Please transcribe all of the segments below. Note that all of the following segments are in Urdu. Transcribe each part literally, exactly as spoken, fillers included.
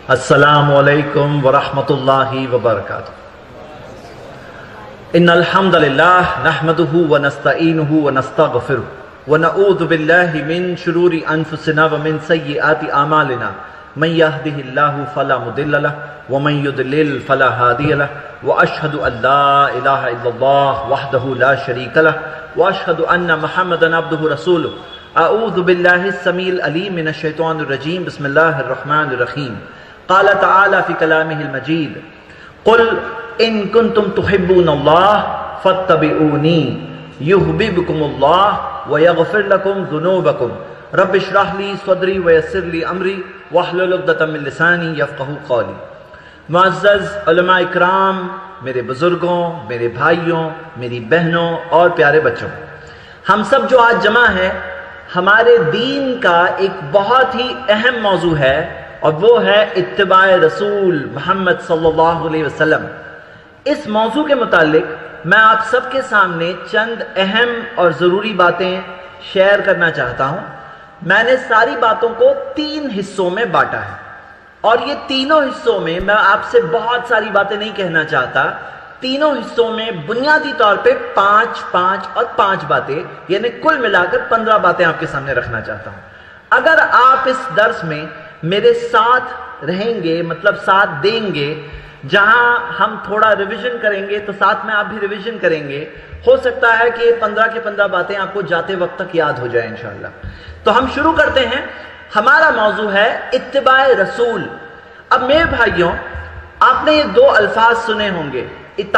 अस्सलामु अलैकुम वरहमतुल्लाहि वबरकातुह। इन्नल हम्दुलिल्लाह नहमदुहु व नस्तईनुहु व नस्तगफिरुहु व नऊज़ु बिल्लाहि मिन शुरूरि अनफुसिना व मिन सय्यिआति अमालिना मन यहदिहिल्लाहु फला मुदिल्ल लहु व मन युद्लिल फला हादिय लहु व अशहदु अल्ला इलाहा इल्लल्लाह वहदहु ला शरीक लहु व अशहदु अन्ना मुहम्मदन अब्दुहु रसूलुहु। अऊज़ु बिल्लाहि समील अलीम मिनश शैतानिर रजीम। बिस्मिल्लाहिर रहमानिर रहीम। क़ाल तआला फ़ी कलामिहिल मजीद क़ुल इन कुन्तुम तुहिब्बूनल्लाह फत्तबिऊनी युहब्बिबकुमुल्लाह व यग़फ़िर लकुम ज़ुनूबकुम रब्बि इश्रह ली सदरी व यस्सिर ली अमरी वहलुल उक़दतम मिन लिसानी यफ़क़हू क़ौली। मुअज़्ज़ज़ उलमा इकराम, मेरे बुज़ुर्गों, मेरे भाइयों, मेरी बहनों और प्यारे बच्चों, हम सब जो आज जमा हैं, हमारे दीन का एक बहुत ही अहम मौजू है और वो है इत्तिबाए रसूल मोहम्मद सल्लल्लाहु अलैहि वसल्लम। इस मौजू के मुतालिक मैं आप सबके सामने चंद अहम और ज़रूरी बातें शेयर करना चाहता हूँ। मैंने सारी बातों को तीन हिस्सों में बांटा है और ये तीनों हिस्सों में मैं आपसे बहुत सारी बातें नहीं कहना चाहता। तीनों हिस्सों में बुनियादी तौर पे पांच पांच और पांच बातें, यानी कुल मिलाकर पंद्रह बातें आपके सामने रखना चाहता हूं। अगर आप इस दर्स में मेरे साथ रहेंगे, मतलब साथ देंगे, जहां हम थोड़ा रिवीजन करेंगे तो साथ में आप भी रिवीजन करेंगे, हो सकता है कि पंद्रह के पंद्रह बातें आपको जाते वक्त तक याद हो जाए इंशाअल्लाह। तो हम शुरू करते हैं। हमारा मौजू है इत्तिबाए रसूल। अब मेरे भाइयों, आपने ये दो अल्फाज सुने होंगे,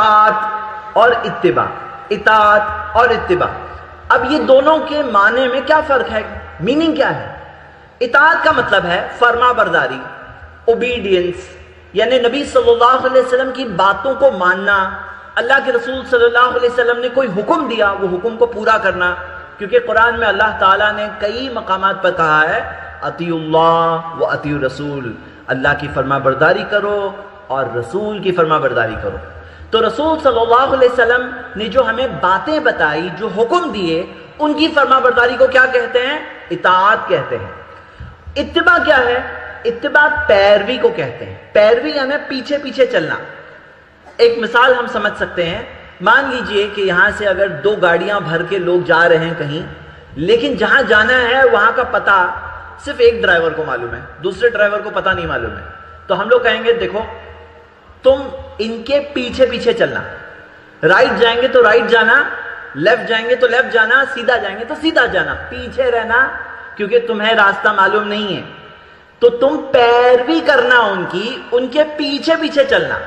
इताअत और इत्तिबा। इताअत और इत्तिबा, अब ये दोनों के माने में क्या फर्क है, मीनिंग क्या है? इताअत का मतलब है फर्मा बरदारी, ओबीडियंस, यानी नबी सल्लल्लाहु अलैहि वसल्लम की बातों को मानना। अल्लाह के रसूल सल्लल्लाहु अलैहि वसल्लम ने कोई हुक्म दिया, वो हुक्म को पूरा करना, क्योंकि कुरान में अल्लाह ताला ने कई मकामात पर कहा है अतीउल्लाह व अतीउर रसूल, अल्लाह की फर्मा बरदारी करो और रसूल की फर्मा बरदारी करो। तो रसूल सल्लल्लाहु अलैहि वसल्लम ने जो हमें बातें बताई, जो हुक्म दिए, उनकी फर्मा बरदारी को क्या कहते हैं? इताअत कहते हैं। इत्तिबा क्या है? इत्तिबा पैरवी को कहते हैं। पैरवी यानी पीछे पीछे चलना। एक मिसाल हम समझ सकते हैं। मान लीजिए कि यहां से अगर दो गाड़ियां भर के लोग जा रहे हैं कहीं, लेकिन जहां जाना है वहां का पता सिर्फ एक ड्राइवर को मालूम है, दूसरे ड्राइवर को पता नहीं मालूम है। तो हम लोग कहेंगे देखो तुम इनके पीछे पीछे चलना, राइट जाएंगे तो राइट जाना, लेफ्ट जाएंगे तो लेफ्ट जाना, सीधा जाएंगे तो सीधा जाना, पीछे रहना, क्योंकि तुम्हें रास्ता मालूम नहीं है। तो तुम पैरवी करना उनकी, उनके पीछे पीछे चलना।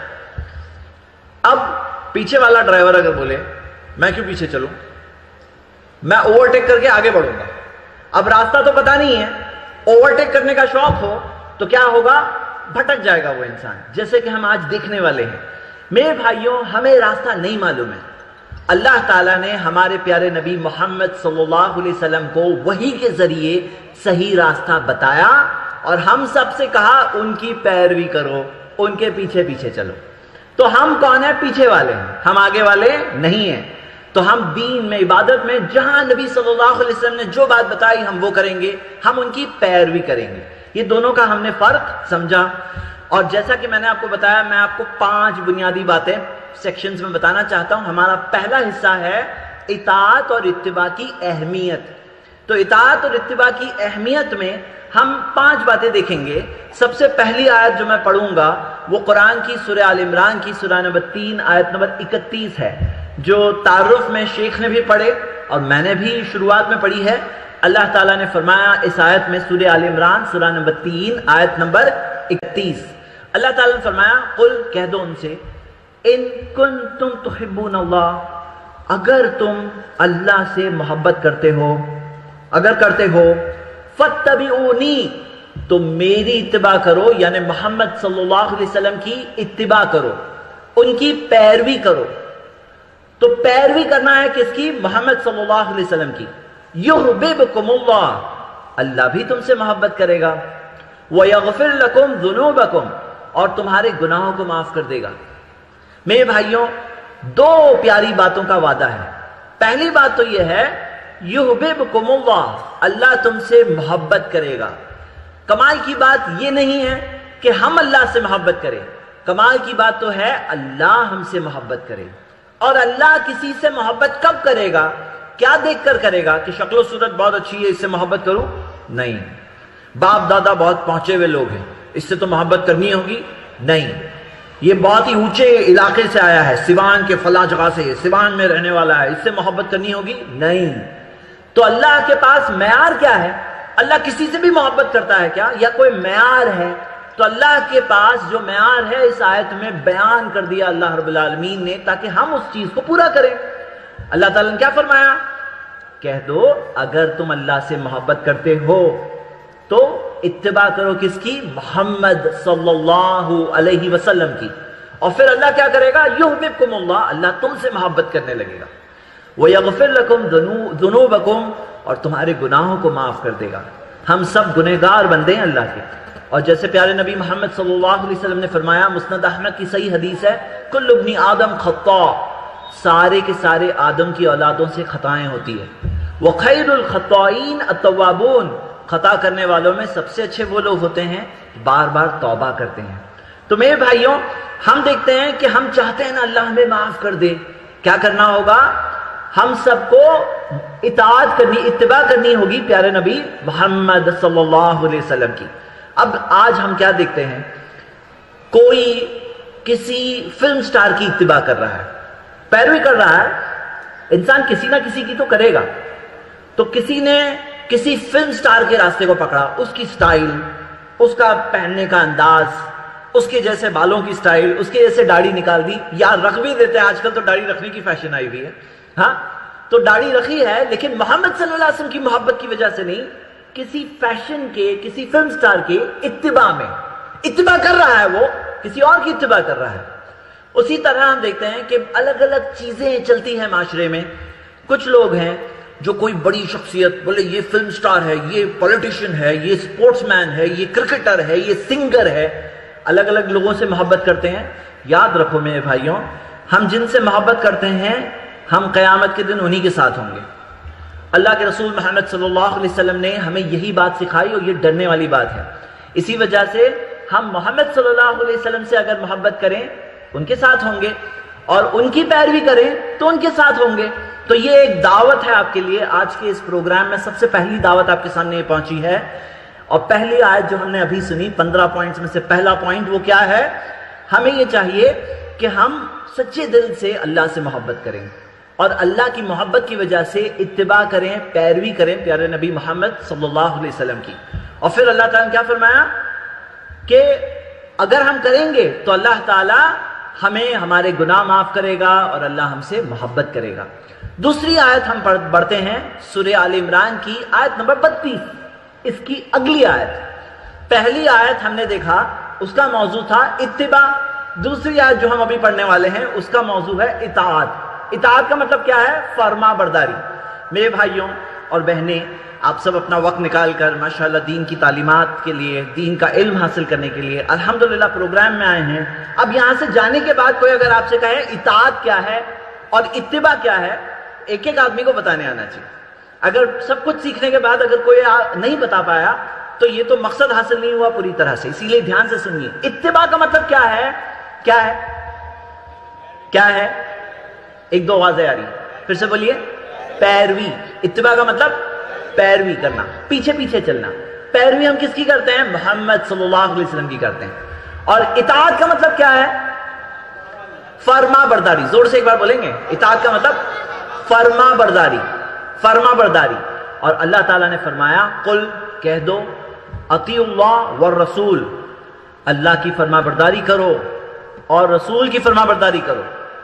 अब पीछे वाला ड्राइवर अगर बोले मैं क्यों पीछे चलूं, मैं ओवरटेक करके आगे बढ़ूंगा। अब रास्ता तो पता नहीं है, ओवरटेक करने का शौक हो तो क्या होगा, भटक जाएगा वो इंसान, जैसे कि हम आज देखने वाले हैं। मेरे भाइयों, हमें रास्ता नहीं मालूम है। अल्लाह ताला ने हमारे प्यारे नबी मोहम्मद सल्लल्लाहु अलैहि वसल्लम को वही के जरिए सही रास्ता बताया और हम सबसे कहा उनकी पैरवी करो, उनके पीछे पीछे चलो। तो हम कौन है? पीछे वाले हैं, हम आगे वाले नहीं हैं। तो हम दीन में, इबादत में जहां नबी सल्लल्लाहु अलैहि वसल्लम ने जो बात बताई हम वो करेंगे, हम उनकी पैरवी करेंगे। ये दोनों का हमने फर्क समझा। और जैसा कि मैंने आपको बताया, मैं आपको पांच बुनियादी बातें सेक्शंस में बताना चाहता हूं। हमारा पहला हिस्सा है इताअत और इत्तिबा की अहमियत। तो इताअत और इत्तिबा की अहमियत में हम पांच बातें देखेंगे। सबसे पहली आयत जो मैं पढ़ूंगा वो कुरान की सूरह आल इमरान की सूरह नंबर तीन आयत नंबर इकतीस है, जो तारुफ में शेख ने भी पढ़े और मैंने भी शुरुआत में पढ़ी है। अल्लाह ताला ने फरमाया इस आयत में, सूरह आल इमरान सूरह नंबर तीन आयत नंबर इकतीस, अल्लाह ताला ने फरमाया कुल, कह दो उनसे, इन कुन्तुम तुहिब्बूनल्लाह, अगर तुम अल्लाह से मोहब्बत करते हो, अगर करते हो, फत्तबिऊनी, तो मेरी इत्तिबा करो, यानी मोहम्मद सल्लल्लाहु अलैहि वसल्लम की इत्तिबा करो, उनकी पैरवी करो। तो पैरवी करना है किसकी? मोहम्मद सल्लल्लाहु अलैहि वसल्लम की। युहब्बिबकुमुल्लाह, अल्लाह भी तुमसे मोहब्बत करेगा, व यग़फ़िर लकुम ज़ुनूबकुम, और तुम्हारे गुनाहों को माफ कर देगा। मेरे भाइयों, दो प्यारी बातों का वादा है। पहली बात तो यह है युहब्बिबकुमुल्लाह, अल्लाह तुमसे मोहब्बत करेगा। कमाल की बात यह नहीं है کہ ہم اللہ سے محبت کریں، کمال کی بات تو ہے اللہ ہم سے محبت کرے۔ اور اللہ کسی سے محبت کب کرے گا؟ کیا دیکھ کر کرے گا کہ شکل و صورت بہت اچھی ہے اس سے محبت کروں؟ نہیں۔ باپ دادا بہت پہنچے ہوئے لوگ ہیں، اس سے تو محبت کرنی ہوگی؟ نہیں۔ یہ بہت ہی اونچے علاقے سے آیا ہے، سیوان کے فلاں جگہ سے، سیوان میں رہنے والا ہے، اس سے محبت کرنی ہوگی؟ نہیں۔ تو اللہ کے پاس معیار کیا ہے؟ اللہ کسی سے بھی محبت کرتا ہے کیا، یا کوئی معیار ہے؟ تو اللہ کے پاس جو معیار ہے اس آیت میں بیان کر دیا اللہ رب العالمین نے، تاکہ ہم اس چیز کو پورا کریں۔ اللہ تعالیٰ نے کیا فرمایا؟ کہہ دو اگر تم اللہ سے محبت کرتے ہو تو اتباع کرو کس کی؟ محمد صلی اللہ علیہ وسلم کی۔ اور پھر اللہ کیا کرے گا؟ یحببکم اللہ، اللہ تم سے محبت کرنے لگے گا۔ وَيَغْفِرْ لَكُمْ ذُنُوبَكُمْ، اور تمہارے گناہوں کو معاف کر دے گا۔ ہم سب گنہگار بندے ہیں اللہ کے، اور جیسے پیارے نبی محمد صلی اللہ علیہ وسلم نے فرمایا، مسند احمد کی صحیح حدیث ہے، کل ابن آدم خطا، سارے کے سارے آدم کی اولادوں سے خطائیں ہوتی ہیں۔ وَخَيْرُ الْخَطَّائِينَ التَّوَّابُونَ، خطا کرنے والوں میں سب سے اچھے وہ لوگ ہوتے ہیں بار بار توبہ کرتے ہیں۔ تو میرے بھائیوں، ہم دیکھتے ہیں کہ ہم چاہتے ہیں نا اللہ ہمیں معاف کر دے، کیا کرنا ہوگا؟ ہم سب کو اطاعت کرنی، اتباع کرنی ہوگی پیارے نبی محمد صلی اللہ علیہ وسلم کی۔ اب آج ہم کیا دیکھتے ہیں؟ کوئی کسی فلم سٹار کی اتباع کر رہا ہے، پیروی کر رہا ہے۔ انسان کسی نہ کسی کی تو کرے گا۔ تو کسی نے کسی فلم سٹار کے راستے کو پکڑا، اس کی سٹائل، اس کا پہننے کا انداز، اس کے جیسے بالوں کی سٹائل، اس کے جیسے داڑھی نکال دی، یا رکھ بھی دیتے ہیں، آج کل تو داڑھی رکھنے کی فیشن آئی ہوئی ہے، ہاں تو داڑھی رکھی ہے، لیکن محمد صلی اللہ علیہ وسلم کی محبت کی وجہ سے نہیں، کسی فیشن کے، کسی فلم سٹار کے اتباع میں اتباع کر رہا ہے، وہ کسی اور کی اتباع کر رہا ہے۔ اسی طرح ہم دیکھتے ہیں کہ الگ الگ چیزیں چلتی ہیں معاشرے میں۔ کچھ لوگ ہیں جو کوئی بڑی شخصیت، بولے یہ فلم سٹار ہے، یہ پولیٹیشین ہے، یہ سپورٹس مین ہے، یہ کرکٹر ہے، یہ سنگر ہے، الگ الگ لوگوں سے محبت کرتے ہیں۔ یاد رکھو میرے بھائیوں، ہم جن سے محبت کرتے ہیں ہم قیامت کے دن انہی کے ساتھ ہوں گے۔ اللہ کے رسول محمد صلی اللہ علیہ وسلم نے ہمیں یہی بات سکھائی، اور یہ ڈرنے والی بات ہے۔ اسی وجہ سے ہم محمد صلی اللہ علیہ وسلم سے اگر محبت کریں ان کے ساتھ ہوں گے، اور ان کی پیروی کریں تو ان کے ساتھ ہوں گے۔ تو یہ ایک دعوت ہے آپ کے لیے۔ آج کے اس پروگرام میں سب سے پہلی دعوت آپ کے سامنے یہ پہنچی ہے، اور پہلی آیت جو ہم نے ابھی سنی، پندرہ پوائنٹس میں سے پہلا پوائنٹ وہ کیا ہے؟ ہمیں یہ چاہیے کہ ہم سچے دل سے اللہ سے محبت کریں، اور اللہ کی محبت کی وجہ سے اتباع کریں، پیروی کریں پیارے نبی محمد صلی اللہ علیہ وسلم کی۔ اور پھر اللہ تعالیٰ نے کیا فرمایا کہ اگر ہم کریں گے تو اللہ تعالیٰ ہمیں ہمارے گناہ معاف کرے گا، اور اللہ ہم سے محبت کرے گا۔ دوسری آیت ہم پڑھتے ہیں سورہ آل عمران کی آیت نمبر بتیس، اس کی اگلی آیت۔ پہلی آیت ہم نے دیکھا اس کا موضوع تھا اتباع، دوسری آیت جو ہم ابھی پڑھنے والے ہیں اس کا موضوع ہے اطاعت۔ اطاعت کا مطلب کیا ہے؟ فرما برداری۔ میرے بھائیوں اور بہنیں، آپ سب اپنا وقت نکال کر ماشاءاللہ دین کی تعلیمات کے لیے، دین کا علم حاصل کرنے کے لیے الحمدللہ پروگرام میں آئے ہیں۔ اب یہاں سے جانے کے بعد کوئی اگر آپ سے کہے اطاعت کیا ہے اور اتباع کیا ہے، ایک ایک آدمی کو بتانے آنا چاہیے۔ اگر سب کچھ سیکھنے کے بعد اگر کوئی نہیں بتا پایا تو یہ تو مقصد حاصل نہیں ہوا پوری طرح سے۔ اسی لیے دھیان سے سنیے، اتباع کا مطلب کیا ہے؟ کیا ہے؟ کیا ہے؟ ایک دو آوازیں آ رہی ہیں، پھر سے بولیے۔ پیروی۔ اتباع کا مطلب پیروی کرنا، پیچھے پیچھے چلنا۔ پیروی ہم کس کی کرتے ہیں؟ محمد صلی اللہ علیہ وسلم کی کرتے ہیں۔ اور اطاعت کا مطلب کیا ہے؟ فرما برداری۔ زور سے ایک بار بولیں گے، اطاعت کا مطلب فرما برداری، فرما برداری۔ اور اللہ تعالیٰ نے فرمایا قل، کہہ دو، اطیعوا اللہ والرسول، اللہ کی فرما برداری کرو اور رسول کی فرما برداری کرو۔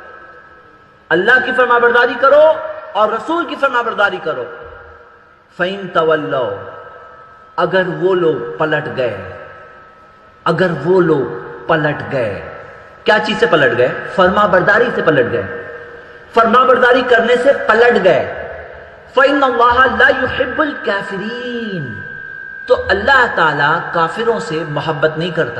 اللہ کی فرما برداری کرو اور رسول کی فرما برداری کرو۔ فَإِن تَوَلَّوْا، اگر وہ لوگ پلٹ گئے، اگر وہ لوگ پلٹ گئے، کیا چیز سے پلٹ گئے؟ فرما برداری سے پلٹ گئے، فرما برداری کرنے سے پلٹ گئے۔ فَإِنَّ اللَّهَ لَا يُحِبُّ الْكَافِرِينَ، تو اللہ تعالیٰ کافروں سے محبت نہیں کرتا۔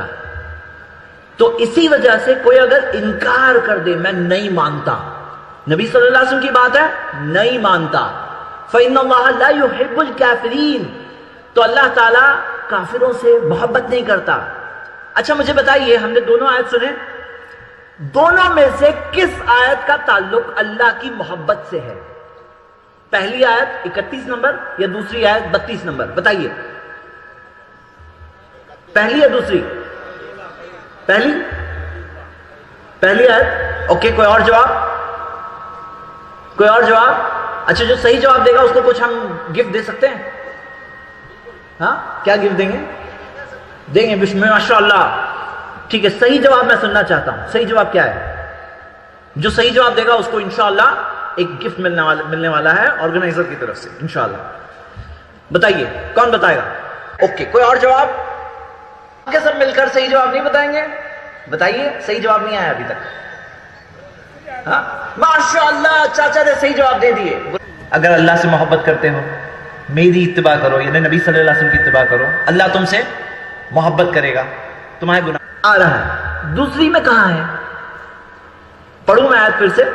تو اسی وجہ سے کوئی اگر انکار کر دے، میں نہیں مانتا، نبی صلی اللہ علیہ وسلم کی بات ہے، نہیں مانتا، فَإِنَّ اللَّهَ لَا يُحِبُّ الْكَافِرِينَ، تو اللہ تعالیٰ کافروں سے محبت نہیں کرتا۔ اچھا مجھے بتائیے، ہم نے دونوں آیت سنے، دونوں میں سے کس آیت کا تعلق اللہ کی محبت سے ہے؟ پہلی آیت اکتیس نمبر یا دوسری آیت بتیس نمبر؟ بتائیے، پہلی یا دوسری؟ پہلی پہلی آیت۔ اوکے، کوئی اور جواب؟ کوئی اور جواب؟ اچھا، جو صحیح جواب دے گا اس کو کچھ ہم گفٹ دے سکتے ہیں؟ ہاں، کیا گفٹ دیں گے؟ دیں گے بسم اللہ، ماشاء اللہ۔ ٹھیک ہے، صحیح جواب میں سننا چاہتا ہوں، صحیح جواب کیا ہے؟ جو صحیح جواب دے گا اس کو انشاءاللہ ایک گفٹ ملنے والا ملنے والا ہے آرگنائزر کی طرف سے انشاءاللہ۔ بتائیے کون بتائے گا؟ اوکے، کوئی اور جواب؟ کہ سب مل کر صحیح جواب نہیں بتائیں گے؟ بتائیے، صحیح جواب نہیں آیا ابھی تک۔ ہاں ماشاءاللہ، چاچا نے صحیح جواب دے دیے۔ اگر اللہ سے محبت کرتے ہو، میری اتباع کرو، یعنی نبی صلی اللہ علیہ وسلم کی اتباع کرو، اللہ تم سے محبت کرے گا، تمہارے گناہ آ رہا ہے۔ دوسری میں کہاں ہے؟ پڑھوں میں آیت پھر سے؟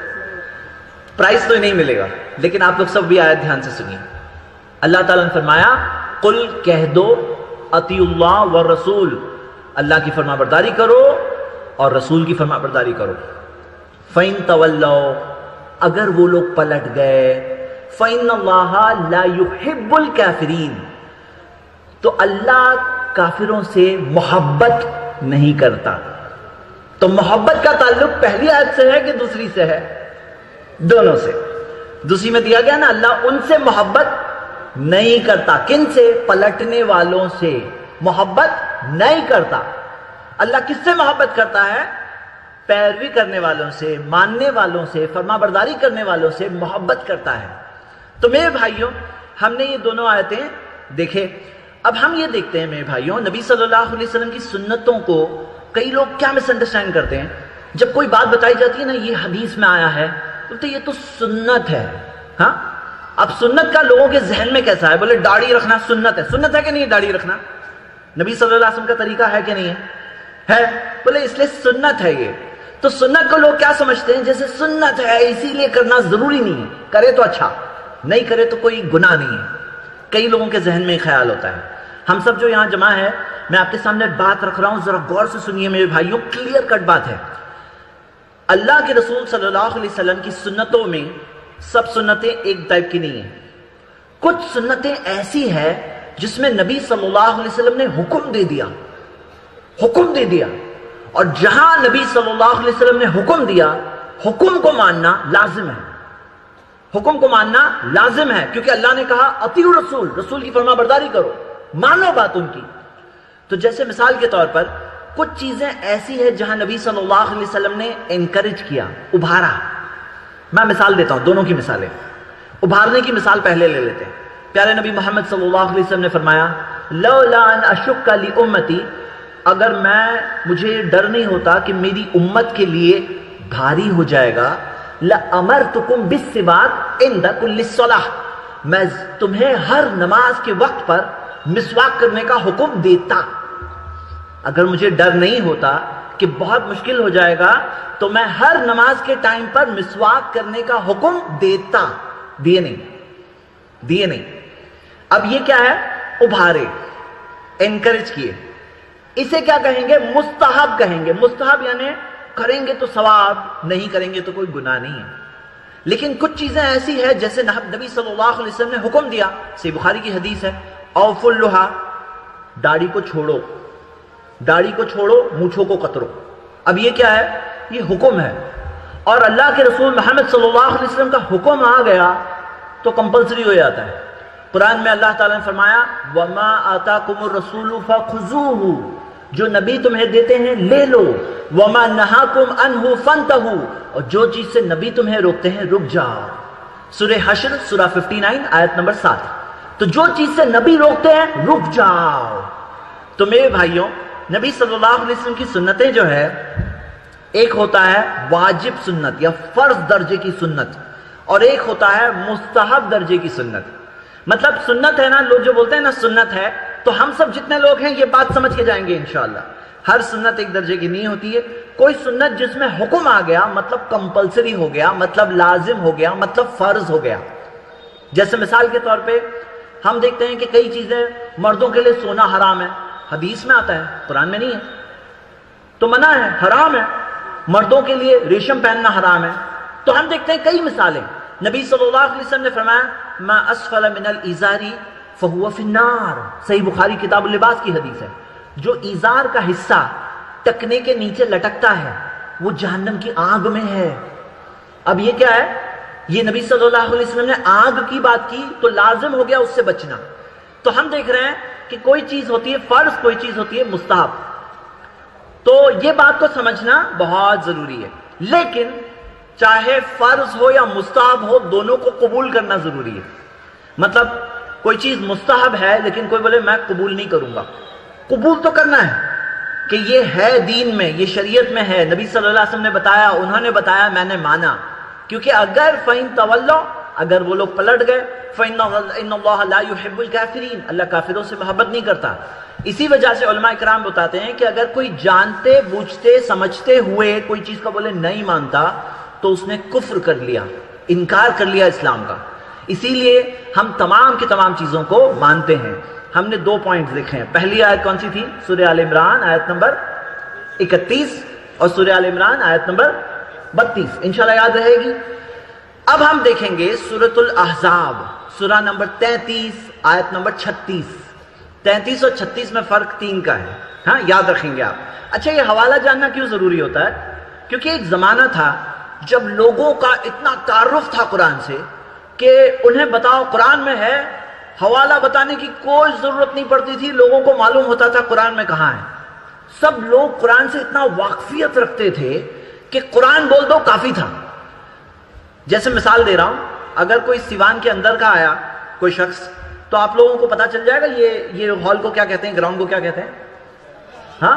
پرائز تو ہی نہیں ملے گا، لیکن آپ لوگ سب بھی آیت دھیان سے سنیے۔ اللہ تعالیٰ نے فرمایا، قل کہہ دو، اطیعوا اللہ والرسول، اللہ کی فرما برداری کرو اور رسول کی فرما برداری کرو۔ فَإِن تَوَلَّوْا، اگر وہ لوگ پلٹ گئے، فَإِنَّ اللَّهَ لَا يُحِبُّ الْكَافِرِينَ، تو اللہ کافروں سے محبت نہیں کرتا۔ تو محبت کا تعلق پہلی آیت سے ہے کہ دوسری سے ہے؟ دونوں سے۔ دوسری میں دیا گیا نا، اللہ ان سے محبت نہیں کرتا۔ کن سے؟ پلٹنے والوں سے محبت نہیں کرتا۔ اللہ کس سے محبت کرتا ہے؟ پیروی کرنے والوں سے، ماننے والوں سے، فرما برداری کرنے والوں سے محبت کرتا ہے۔ تو میرے بھائیوں، ہم نے یہ دونوں آیتیں دیکھے۔ اب ہم یہ دیکھتے ہیں میرے بھائیوں، نبی صلی اللہ علیہ وسلم کی سنتوں کو کئی لوگ کیا مس انڈرسٹینڈ کرتے ہیں۔ جب کوئی بات بتائی جاتی ہے نا، یہ حدیث میں آیا ہے، بولتے یہ تو سنت ہے۔ ہاں، اب سنت کا لوگوں کے ذہن میں کیسا ہے؟ بولے داڑھی رکھنا سنت ہے۔ سنت ہے کہ نہیں داڑھی رکھنا؟ نبی صلی اللہ علیہ وسلم کا طریقہ ہے کہ نہیں ہے؟ ہے، بولے اس لیے سنت ہے یہ۔ تو سنت کو لوگ کیا سمجھتے ہیں؟ جیسے سنت ہے اسی لیے کرنا ضروری نہیں ہے، کرے تو اچھا، نہیں کرے تو کوئی گناہ نہیں ہے۔ کئی لوگوں کے ذہن میں خیال ہوتا ہے۔ ہم سب جو یہاں جمع ہے، میں آپ کے سامنے بات رکھ رہا ہوں، ذرا غور سے سنیے میرے بھائیوں، کلیئر کٹ بات ہے۔ اللہ کے رسول صلی اللہ علیہ وسلم کی سنتوں میں سب سنتیں ایک ٹائپ کی نہیں ہیں۔ کچھ سنتیں ایسی ہیں جس میں نبی صلی اللہ علیہ وسلم نے حکم دے دیا، حکم دے دیا، اور جہاں نبی صلی اللہ علیہ وسلم نے حکم دیا، حکم کو ماننا لازم ہے۔ حکم کو ماننا لازم ہے، کیونکہ اللہ نے کہا اطیعوا الرسول، رسول کی فرما برداری کرو، مانو بات ان کی۔ تو جیسے مثال کے طور پر کچھ چیزیں ایسی ہیں جہاں نبی صلی اللہ علیہ وسلم نے انکریج کیا، ابھارا۔ میں مثال دیتا ہوں، دونوں کی مثالیں۔ ابھارنے کی مثال پہلے لے لیتے ہیں۔ پیارے نبی محمد صلی اللہ علیہ وسلم نے فرمایا، لولا ان اشک لامتی، اگر میں مجھے ڈر نہیں ہوتا کہ میری امت کے لیے بھاری ہو جائے گا، لامرتکم بالسواک عند کل صلاۃ، میں تمہیں ہر نماز کے وقت پر مسواک کرنے کا حکم دیتا۔ اگر مجھے ڈر نہیں ہوتا کہ بہت مشکل ہو جائے گا تو میں ہر نماز کے ٹائم پر مسواک کرنے کا حکم دیتا۔ دیے نہیں، دیے نہیں۔ اب یہ کیا ہے؟ ابھارے، انکریج کیے۔ اسے کیا کہیں گے؟ مستحب کہیں گے۔ مستحب یعنی کریں گے تو ثواب، نہیں کریں گے تو کوئی گناہ نہیں ہے۔ لیکن کچھ چیزیں ایسی ہیں جیسے نبی صلی اللہ علیہ وسلم نے حکم دیا، صحیح بخاری کی حدیث ہے، اوفوا اللحیٰ، داڑھی کو چھوڑو، داڑھی کو چھوڑو، مونچھوں کو کترو۔ اب یہ کیا ہے؟ یہ حکم ہے، اور اللہ کے رسول محمد صلی اللہ علیہ وسلم کا حکم آ گیا تو کمپلسری ہو جاتا ہے۔ قرآن میں اللہ تعالیٰ نے فرمایا، وَمَا آتَاكُمُ الرَّسُولُ فَخُذُوهُ، جو نبی تمہیں دیتے ہیں لے لو، وَمَا نَهَاكُمْ عَنْهُ فَانْتَهُوا، اور جو چیز سے نبی تمہیں روکتے ہیں رک جاؤ۔ سورہ حشر سورہ उनسٹھ آیت نمبر سات۔ تو جو چیز سے نبی روکتے ہیں رک جاؤ۔ تو میرے بھائیوں، نبی صلی اللہ علیہ وسلم کی سنتیں جو ہے، ایک ہوتا ہے واجب سنت یا فرض درجے کی سنت، اور ایک ہوتا ہے مستحب درجے کی سنت۔ مطلب سنت ہے نا، لوگ جو بولتے ہیں نا سنت ہے، تو ہم سب جتنے لوگ ہیں یہ بات سمجھ کے جائیں گے انشاءاللہ۔ ہر سنت ایک درجے کی نہیں ہوتی ہے۔ کوئی سنت جس میں حکم آ گیا، مطلب کمپلسری ہو گیا، مطلب لازم ہو گیا، مطلب فرض ہو گیا۔ جیسے مثال کے طور پہ ہم دیکھتے ہیں کہ کئی چیزیں، مردوں کے لیے سونا حرام ہے، حدیث میں آتا ہے، قرآن میں نہیں ہے، تو منع ہے، حرام ہے۔ مردوں کے لیے ریشم پہننا حرام ہے۔ تو ہم دیکھتے ہیں کئی مثالیں، نبی صلی اللہ علیہ وسلم نے فرمایا ما اسفل من الازاری فہو فی النار، صحیح بخاری کتاب اللباس کی حدیث ہے، جو ایزار کا حصہ ٹکنے کے نیچے لٹکتا ہے وہ جہنم کی آگ میں ہے۔ اب یہ کیا ہے؟ یہ نبی صلی اللہ علیہ وسلم نے آگ کی بات کی تو لازم ہو گیا اس سے بچنا۔ تو ہم دیکھ رہے ہیں کہ کوئی چیز ہوتی ہے فرض، کوئی چیز ہوتی ہے مستحب، تو یہ بات کو سمجھنا بہت ضروری ہے۔ لیکن چاہے فرض ہو یا مستحب ہو، دونوں کو قبول کرنا ضروری ہے۔ مطلب کوئی چیز مستحب ہے لیکن کوئی بولے میں قبول نہیں کروں گا، قبول تو کرنا ہے کہ یہ ہے دین میں، یہ شریعت میں ہے، نبی صلی اللہ علیہ وسلم نے بتایا، انہوں نے بتایا، میں نے مانا۔ کیونکہ اگر فَإِن تَوَلَّوْا، اگر وہ لوگ پلٹ گئے، فَإِنَّ اللَّهَ لَا يُحِبُّ الْكَافِرِينَ، اللہ کافروں سے محبت نہیں کرتا۔ اسی وجہ سے علماء کرام بتاتے ہیں کہ اگر کوئی جانتے بوجھتے سمجھتے ہوئے کوئی چیز کا بولے نہیں مانتا تو اس نے کفر کر لیا، انکار کر لیا اسلام کا۔ اسی لیے ہم تمام کی تمام چیزوں کو مانتے ہیں۔ ہم نے دو پوائنٹس دیکھے ہیں۔ پہلی آیت کون سی تھی؟ سورہ آل عمران آیت نمبر اکتیس، اور سورہ آل عمران آیت نمبر بتیس، انشاءاللہ یاد رہے گی۔ اب ہم دیکھیں گے سورۃ الاحزاب، سورہ نمبر تینتیس آیت نمبر چھتیس۔ تینتیس اور چھتیس میں فرق تین کا ہے، ہاں یاد رکھیں گے آپ۔ اچھا، یہ حوالہ جاننا کیوں ضروری ہوتا ہے؟ کیونکہ ایک زمانہ تھا جب لوگوں کا اتنا تعارف تھا قرآن سے کہ انہیں بتاؤ قرآن میں ہے، حوالہ بتانے کی کوئی ضرورت نہیں پڑتی تھی، لوگوں کو معلوم ہوتا تھا قرآن میں کہاں ہے۔ سب لوگ قرآن سے اتنا واقفیت رکھتے تھے کہ قرآن بول دو کافی تھا۔ جیسے مثال دے رہا ہوں، اگر کوئی سیوان کے اندر کا آیا کوئی شخص تو آپ لوگوں کو پتا چل جائے گا یہ یہ ہال کو کیا کہتے ہیں، گراؤنڈ کو کیا کہتے ہیں؟ ہاں،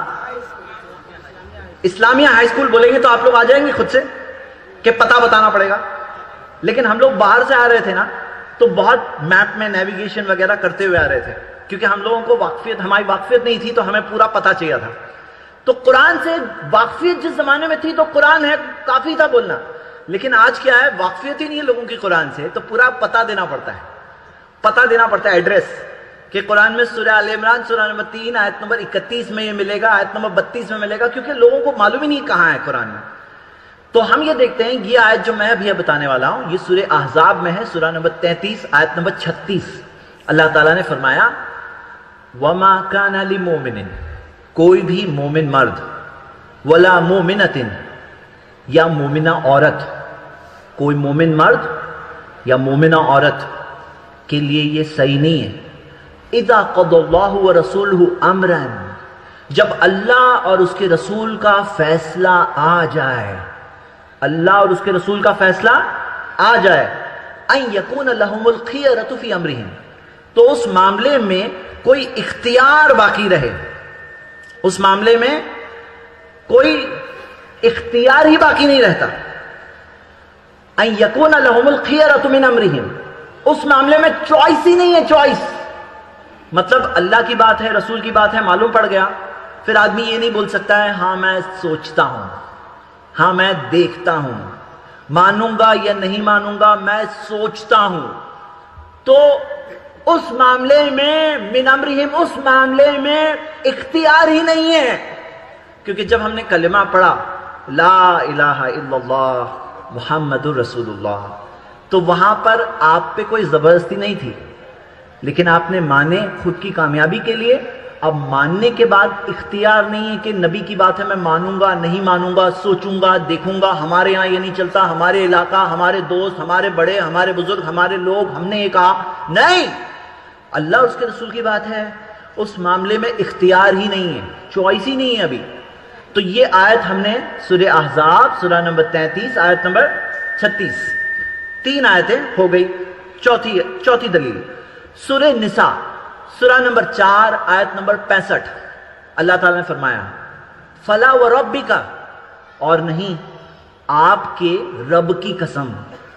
اسلامیہ ہائی اسکول بولیں گے تو آپ لوگ آ جائیں گے خود سے کہ پتہ بتانا پڑے گا۔ لیکن ہم لوگ باہر سے آ رہے تھے نا، تو بہت میپ میں نیویگیشن وغیرہ کرتے ہوئے آ رہے تھے، کیونکہ ہم لوگوں کو واقفیت ہماری واقفیت نہیں تھی تو ہمیں پورا پتہ چاہیے تھا۔ تو قرآن سے واقفیت جس زمانے میں تھی تو قرآن ہے کافی تھا بولنا، لیکن آج کیا ہے، واقفیت ہی نہیں ہے لوگوں کی قرآن سے، تو پورا پتہ دینا پڑتا ہے، پتہ دینا پڑتا ہے، ایڈریس، کہ قرآن میں سورہ آل عمران سورہ نمبر تین آیت نمبر اکتیس میں یہ ملے گا، آیت نمبر بتیس میں ملے گا، کیونکہ لوگوں کو معلوم ہی نہیں کہاں ہے قرآن میں۔ تو ہم یہ دیکھتے ہیں، یہ آیت جو میں ابھی بتانے والا ہوں یہ سورہ احزاب میں ہے، سورہ نمبر تینتیس آیت نمبر چھتیس۔ اللہ تعالیٰ نے فرمایا وَمَا كَانَ لِمُؤْمِنٍ، کوئی بھی مومن مرد، وَلَا مُؤْمِنَةٍ، یا مومنہ عورت، کوئی مومن مرد یا مومنہ عورت کے لیے یہ صحیح نہیں ہے، اذا قضى اللہ ورسولہ امرا، جب اللہ اور اس کے رسول کا فیصلہ آ جائے، اللہ اور اس کے رسول کا فیصلہ آ جائے، ان یکون لہم الخیرۃ فی امرہم، تو اس معاملے میں کوئی اختیار باقی رہے، اس معاملے میں کوئی اختیار ہی باقی نہیں رہتا، ان یکون لہم الخیرۃ من امرہم، اس معاملے میں چوائس ہی نہیں ہے، چوائس مطلب اللہ کی بات ہے، رسول کی بات ہے، معلوم پڑ گیا، پھر آدمی یہ نہیں بول سکتا ہے ہاں میں سوچتا ہوں، ہاں میں دیکھتا ہوں، مانوں گا یا نہیں مانوں گا، میں سوچتا ہوں۔ تو اس معاملے میں من امرہم، اس معاملے میں اختیار ہی نہیں ہے، کیونکہ جب ہم نے کلمہ پڑھا لا الہ الا اللہ محمد رسول اللہ، تو وہاں پر آپ پہ کوئی زبردستی نہیں تھی، لیکن آپ نے مانے خود کی کامیابی کے لیے۔ اب ماننے کے بعد اختیار نہیں ہے کہ نبی کی بات ہے میں مانوں گا نہیں مانوں گا، سوچوں گا دیکھوں گا، ہمارے یہاں یہ نہیں چلتا، ہمارے علاقہ، ہمارے دوست، ہمارے بڑے، ہمارے بزرگ، ہمارے لوگ، ہم نے یہ کہا نہیں، اللہ اور اس کے رسول کی بات ہے، اس معاملے میں اختیار ہی نہیں ہے، چوائس ہی نہیں ہے ابھی۔ تو یہ آیت ہم نے سورہ احزاب سورہ نمبر تینتیس آیت نمبر چھتیس، تین آیتیں ہو گئی۔ چوتھی چوتھی دلیل سورہ نساء سورہ نمبر چار آیت نمبر پینسٹھ، اللہ تعالیٰ نے فرمایا فلا وربک، اور نہیں آپ کے رب کی قسم،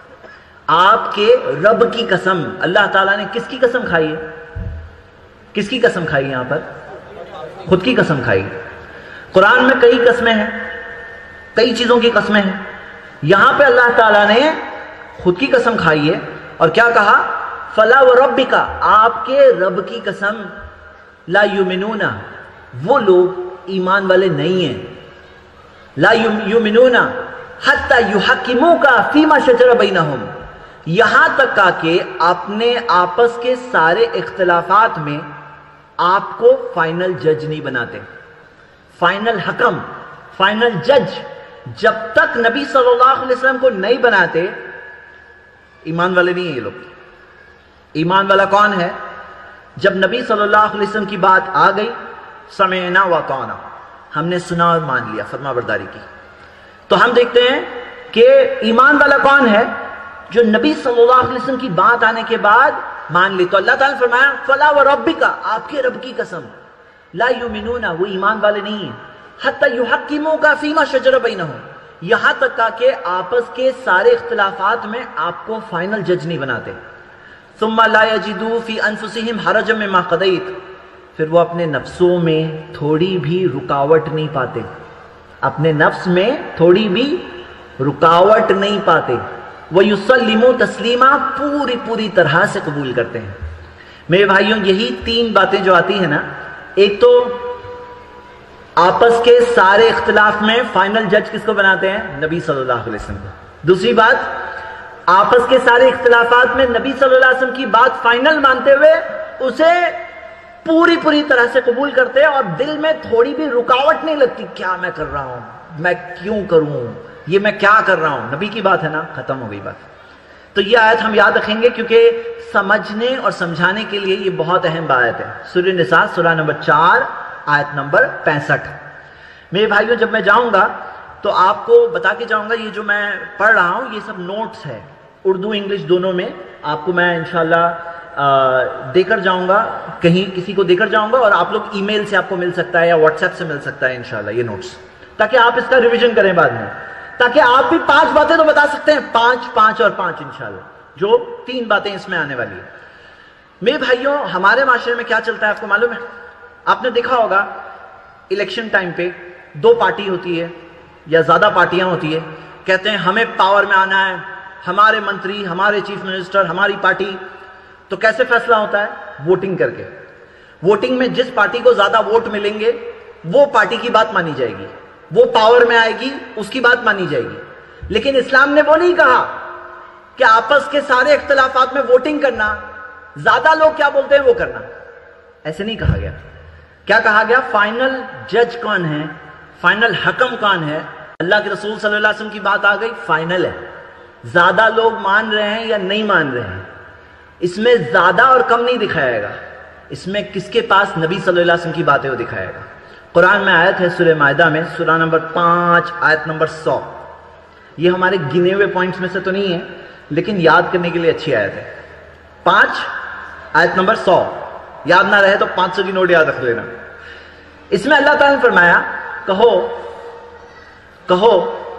آپ کے رب کی قسم۔ اللہ تعالیٰ نے کس کی قسم کھائی ہے؟ کس کی قسم کھائی ہے؟ یہاں پر خود کی قسم کھائی۔ قرآن میں کئی قسمیں ہیں، کئی چیزوں کی قسمیں ہیں، یہاں پہ اللہ تعالیٰ نے خود کی قسم کھائی ہے، اور کیا کہا؟ فلا وربک، آپ کے رب کی قسم، لا یؤمنون، وہ لوگ ایمان والے نہیں ہیں. لا یؤمنون حتی یحکموک فیما شجر بینہم، یہاں تک کہ اپنے آپس کے سارے اختلافات میں آپ کو فائنل جج نہیں بناتے. فائنل حکم، فائنل جج جب تک نبی صلی اللہ علیہ وسلم کو نہیں بناتے، ایمان والے نہیں ہیں یہ لوگ. ایمان والا کون ہے؟ جب نبی صلی اللہ علیہ وسلم کی بات آ گئی، سمعنا وطعنا، ہم نے سنا اور مان لیا، فرما برداری کی. تو ہم دیکھتے ہیں کہ ایمان والا کون ہے؟ جو نبی صلی اللہ علیہ وسلم کی بات آنے کے بعد مان لی. تو اللہ تعالیٰ نے فرمایا فلا وربک، آپ کے رب کی قسم، لا یؤمنون، وہ ایمان والے نہیں ہیں، حتی یحکموک فیما شجر بینہم، یہاں تک کہ آپس کے سارے اختلافات میں آپ کو فائنل جج نہیں بناتے. ثم لا یجدوا فی انفسہم حرجا مما قضیت، پھر وہ اپنے نفسوں میں تھوڑی بھی رکاوٹ نہیں پاتے، اپنے نفس میں تھوڑی بھی رکاوٹ نہیں پاتے. وَيُسَلِّمُوا تَسْلِيمًا، پوری پوری طرح سے قبول کرتے ہیں. میرے بھائیوں، یہی تین باتیں جو آتی ہیں نا، ایک تو آپس کے سارے اختلاف میں فائنل جج کس کو بناتے ہیں؟ نبی صلی اللہ علیہ وسلم کو. دوسری بات، آپس کے سارے اختلافات میں نبی صلی اللہ علیہ وسلم کی بات فائنل مانتے ہوئے اسے پوری پوری طرح سے قبول کرتے ہیں، اور دل میں تھوڑی بھی رکاوٹ نہیں لگتی، کیا میں کر رہا ہوں، میں کیوں کروں، یہ میں کیا کر رہا ہوں. نبی کی بات ہے نا، ختم ہو گئی بات. تو یہ آیت ہم یاد رکھیں گے کیونکہ سمجھنے اور سمجھانے کے لیے یہ بہت اہم آیت ہے. سورہ نساء سورہ نمبر چار آیت نمبر پینسٹھ. میرے بھائیوں، جب میں جاؤں گا تو آپ کو بتا کے جاؤں گا، یہ جو میں پڑھ رہا ہوں یہ سب نوٹس ہے، اردو انگلش دونوں میں. آپ کو میں انشاءاللہ دے کر جاؤں گا، کہیں کسی کو دے کر جاؤں گا، اور آپ لوگ ای میل سے آپ کو مل سکتا ہے یا واٹس ایپ سے مل سکتا ہے انشاءاللہ یہ نوٹس، تاکہ آپ اس کا ریویژن کریں بعد میں، تاکہ آپ بھی پانچ باتیں تو بتا سکتے ہیں، پانچ پانچ اور پانچ انشاءاللہ، جو تین باتیں اس میں آنے والی ہیں. میرے بھائیوں، ہمارے معاشرے میں کیا چلتا ہے آپ کو معلوم ہے؟ آپ نے دیکھا ہوگا الیکشن ٹائم پہ دو پارٹی ہوتی ہے یا زیادہ پارٹیاں ہوتی ہے، کہتے ہیں ہمیں پاور میں آنا ہے، ہمارے منتری، ہمارے چیف منسٹر، ہماری پارٹی. تو کیسے فیصلہ ہوتا ہے؟ ووٹنگ کر کے. ووٹنگ میں جس پارٹی کو زیادہ ووٹ ملیں گے وہ پارٹی کی بات مانی جائے گی، وہ پاور میں آئے گی، اس کی بات مانی جائے گی. لیکن اسلام نے وہ نہیں کہا کہ آپس کے سارے اختلافات میں ووٹنگ کرنا، زیادہ لوگ کیا بولتے ہیں وہ کرنا. ایسے نہیں کہا گیا. کیا کہا گیا؟ فائنل جج کون ہے، فائنل حکم کون ہے؟ اللہ کے رسول صلی اللہ علیہ وسلم کی بات آ گئی، فائنل ہے. زیادہ لوگ مان رہے ہیں یا نہیں مان رہے ہیں، اس میں زیادہ اور کم نہیں دکھائے گا، اس میں کس کے پاس نبی صلی اللہ علیہ وسلم کی باتیں وہ دکھائے گا. قرآن میں آیت ہے سورہ مائدہ میں، سورہ نمبر پانچ آیت نمبر سو. یہ ہمارے گنے ہوئے پوائنٹس میں سے تو نہیں ہے، لیکن یاد کرنے کے لیے اچھی آیت ہے. پانچ آیت نمبر سو، یاد نہ رہے تو پانچ سو کی نوٹ یاد رکھ لینا. اس میں اللہ تعالیٰ نے فرمایا، کہو کہو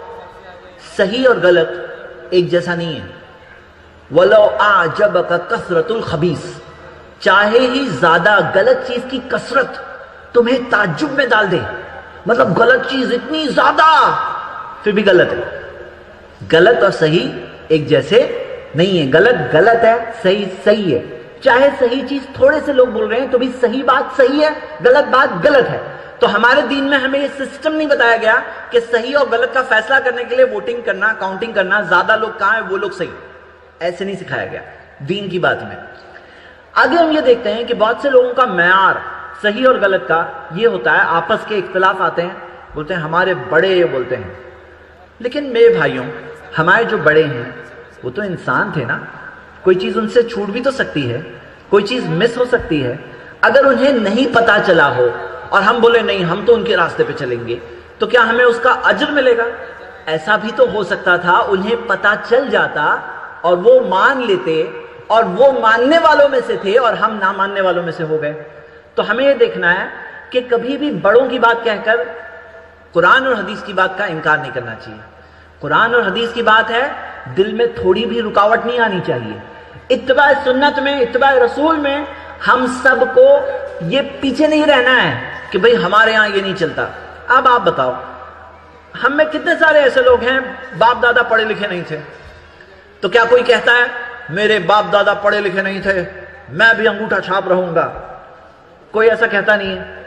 صحیح اور غلط ایک جیسا نہیں ہے. وَلَوْ أَعْجَبَكَ كَثْرَةُ الْخَبِيثِ، چاہے ہی زیادہ غلط چیز کی کثرت تمہیں تعجب میں ڈال دے، مطلب غلط چیز اتنی زیادہ، پھر بھی غلط ہے. غلط اور صحیح ایک جیسے نہیں ہے. غلط غلط ہے، صحیح صحیح ہے. چاہے صحیح چیز تھوڑے سے لوگ بول رہے ہیں تو بھی صحیح بات صحیح ہے، غلط بات غلط ہے. تو ہمارے دین میں ہمیں یہ سسٹم نہیں بتایا گیا کہ صحیح اور غلط کا فیصلہ کرنے کے لیے ووٹنگ کرنا، کاؤنٹنگ کرنا، زیادہ لوگ کہاں ہیں وہ لوگ صحیح، ایسے نہیں سکھایا گیا دین کی بات میں. آگے ہم یہ دیکھتے ہیں کہ بہت سے لوگوں کا معیار صحیح اور غلط کا یہ ہوتا ہے، آپس کے اختلاف آتے ہیں، بولتے ہیں ہمارے بڑے یہ بولتے ہیں. لیکن میرے بھائیوں، ہمارے جو بڑے ہیں وہ تو انسان تھے نا، کوئی چیز ان سے چھوٹ بھی تو سکتی ہے، کوئی چیز مس ہو سکتی ہے. اگر انہیں نہیں پتا چلا ہو اور ہم بولے نہیں ہم تو ان کے راستے پہ چلیں گے، تو کیا ہمیں اس کا اجر ملے گا؟ ایسا بھی تو ہو سکتا تھا انہیں پتا چل جاتا اور وہ مان لیتے، اور وہ ماننے والوں میں سے تھے اور ہم نہ ماننے والوں میں سے ہو گئے. تو ہمیں یہ دیکھنا ہے کہ کبھی بھی بڑوں کی بات کہہ کر قرآن اور حدیث کی بات کا انکار نہیں کرنا چاہیے. قرآن اور حدیث کی بات ہے، دل میں تھوڑی بھی رکاوٹ نہیں آنی چاہیے. اتباع سنت میں، اتباع رسول میں ہم سب کو یہ پیچھے نہیں رہنا ہے کہ بھئی ہمارے ہاں یہ نہیں چلتا. اب آپ بتاؤ، ہم میں کتنے سارے ایسے لوگ ہیں باپ دادا پڑھے لکھے نہیں تھے، تو کیا کوئی کہتا ہے میرے باپ دادا پڑھے لکھے نہیں تھے میں بھی انگوٹھا چھاپ رہوں گا؟ کوئی ایسا کہتا نہیں ہے.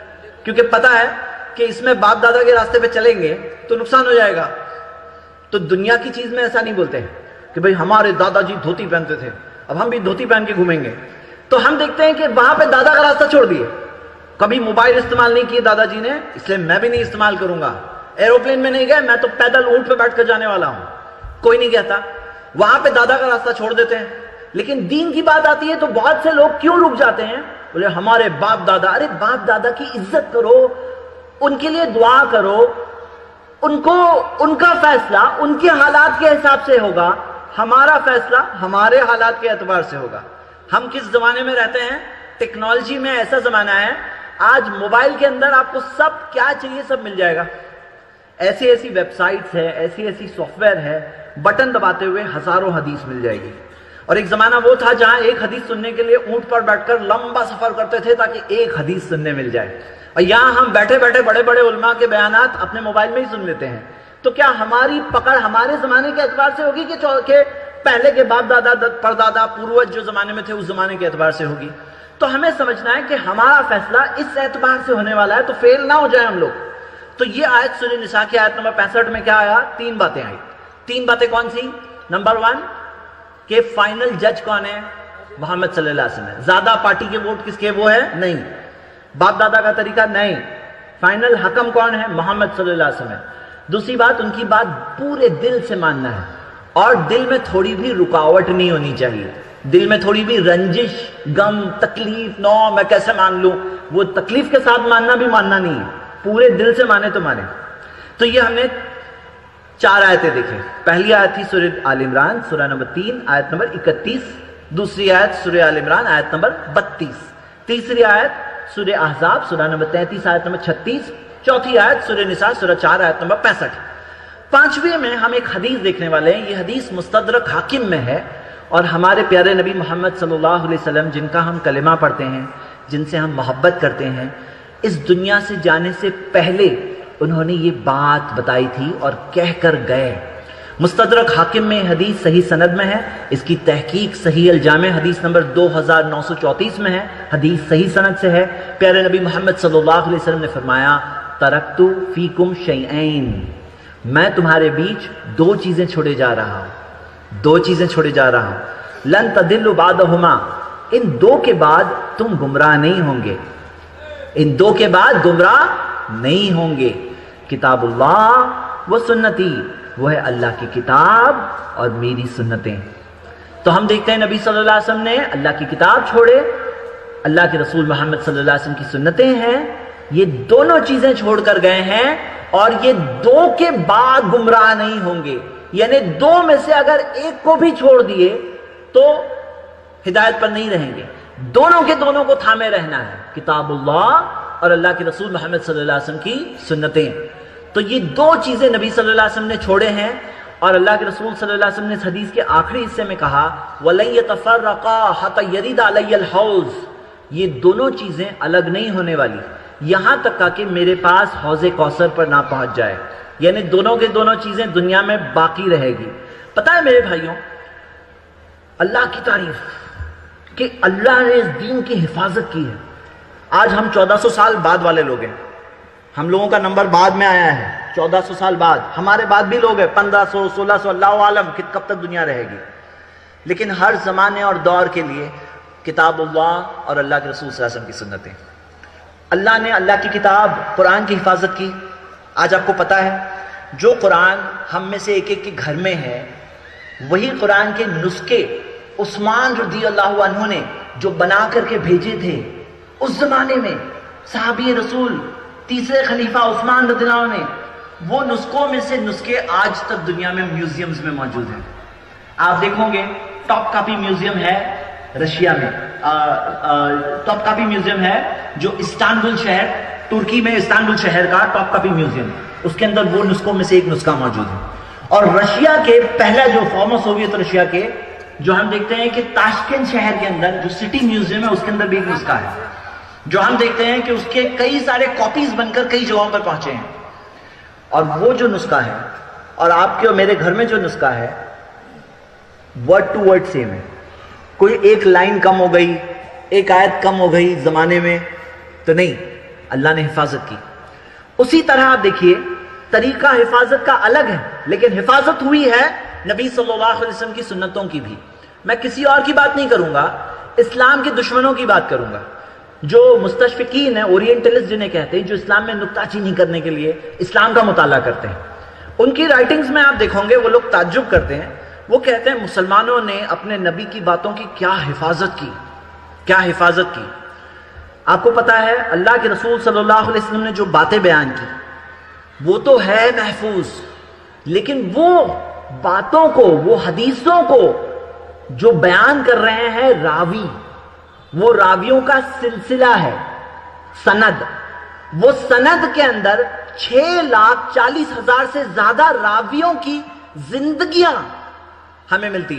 کیونکہ پتا ہے کہ اس میں باپ دادا کے راستے پہ چلیں گے تو نقصان ہو جائے گا. تو دنیا کی چیز میں ایسا نہیں بولتے ہیں کہ بھئی ہمارے دادا جی دھوتی پہنتے تھے اب ہم بھی دھوتی پہن کے گھومیں گے. تو ہم دیکھتے ہیں کہ وہاں پہ دادا کا راستہ چھوڑ دیے. کبھی موبائل استعمال نہیں کیے دادا جی نے، اس لیے میں بھی نہیں استعمال کروں گا. ایروپلین میں نہیں گئے، میں تو پیدل اونٹ پہ بیٹھ کر جانے والا ہوں. کوئی نہیں کہتا. وہاں پہ دادا کا راستہ چھوڑ دیتے ہیں. لیکن دین کی بات آتی ہے تو بہت سے لوگ کیوں رک جاتے ہیں؟ بولے ہمارے باپ دادا. ارے باپ دادا کی عزت کرو، ان کے لیے دعا کرو، ان کو ان کا فیصلہ ان کے حالات کے حساب سے ہوگا، ہمارا فیصلہ ہمارے حالات کے اعتبار سے ہوگا. ہم کس زمانے میں رہتے ہیں؟ ٹیکنالوجی میں ایسا زمانہ ہے، آج موبائل کے اندر آپ کو سب کیا چاہیے سب مل جائے گا. ایسی ایسی ویب سائٹس ہے، ایسی ایسی سافٹ ویئر ہے، بٹن دباتے ہوئے ہزاروں حدیث مل جائے گی. اور ایک زمانہ وہ تھا جہاں ایک حدیث سننے کے لیے اونٹ پر بیٹھ کر لمبا سفر کرتے تھے تاکہ ایک حدیث سننے مل جائے. اور یہاں ہم بیٹھے بیٹھے بڑے بڑے علماء کے بیانات اپنے موبائل میں ہی سن لیتے ہیں. تو کیا ہماری پکڑ ہمارے زمانے کے اعتبار سے ہوگی کہ پہلے کے باپ دادا پردادا پوروج جو زمانے میں تھے اس زمانے کے اعتبار سے ہوگی؟ تو ہمیں سمجھنا ہے کہ ہمارا فیصلہ اس اعتبار سے ہونے والا ہے تو فیل نہ ہو جائے ہم لوگ. تو یہ آیت سورہ نساء کی آیت نمبر پینسٹھ میں کیا آیا؟ تین باتیں آئی. تین باتیں کون سی؟ نمبر ون کہ فائنل جج کون ہے؟ محمد صلی اللہ علیہ وسلم. زیادہ پارٹی کے ووٹ کس کے؟ وہ ہے نہیں. باپ دادا کا طریقہ نہیں. فائنل حکم کون ہے؟ محمد صلی اللہ علیہ وسلم. دوسری بات، ان کی بات پورے دل سے ماننا ہے اور دل میں تھوڑی بھی رکاوٹ نہیں ہونی چاہیے. دل میں تھوڑی بھی رنجش، غم، تکلیف، نو میں کیسے مان لوں، وہ تکلیف کے ساتھ ماننا بھی ماننا نہیں ہے. پورے دل سے مانے تو مانے. تو یہ ہم نے چار آیتیں دیکھیں. پہلی آیت تھی سورہ آل عمران سورہ نمبر تین آیت نمبر اکتیس. دوسری آیت سورہ آل عمران آیت نمبر بتیس. تیسری آیت سورہ احزاب سورہ نمبر تینتیس آیت نمبر چھتیس. چوتھی آیت سورہ نساء سورہ چار آیت نمبر پینسٹھ. پانچویں میں ہم ایک حدیث دیکھنے والے ہیں. یہ حدیث مستدرک حاکم میں ہے اور ہمارے پیارے نبی محمد صلی اللہ علیہ وسلم جن کا ہم کلمہ پڑھتے ہیں، جن سے ہم محبت کرتے ہیں، اس دنیا سے جانے سے پہلے انہوں نے یہ بات بتائی تھی اور کہہ کر گئے. مستدرک حاکم میں حدیث صحیح سند میں ہے. اس کی تحقیق صحیح الجامع حدیث نمبر دو ہزار نو سو چونتیس میں ہے. حدیث صحیح سند سے ہے. پیارے نبی محمد صلی اللہ علیہ وسلم نے فرمایا ترکت فیکم شیئین، میں تمہارے بیچ دو چیزیں چھوڑے جا رہا ہوں. دو چیزیں چھوڑے جا رہا ہوں. لن تدلوا بعدہما، ان دو کے بعد تم گمراہ نہیں ہوں گے. ان دو کے بعد گمراہ نہیں ہوں گے. کتاب اللہ و سنتی، وہ ہے اللہ کی کتاب اور میری سنتیں. تو ہم دیکھتے ہیں نبی صلی اللہ علیہ وسلم نے اللہ کی کتاب چھوڑے، اللہ کے رسول محمد صلی اللہ علیہ وسلم کی سنتیں ہیں، یہ دونوں چیزیں چھوڑ کر گئے ہیں اور یہ دو کے بعد گمراہ نہیں ہوں گے. یعنی دو میں سے اگر ایک کو بھی چھوڑ دیے تو ہدایت پر نہیں رہیں گے. دونوں کے دونوں کو تھامے رہنا ہے، کتاب اللہ اور اللہ کے رسول محمد صلی اللہ علیہ وسلم کی سنتیں. تو یہ دو چیزیں نبی صلی اللہ علیہ وسلم نے چھوڑے ہیں اور اللہ کے رسول صلی اللہ علیہ وسلم نے اس حدیث کے آخری حصے میں کہا وَلَن يَتَفَرَّقَا حَتَّى يَرِدَ عَلَيَّ الْحَوْض، یہ دونوں چیزیں الگ نہیں ہونے والی یہاں تک کہ میرے پاس حوض کوثر پر نہ پہنچ جائے. یعنی دونوں کے دونوں چیزیں دنیا میں باقی رہے گی. پتہ ہے میرے بھائیوں، اللہ کی تعریف کہ اللہ نے اس دین کی حفاظت کی ہے. آج ہم چودہ سو سال بعد والے لوگ ہیں، ہم لوگوں کا نمبر بعد میں آیا ہے. چودہ سو سال بعد ہمارے بعد بھی لوگ ہیں، پندرہ سو سولہ سو، اللہ عالم کب تک دنیا رہے گی. لیکن ہر زمانے اور دور کے لیے کتاب اللہ اور اللہ کے رسول صلی اللہ علیہ وسلم کی سنتیں. اللہ نے اللہ کی کتاب قرآن کی حفاظت کی. آج آپ کو پتا ہے جو قرآن ہم میں سے ایک ایک کے گھر میں ہے، وہی قرآن کے نسخے عثمان رضی اللہ عنہ نے جو بنا کر کے بھیجے تھے اس زمانے میں، صحابی رسول تیسرے خلیفہ عثمان رضی اللہ عنہ نے، وہ نسخوں میں سے نسخے آج تک دنیا میں میوزیمز میں موجود ہیں. آپ دیکھو گے ٹاپ کاپی میوزیم ہے رشیا میں، ٹاپ کاپی میوزیم ہے جو استانبول شہر، ترکی میں استانبول شہر کا ٹاپ کاپی میوزیم، اس کے اندر وہ نسخوں میں سے ایک نسخہ موجود ہے. اور رشیا کے پہلا جو فارمر سوویت رشیا کے جو ہم دیکھتے ہیں کہ تاشکند شہر کے اندر جو سٹی میوزیم ہے اس کے اندر بھی ایک نسخہ ہے جو ہم دیکھتے ہیں کہ اس کے کئی سارے کاپیز بن کر کئی جگہوں پر پہنچے ہیں. اور وہ جو نسخہ ہے اور آپ کے اور میرے گھر میں جو نسخہ ہے ورڈ ٹو ورڈ سیم ہے. کوئی ایک لائن کم ہو گئی، ایک آیت کم ہو گئی زمانے میں تو نہیں. اللہ نے حفاظت کی. اسی طرح آپ دیکھیے طریقہ حفاظت کا الگ ہے، لیکن حفاظت ہوئی ہے نبی صلی اللہ علیہ وسلم کی سنتوں کی بھی. میں کسی اور کی بات نہیں کروں گا، اسلام کے دشمنوں کی بات کروں گا، جو مستشفقین ہیں، اورینٹلسٹ جنہیں کہتے ہیں، جو اسلام میں نکتہ چینی کرنے کے لیے اسلام کا مطالعہ کرتے ہیں. ان کی رائٹنگز میں آپ دیکھو گے وہ لوگ تعجب کرتے ہیں. وہ کہتے ہیں مسلمانوں نے اپنے نبی کی باتوں کی کیا حفاظت کی، کیا حفاظت کی. آپ کو پتا ہے اللہ کے رسول صلی اللہ علیہ وسلم نے جو باتیں بیان کی وہ تو ہے محفوظ، لیکن وہ باتوں کو، وہ حدیثوں کو جو بیان کر رہے ہیں راوی، وہ راویوں کا سلسلہ ہے، سند. وہ سند کے اندر چھ لاکھ چالیس ہزار سے زیادہ راویوں کی زندگیاں ہمیں ملتی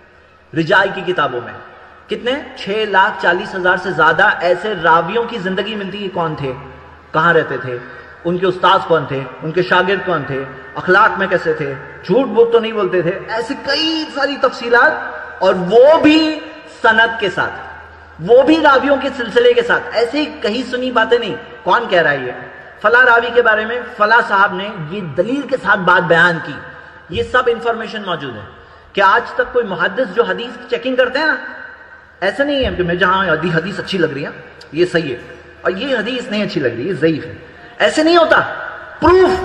ہے رجال کی کتابوں میں. کتنے؟ چھ لاکھ چالیس ہزار سے زیادہ ایسے راویوں کی زندگی ملتی ہے. کون تھے، کہاں رہتے تھے، ان کے استاد کون تھے، ان کے شاگرد کون تھے، اخلاق میں کیسے تھے، جھوٹ بول تو نہیں بولتے تھے، ایسی کئی ساری تفصیلات، اور وہ بھی سند کے ساتھ، وہ بھی راویوں کے سلسلے کے ساتھ. ایسے ہی کہیں سنی باتیں نہیں. کون کہہ رہا ہے یہ فلاں راوی کے بارے میں فلاں صاحب نے یہ دلیل کے ساتھ بات بیان کی. یہ سب انفارمیشن موجود ہے. کہ آج تک کوئی محدث جو حدیث چیکنگ کرتے ہیں نا، ایسا نہیں ہے کہ میں جہاں حدیث اچھی لگ رہی ہے یہ صحیح ہے اور یہ حدیث نہیں اچھی لگ رہی ہے ضعیف ہے، ایسے نہیں ہوتا. پروف.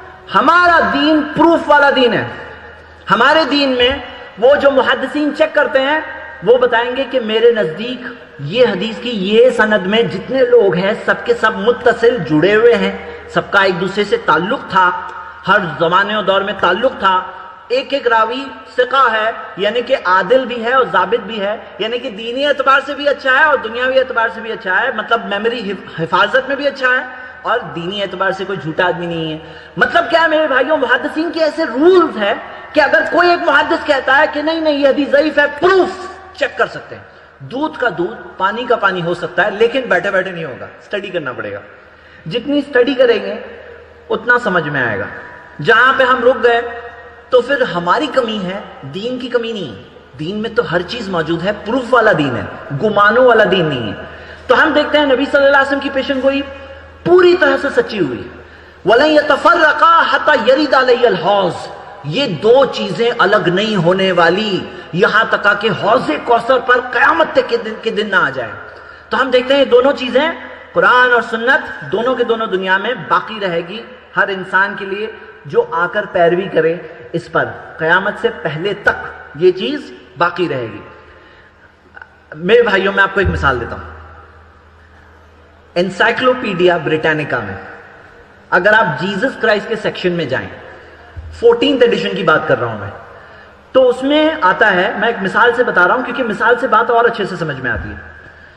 ہمارا دین پروف والا دین ہے. ہمارے دین میں وہ جو محدثین چیک کرتے ہیں وہ بتائیں گے کہ میرے نزدیک یہ حدیث کی یہ سند میں جتنے لوگ ہیں سب کے سب متصل جڑے ہوئے ہیں، سب کا ایک دوسرے سے تعلق تھا، ہر زمانے اور دور میں تعلق تھا. ایک ایک راوی ثقہ ہے، یعنی کہ عادل بھی ہے اور ضابط بھی ہے، یعنی کہ دینی اعتبار سے بھی اچھا ہے اور دنیاوی اعتبار سے بھی اچھا ہے. مطلب میموری حفاظت میں بھی اچھا ہے اور دینی اعتبار سے کوئی جھوٹا آدمی نہیں ہے. مطلب کیا ہے میرے بھائیوں، محدثین کے ایسے رولز ہیں کہ اگر کوئی ایک محدث کہتا ہے کہ نہیں نہیں یہ حدیث ضعیف ہے، پروف چیک کر سکتے ہیں. دودھ کا دودھ، پانی کا پانی ہو سکتا ہے، لیکن بیٹھے بیٹھے نہیں ہوگا، اسٹڈی کرنا پڑے گا. جتنی اسٹڈی کریں گے اتنا سمجھ میں آئے گا. جہاں پہ ہم رک گئے تو پھر ہماری کمی ہے، دین کی کمی نہیں ہے. دین میں تو ہر چیز موجود ہے، پروف والا دین ہے، گمانوں والا دین نہیں ہے. تو ہم دیکھتے ہیں نبی صلی اللہ علیہ وسلم کی پیشن گوئی پوری طرح سے سچی ہوئی. وَلَن يَتَفَرَّقَا حَتَّى يَرِدَ عَلَيَّ الْحَوْض. یہ دو چیزیں الگ نہیں ہونے والی یہاں تک کہ حوض کوثر پر قیامت تک کے دن کے دن نہ آ جائے. تو ہم دیکھتے ہیں دونوں چیزیں، قرآن اور سنت، دونوں کے دونوں دنیا میں باقی رہے گی ہر انسان کے لیے جو آ کر پیروی کرے اس پر. قیامت سے پہلے تک یہ چیز باقی رہے گی. میرے بھائیوں میں آپ کو ایک مثال دیتا ہوں. انسائکلوپیڈیا بریٹینیکا میں اگر آپ جیزس کرائسٹ کے سیکشن میں جائیں، فورٹینتھ ایڈیشن کی بات کر رہا ہوں میں، تو اس میں آتا ہے، میں ایک مثال سے بتا رہا ہوں کیونکہ مثال سے بات اور اچھے سے سمجھ میں آتی ہے.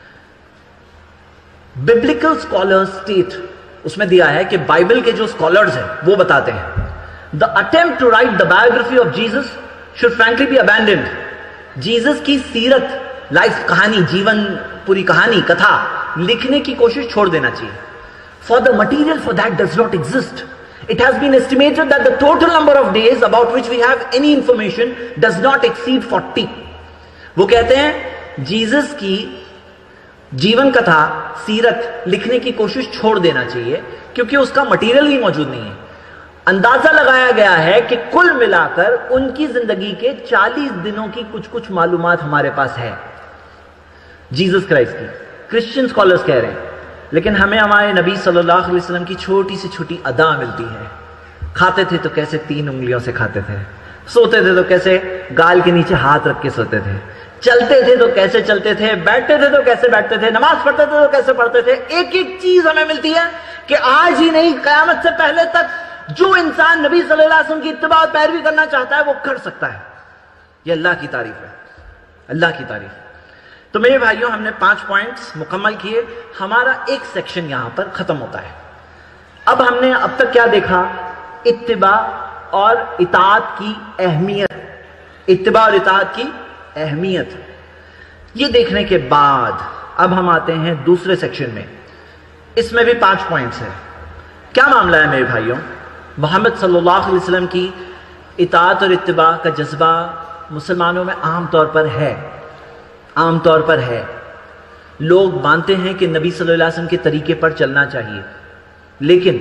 ببلیکل اسکالر اسٹیٹ، اس میں دیا ہے کہ بائبل کے جو اسکالرز ہیں وہ بتاتے ہیں the attempt to write the biography of Jesus should frankly be abandoned. Jesus کی سیرت، لائف کہانی، جیون پوری کہانی، کتھا لکھنے کی کوشش چھوڑ دینا چاہیے. For the material for that does not exist. It has been estimated that the total number of days about which we have any information does not exceed forty. وہ کہتے ہیں جیزس کی جیون کتھا، سیرت لکھنے کی کوشش چھوڑ دینا چاہیے کیونکہ اس کا مٹیریل ہی موجود نہیں ہے. اندازہ لگایا گیا ہے کہ کل ملا کر ان کی زندگی کے چالیس دنوں کی کچھ کچھ معلومات ہمارے پاس ہے جیزس کرائسٹ کی. کرسچن اسکالرز کہہ رہے ہیں، لیکن ہمیں ہمارے نبی صلی اللہ علیہ وسلم کی چھوٹی سی چھوٹی ادا ملتی ہے. کھاتے تھے تو کیسے تین انگلیوں سے کھاتے تھے، سوتے تھے تو کیسے گال کے نیچے ہاتھ رکھ کے سوتے تھے، چلتے تھے تو کیسے چلتے تھے، بیٹھتے تھے تو کیسے بیٹھتے تھے، نماز پڑھتے تھے تو کیسے پڑھتے تھے. ایک ایک چیز ہمیں ملتی ہے کہ آج ہی نہیں قیامت سے پہلے تک جو انسان نبی صلی اللہ علیہ وسلم کی اتباع پیروی کرنا چاہتا ہے وہ کر سکتا ہے. یہ اللہ کی تعریف ہے، اللہ کی تعریف. تو میرے بھائیوں ہم نے پانچ پوائنٹس مکمل کیے، ہمارا ایک سیکشن یہاں پر ختم ہوتا ہے. اب ہم نے اب تک کیا دیکھا؟ اتباع اور اطاعت کی اہمیت، اتباع اور اطاعت کی اہمیت. یہ دیکھنے کے بعد اب ہم آتے ہیں دوسرے سیکشن میں. اس میں بھی پانچ پوائنٹس ہیں. کیا معاملہ ہے میرے بھائیوں؟ محمد صلی اللہ علیہ وسلم کی اطاعت اور اتباع کا جذبہ مسلمانوں میں عام طور پر ہے، عام طور پر ہے. لوگ مانتے ہیں کہ نبی صلی اللہ علیہ وسلم کے طریقے پر چلنا چاہیے، لیکن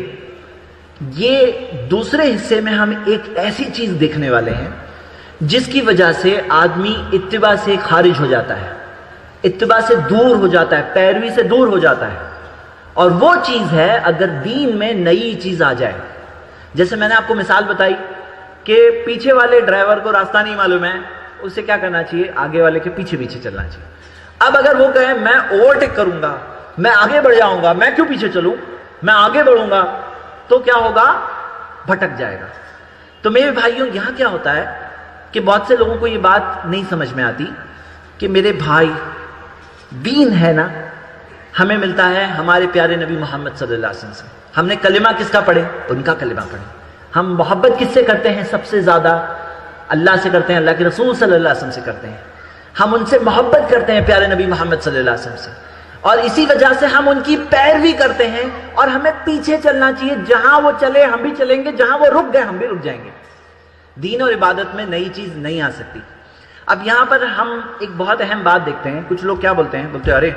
یہ دوسرے حصے میں ہم ایک ایسی چیز دیکھنے والے ہیں جس کی وجہ سے آدمی اتباع سے خارج ہو جاتا ہے، اتباع سے دور ہو جاتا ہے، پیروی سے دور ہو جاتا ہے، اور وہ چیز ہے اگر دین میں نئی چیز آ جائے. جیسے میں نے آپ کو مثال بتائی کہ پیچھے والے ڈرائیور کو راستہ نہیں معلوم ہے، اسے کیا کرنا چاہیے؟ آگے والے کے پیچھے پیچھے چلنا چاہیے. اب اگر وہ کہے میں اوورٹیک کروں گا، میں آگے بڑھ جاؤں گا، میں کیوں پیچھے چلوں، میں آگے بڑھوں گا، تو کیا ہوگا؟ بھٹک جائے گا. تو میرے بھائیوں یہاں کیا ہوتا ہے کہ بہت سے لوگوں کو یہ بات نہیں سمجھ میں آتی کہ میرے بھائی دین ہے نا ہمیں ملتا ہے ہمارے پیارے نبی محمد صلی اللہ علیہ وسلم سے. ہم نے کلمہ کس کا پڑھے؟ ان کا کلمہ پڑھے. ہم محبت کس سے کرتے ہیں؟ سب سے زیادہ اللہ سے کرتے ہیں، اللہ کے رسول صلی اللہ علیہ وسلم سے کرتے ہیں. ہم ان سے محبت کرتے ہیں پیارے نبی محمد صلی اللہ علیہ وسلم سے، اور اسی وجہ سے ہم ان کی پیروی کرتے ہیں، اور ہمیں پیچھے چلنا چاہیے. جہاں وہ چلے ہم بھی چلیں گے، جہاں وہ رک گئے ہم بھی رک جائیں گے. دین اور عبادت میں نئی چیز نہیں آ سکتی. اب یہاں پر ہم ایک بہت اہم بات دیکھتے ہیں. کچھ لوگ کیا بولتے ہیں؟ بولتے ہیں ارے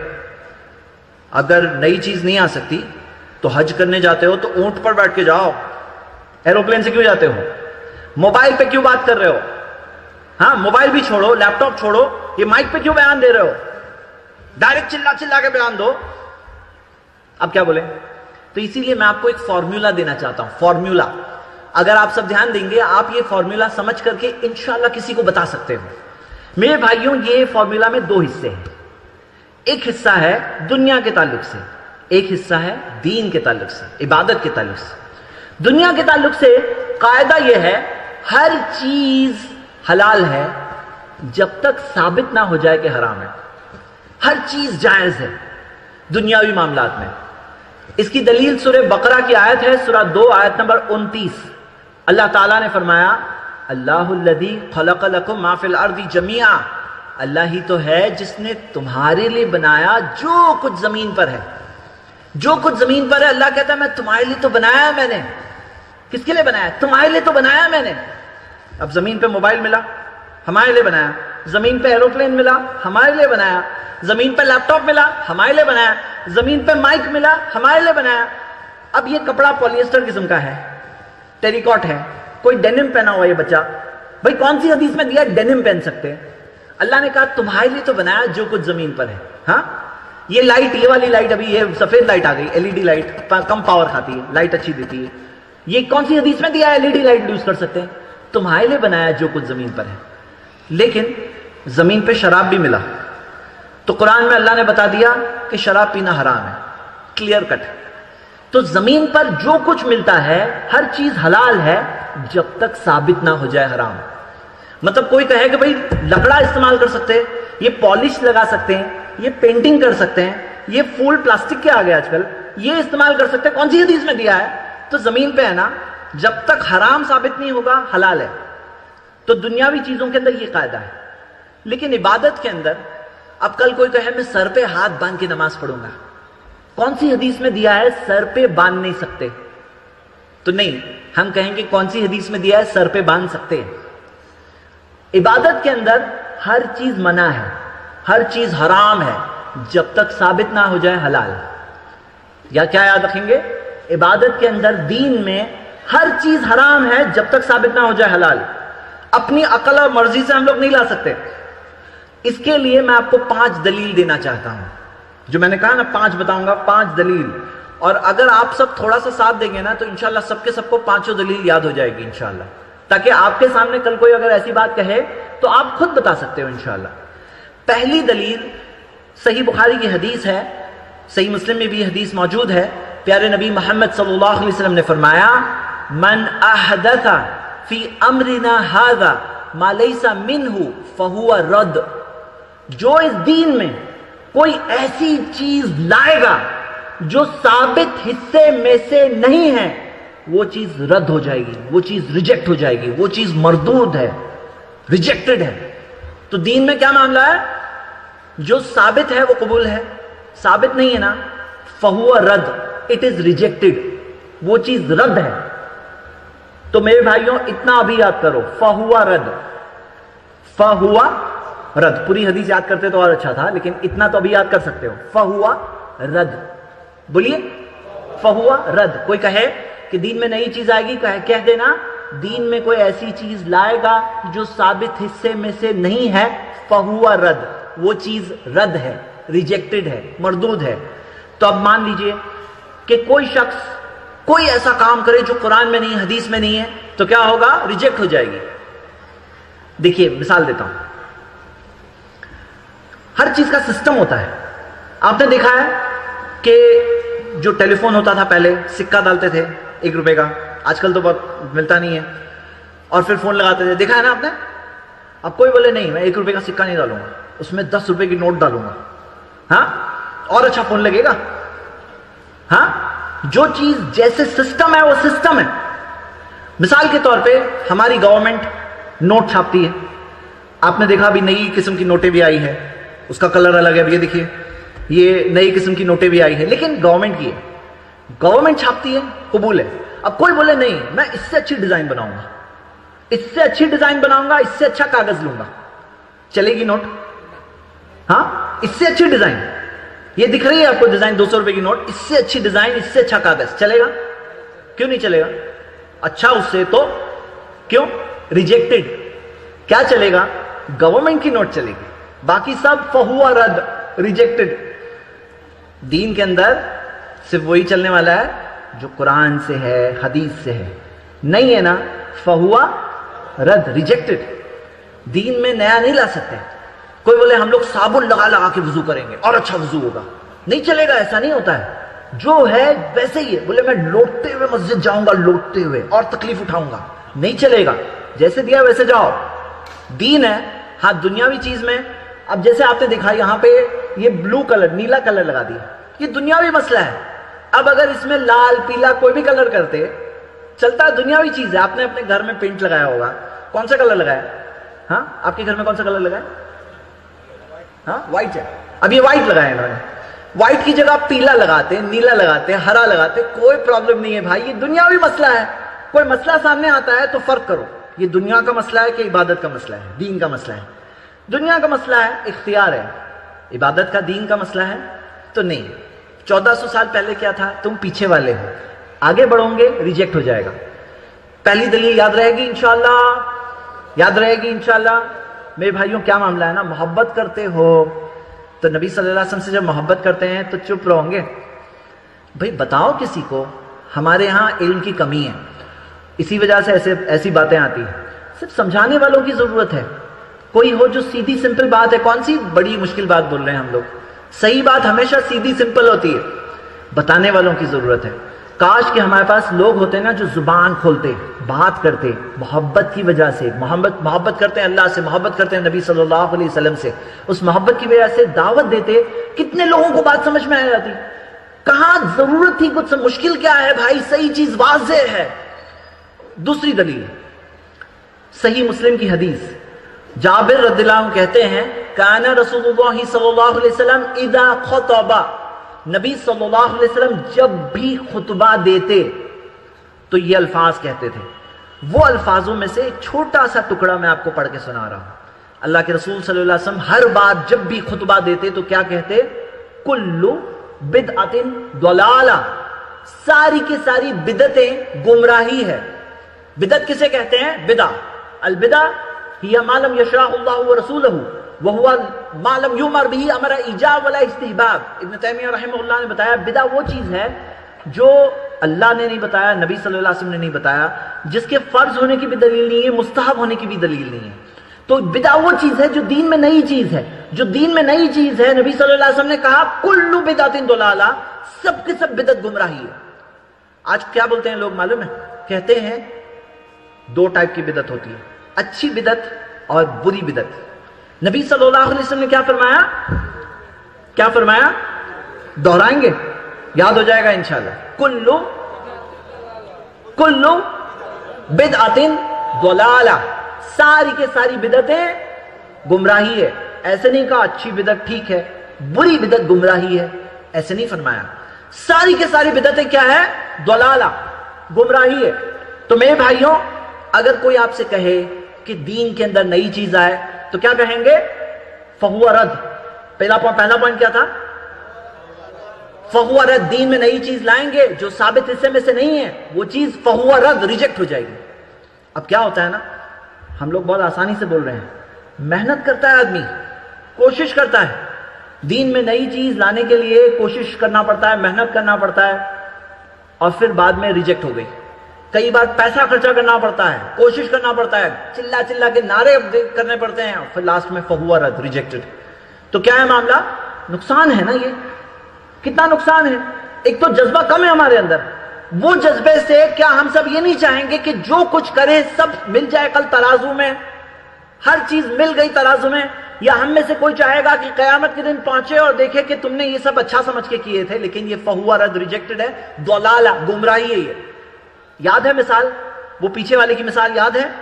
اگر نئی چیز نہیں آ سکتی تو حج کرنے جاتے ہو تو اونٹ پر بیٹھ کے جاؤ، ایروپلین سے کیوں جاتے ہو؟ موبائل پہ کیوں بات کر رہے ہو؟ ہاں موبائل بھی چھوڑو، لیپ ٹاپ چھوڑو، یہ مائک پہ کیوں بیان دے رہے ہو؟ ڈائریکٹ چلا چلا کے بیان دو. اب کیا بولیں؟ تو اسی لیے میں آپ کو ایک فارمولا دینا چاہتا ہوں. فارمولا اگر آپ سب دھیان دیں گے، آپ یہ فارمولا سمجھ کر کے انشاءاللہ کسی کو بتا سکتے ہو. میرے بھائیوں یہ فارمولا میں دو حصے ہیں. ایک حصہ ہے دنیا کے تعلق سے، ایک حصہ ہے دین کے تعلق سے، عبادت کے تعلق سے. دنیا کے تعلق سے قاعدہ یہ ہے ہر چیز حلال ہے جب تک ثابت نہ ہو جائے کہ حرام ہے. ہر چیز جائز ہے دنیاوی معاملات میں. اس کی دلیل سورہ بقرہ کی آیت ہے، سورہ دو آیت نمبر انتیس. اللہ تعالیٰ نے فرمایا اللہ الذی خلق لکم ما فی الارض جمیعا، اللہ ہی تو ہے جس نے تمہارے لیے بنایا جو کچھ زمین پر ہے. جو کچھ زمین پر ہے اللہ کہتا ہے میں تمہارے لیے تو بنایا ہے. میں نے کس کے لیے بنایا؟ تمہارے لیے تو بنایا میں نے. اب زمین پہ موبائل ملا، ہمارے لیے بنایا. زمین پہ ایروپلین ملا، ہمارے لیے بنایا. زمین پہ لیپ ٹاپ ملا، ہمارے لیے بنایا. زمین پہ مائک ملا، ہمارے لیے بنایا. اب یہ کپڑا پولیسٹر قسم کا ہے، ٹیریکاٹ ہے، کوئی ڈینم پہنا ہوا یہ بچہ، بھائی کون سی حدیث میں دیا ڈینم پہن سکتے؟ اللہ نے کہا تمہارے لیے تو بنایا جو کچھ زمین پر ہے. ہاں یہ لائٹ، یہ والی لائٹ، ابھی یہ سفید لائٹ آ گئی، ایل ای ڈی لائٹ کم پاور کھاتی ہے، لائٹ اچھی دیتی ہے. یہ کون سی حدیث میں دیا L E D light use کر سکتے ہیں؟ تمہارے لیے بنایا جو کچھ زمین پر ہے. لیکن زمین پہ شراب بھی ملا تو قرآن میں اللہ نے بتا دیا کہ شراب پینا حرام ہے، کلیئر کٹ. تو زمین پر جو کچھ ملتا ہے ہر چیز حلال ہے جب تک ثابت نہ ہو جائے حرام. مطلب کوئی کہے کہ بھائی لکڑا استعمال کر سکتے ہیں، یہ پالش لگا سکتے ہیں، یہ پینٹنگ کر سکتے ہیں، یہ پھول پلاسٹک کے آ گئے آج کل، یہ استعمال کر سکتے ہیں، کون سی حدیث میں دیا ہے؟ تو زمین پہ ہے نا، جب تک حرام ثابت نہیں ہوگا حلال ہے. تو دنیاوی چیزوں کے اندر یہ قاعدہ ہے. لیکن عبادت کے اندر اب کل کوئی کہے میں سر پہ ہاتھ باندھ کے نماز پڑھوں گا، کون سی حدیث میں دیا ہے سر پہ باندھ نہیں سکتے؟ تو نہیں، ہم کہیں گے کون سی حدیث میں دیا ہے سر پہ باندھ سکتے ہیں. عبادت کے اندر ہر چیز منع ہے، ہر چیز حرام ہے جب تک ثابت نہ ہو جائے حلال. یا کیا یاد رکھیں گے؟ عبادت کے اندر دین میں ہر چیز حرام ہے جب تک ثابت نہ ہو جائے حلال. اپنی عقل اور مرضی سے ہم لوگ نہیں لا سکتے. اس کے لیے میں آپ کو پانچ دلیل دینا چاہتا ہوں. جو میں نے کہا نا پانچ بتاؤں گا، پانچ دلیل. اور اگر آپ سب تھوڑا سا ساتھ دیں گے نا تو انشاءاللہ سب کے سب کو پانچوں دلیل یاد ہو جائے گی انشاءاللہ، تاکہ آپ کے سامنے کل کوئی اگر ایسی بات کہے تو آپ خود بتا سکتے ہو انشاءاللہ. پہلی دلیل صحیح بخاری کی حدیث ہے، صحیح مسلم میں بھی حدیث موجود ہے. پیارے نبی محمد صلی اللہ علیہ وسلم نے فرمایا من احدث فی امرنا ھذا ما لیس منہ فہو رد. جو اس دین میں کوئی ایسی چیز لائے گا جو ثابت حصے میں سے نہیں ہے وہ چیز رد ہو جائے گی، وہ چیز ریجیکٹ ہو جائے گی، وہ چیز مردود ہے، ریجیکٹڈ ہے. تو دین میں کیا معاملہ ہے؟ جو ثابت ہے وہ قبول ہے، ثابت نہیں ہے نا فہو رد، اٹ از ریجیکٹڈ، وہ چیز رد ہے. تو میرے بھائیوں اتنا ابھی یاد کرو، فہو رد، فہو رد. پوری حدیث یاد کرتے تو اور اچھا تھا, لیکن اتنا تو ابھی یاد کر سکتے ہو. فہوا رد, بولیے فہوا رد. کوئی کہے کہ دین میں نئی چیز آئے گی, کہہ دینا دین میں کوئی ایسی چیز لائے گا جو ثابت حصے میں سے نہیں ہے, فہوا رد, وہ چیز رد ہے, ریجیکٹڈ ہے, مردود ہے. تو اب مان لیجئے کہ کوئی شخص کوئی ایسا کام کرے جو قرآن میں نہیں, حدیث میں نہیں ہے, تو کیا ہوگا؟ ریجیکٹ ہو جائے گی. دیکھیے مثال دیتا ہوں. ہر چیز کا سسٹم ہوتا ہے. آپ نے دیکھا ہے کہ جو ٹیلی فون ہوتا تھا پہلے, سکہ ڈالتے تھے ایک روپے کا, آج کل تو بہت ملتا نہیں ہے, اور پھر فون لگاتے تھے. دیکھا ہے نا آپ نے؟ اب کوئی بولے نہیں میں ایک روپے کا سکہ نہیں ڈالوں گا, اس میں دس روپے کی نوٹ ڈالوں گا, ہاں اور اچھا فون لگے گا. ہاں جو چیز جیسے سسٹم ہے وہ سسٹم ہے. مثال کے طور پہ ہماری گورنمنٹ نوٹ چھاپتی ہے. آپ نے دیکھا ابھی نئی قسم کی نوٹیں بھی آئی ہے, اس کا کلر الگ ہے. اب یہ دیکھیے یہ نئی قسم کی نوٹیں بھی آئی ہے, لیکن گورنمنٹ کی ہے, گورنمنٹ چھاپتی ہے, قبول ہے. اب کوئی بولے نہیں میں اس سے اچھی ڈیزائن بناؤں گا, اس سے اچھی ڈیزائن بناؤں گا, اس سے اچھا کاغذ لوں گا, چلے گی نوٹ؟ ہاں اس سے اچھی ڈیزائن, یہ دکھ رہی ہے آپ کو ڈیزائن دو سو روپے کی نوٹ, اس سے اچھی ڈیزائن, اس سے اچھا کاغذ, چلے گا؟ کیوں نہیں چلے گا؟ اچھا اس سے تو کیوں ریجیکٹڈ. کیا چلے گا؟ گورنمنٹ کی نوٹ چلے گی, باقی سب فہوا رد, ریجیکٹڈ. دین کے اندر صرف وہی چلنے والا ہے جو قرآن سے ہے, حدیث سے ہے. نہیں ہے نا, فہوا رد, ریجیکٹڈ. دین میں نیا نہیں لا سکتے. کوئی بولے ہم لوگ صابن لگا لگا کے وضو کریں گے اور اچھا وضو ہوگا, نہیں چلے گا, ایسا نہیں ہوتا ہے. جو ہے ویسے ہی ہے. بولے میں لوٹتے ہوئے مسجد جاؤں گا, لوٹتے ہوئے اور تکلیف اٹھاؤں گا, نہیں چلے گا. جیسے دیا ویسے جاؤ. دین ہے. ہاں دنیاوی چیز میں اب جیسے آپ نے دیکھا یہاں پہ یہ بلو کلر, نیلا کلر لگا دیا, یہ دنیاوی مسئلہ ہے. اب اگر اس میں لال پیلا کوئی بھی کلر کرتے چلتا ہے, دنیاوی چیز ہے. آپ نے اپنے گھر میں پینٹ لگایا ہوگا, کون سا کلر لگایا؟ ہاں آپ کے گھر میں کون سا کلر لگایا؟ ہاں وائٹ ہے. اب یہ وائٹ لگایا انہوں نے, وائٹ کی جگہ پیلا لگاتے, نیلا لگاتے, ہرا لگاتے, کوئی پرابلم نہیں ہے بھائی. یہ دنیاوی مسئلہ ہے. کوئی مسئلہ سامنے آتا ہے تو فرق کرو, یہ دنیا کا مسئلہ ہے کہ عبادت کا مسئلہ ہے, دین کا مسئلہ ہے. دنیا کا مسئلہ ہے, اختیار ہے. عبادت کا, دین کا مسئلہ ہے تو نہیں. چودہ سو سال پہلے کیا تھا, تم پیچھے والے ہو, آگے بڑھو گے ریجیکٹ ہو جائے گا. پہلی دلیل یاد رہے گی انشاءاللہ, یاد رہے گی انشاءاللہ. میرے بھائیوں کیا معاملہ ہے نا, محبت کرتے ہو تو نبی صلی اللہ علیہ وسلم سے جب محبت کرتے ہیں تو چپ رہو گے. بھئی بتاؤ کسی کو, ہمارے ہاں علم کی کمی ہے, اسی وجہ سے ایسے ایسی باتیں آتی ہیں. صرف سمجھانے والوں کی ضرورت ہے. کوئی ہو جو سیدھی سمپل بات ہے, کون سی بڑی مشکل بات بول رہے ہیں ہم لوگ, صحیح بات ہمیشہ سیدھی سمپل ہوتی ہے. بتانے والوں کی ضرورت ہے. کاش کہ ہمارے پاس لوگ ہوتے نا جو زبان کھولتے, بات کرتے, محبت کی وجہ سے. محبت محبت کرتے ہیں اللہ سے, محبت کرتے ہیں نبی صلی اللہ علیہ وسلم سے, اس محبت کی وجہ سے دعوت دیتے. کتنے لوگوں کو بات سمجھ میں آ جاتی. کہاں ضرورت تھی کچھ, مشکل کیا ہے بھائی, صحیح چیز واضح ہے. دوسری دلیل صحیح مسلم کی حدیث, جابر رضی اللہ عنہ کہتے ہیں کان رسول اللہ صلی اللہ علیہ وسلم اذا خطب, نبی صلی اللہ علیہ وسلم جب بھی خطبہ دیتے تو یہ الفاظ کہتے تھے. وہ الفاظوں میں سے ایک چھوٹا سا ٹکڑا میں آپ کو پڑھ کے سنا رہا ہوں. اللہ کے رسول صلی اللہ علیہ وسلم ہر بار جب بھی خطبہ دیتے تو کیا کہتے؟ کلو بدعت ضلالہ, ساری کی ساری بدعتیں گمراہی ہے. بدعت کسے کہتے ہیں؟ بدع. البدع ہی ما لم یشرع اللہ ورسولہ وہو ما لم یؤمر بہ امر ایجاب ولا استحباب. ابن تیمیہ رحمہ اللہ نے بتایا بدع وہ چیز ہے جو اللہ نے نہیں بتایا, نبی صلی اللہ علیہ وسلم نے نہیں بتایا, جس کے فرض ہونے کی بھی دلیل نہیں ہے, مستحب ہونے کی بھی دلیل نہیں ہے. تو بدع وہ چیز ہے جو دین میں نئی چیز ہے. جو دین میں نئی چیز ہے, نبی صلی اللہ علیہ وسلم نے کہا کلو بدعت ضلالہ, سب کے سب بدعت گمراہی ہے. آج کیا بولتے ہیں لوگ معلوم ہے؟ کہتے ہیں دو ٹائپ کی بدعت ہوتی ہے, اچھی بدعت اور بری بدعت. نبی صلی اللہ علیہ وسلم نے کیا فرمایا؟ کیا فرمایا؟ دہرائیں گے, یاد ہو جائے گا انشاءاللہ. کلو کلو بدعت ضلالہ, ساری کے ساری بدعتیں گمراہی ہے. ایسے نہیں کہا اچھی بدعت ٹھیک ہے, بری بدعت گمراہی ہے, ایسے نہیں فرمایا. ساری کے ساری بدعتیں کیا ہے؟ ضلالہ, گمراہی ہے. تو میرے بھائیوں, اگر کوئی آپ سے کہے کہ دین کے اندر نئی چیز آئے تو کیا کہیں گے؟ فہو رد. پہلا پہلا پوائنٹ کیا تھا؟ فہو رد. دین میں نئی چیز لائیں گے جو ثابت حصے میں سے نہیں ہے، وہ چیز فہو رد، ریجیکٹ ہو جائے گی. اب کیا ہوتا ہے نا، ہم لوگ بہت آسانی سے بول رہے ہیں، محنت کرتا ہے آدمی، کوشش کرتا ہے، دین میں نئی چیز لانے کے لیے کوشش کرنا پڑتا ہے، محنت کرنا پڑتا ہے، اور پھر بعد میں ریجیکٹ ہو گئی. کئی بار پیسہ خرچہ کرنا پڑتا ہے، کوشش کرنا پڑتا ہے، چلا چلا کے نعرے کرنے پڑتے ہیں، اور پھر لاسٹ میں فہو رد، ریجیکٹڈ. تو کیا ہے معاملہ؟ نقصان ہے نا. یہ کتنا نقصان ہے. ایک تو جذبہ کم ہے ہمارے اندر. وہ جذبے سے کیا ہم سب یہ نہیں چاہیں گے کہ جو کچھ کریں سب مل جائے کل ترازو میں، ہر چیز مل گئی ترازو میں؟ یا ہم میں سے کوئی چاہے گا کہ قیامت کے دن پہنچے اور دیکھے کہ تم نے یہ سب اچھا سمجھ کے کیے تھے لیکن یہ فہو رد، ریجیکٹڈ ہے، ضلالہ، گمراہی ہے. یہ یاد ہے مثال، وہ پیچھے والے کی مثال یاد ہے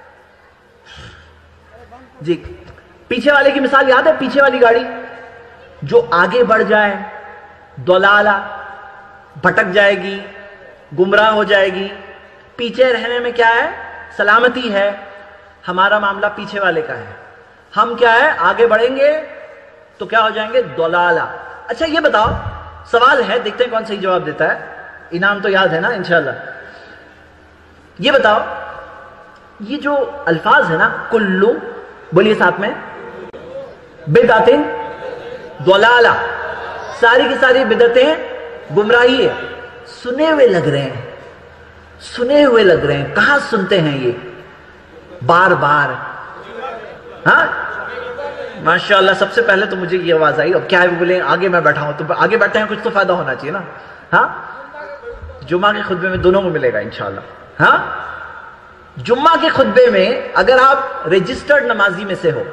جی؟ پیچھے والے کی مثال یاد ہے؟ پیچھے والی گاڑی جو آگے بڑھ جائے ضلالہ، بھٹک جائے گی، گمراہ ہو جائے گی. پیچھے رہنے میں کیا ہے؟ سلامتی ہے. ہمارا معاملہ پیچھے والے کا ہے. ہم کیا ہے؟ آگے بڑھیں گے تو کیا ہو جائیں گے؟ ضلالہ. اچھا یہ بتاؤ، سوال ہے، دیکھتے ہیں کون صحیح جواب دیتا ہے. انعام تو یاد ہے نا انشاءاللہ. یہ بتاؤ، یہ جو الفاظ ہے نا، کلو، بولیے ساتھ میں، بدعت ضلالہ، ساری کی ساری بدعتیں گمراہی ہے. سنے ہوئے لگ رہے ہیں، سنے ہوئے لگ رہے ہیں. کہاں سنتے ہیں یہ؟ بار بار. ہاں ماشاءاللہ. سب سے پہلے تو مجھے یہ آواز آئی. اب کیا ہے، وہ بولے آگے میں بیٹھا ہوں، تو آگے بیٹھے ہیں، کچھ تو فائدہ ہونا چاہیے نا. ہاں جمعہ کے خطبے میں دونوں کو ملے گا انشاءاللہ. ہاں جمعہ کے خطبے میں اگر آپ رجسٹرڈ نمازی میں سے ہو،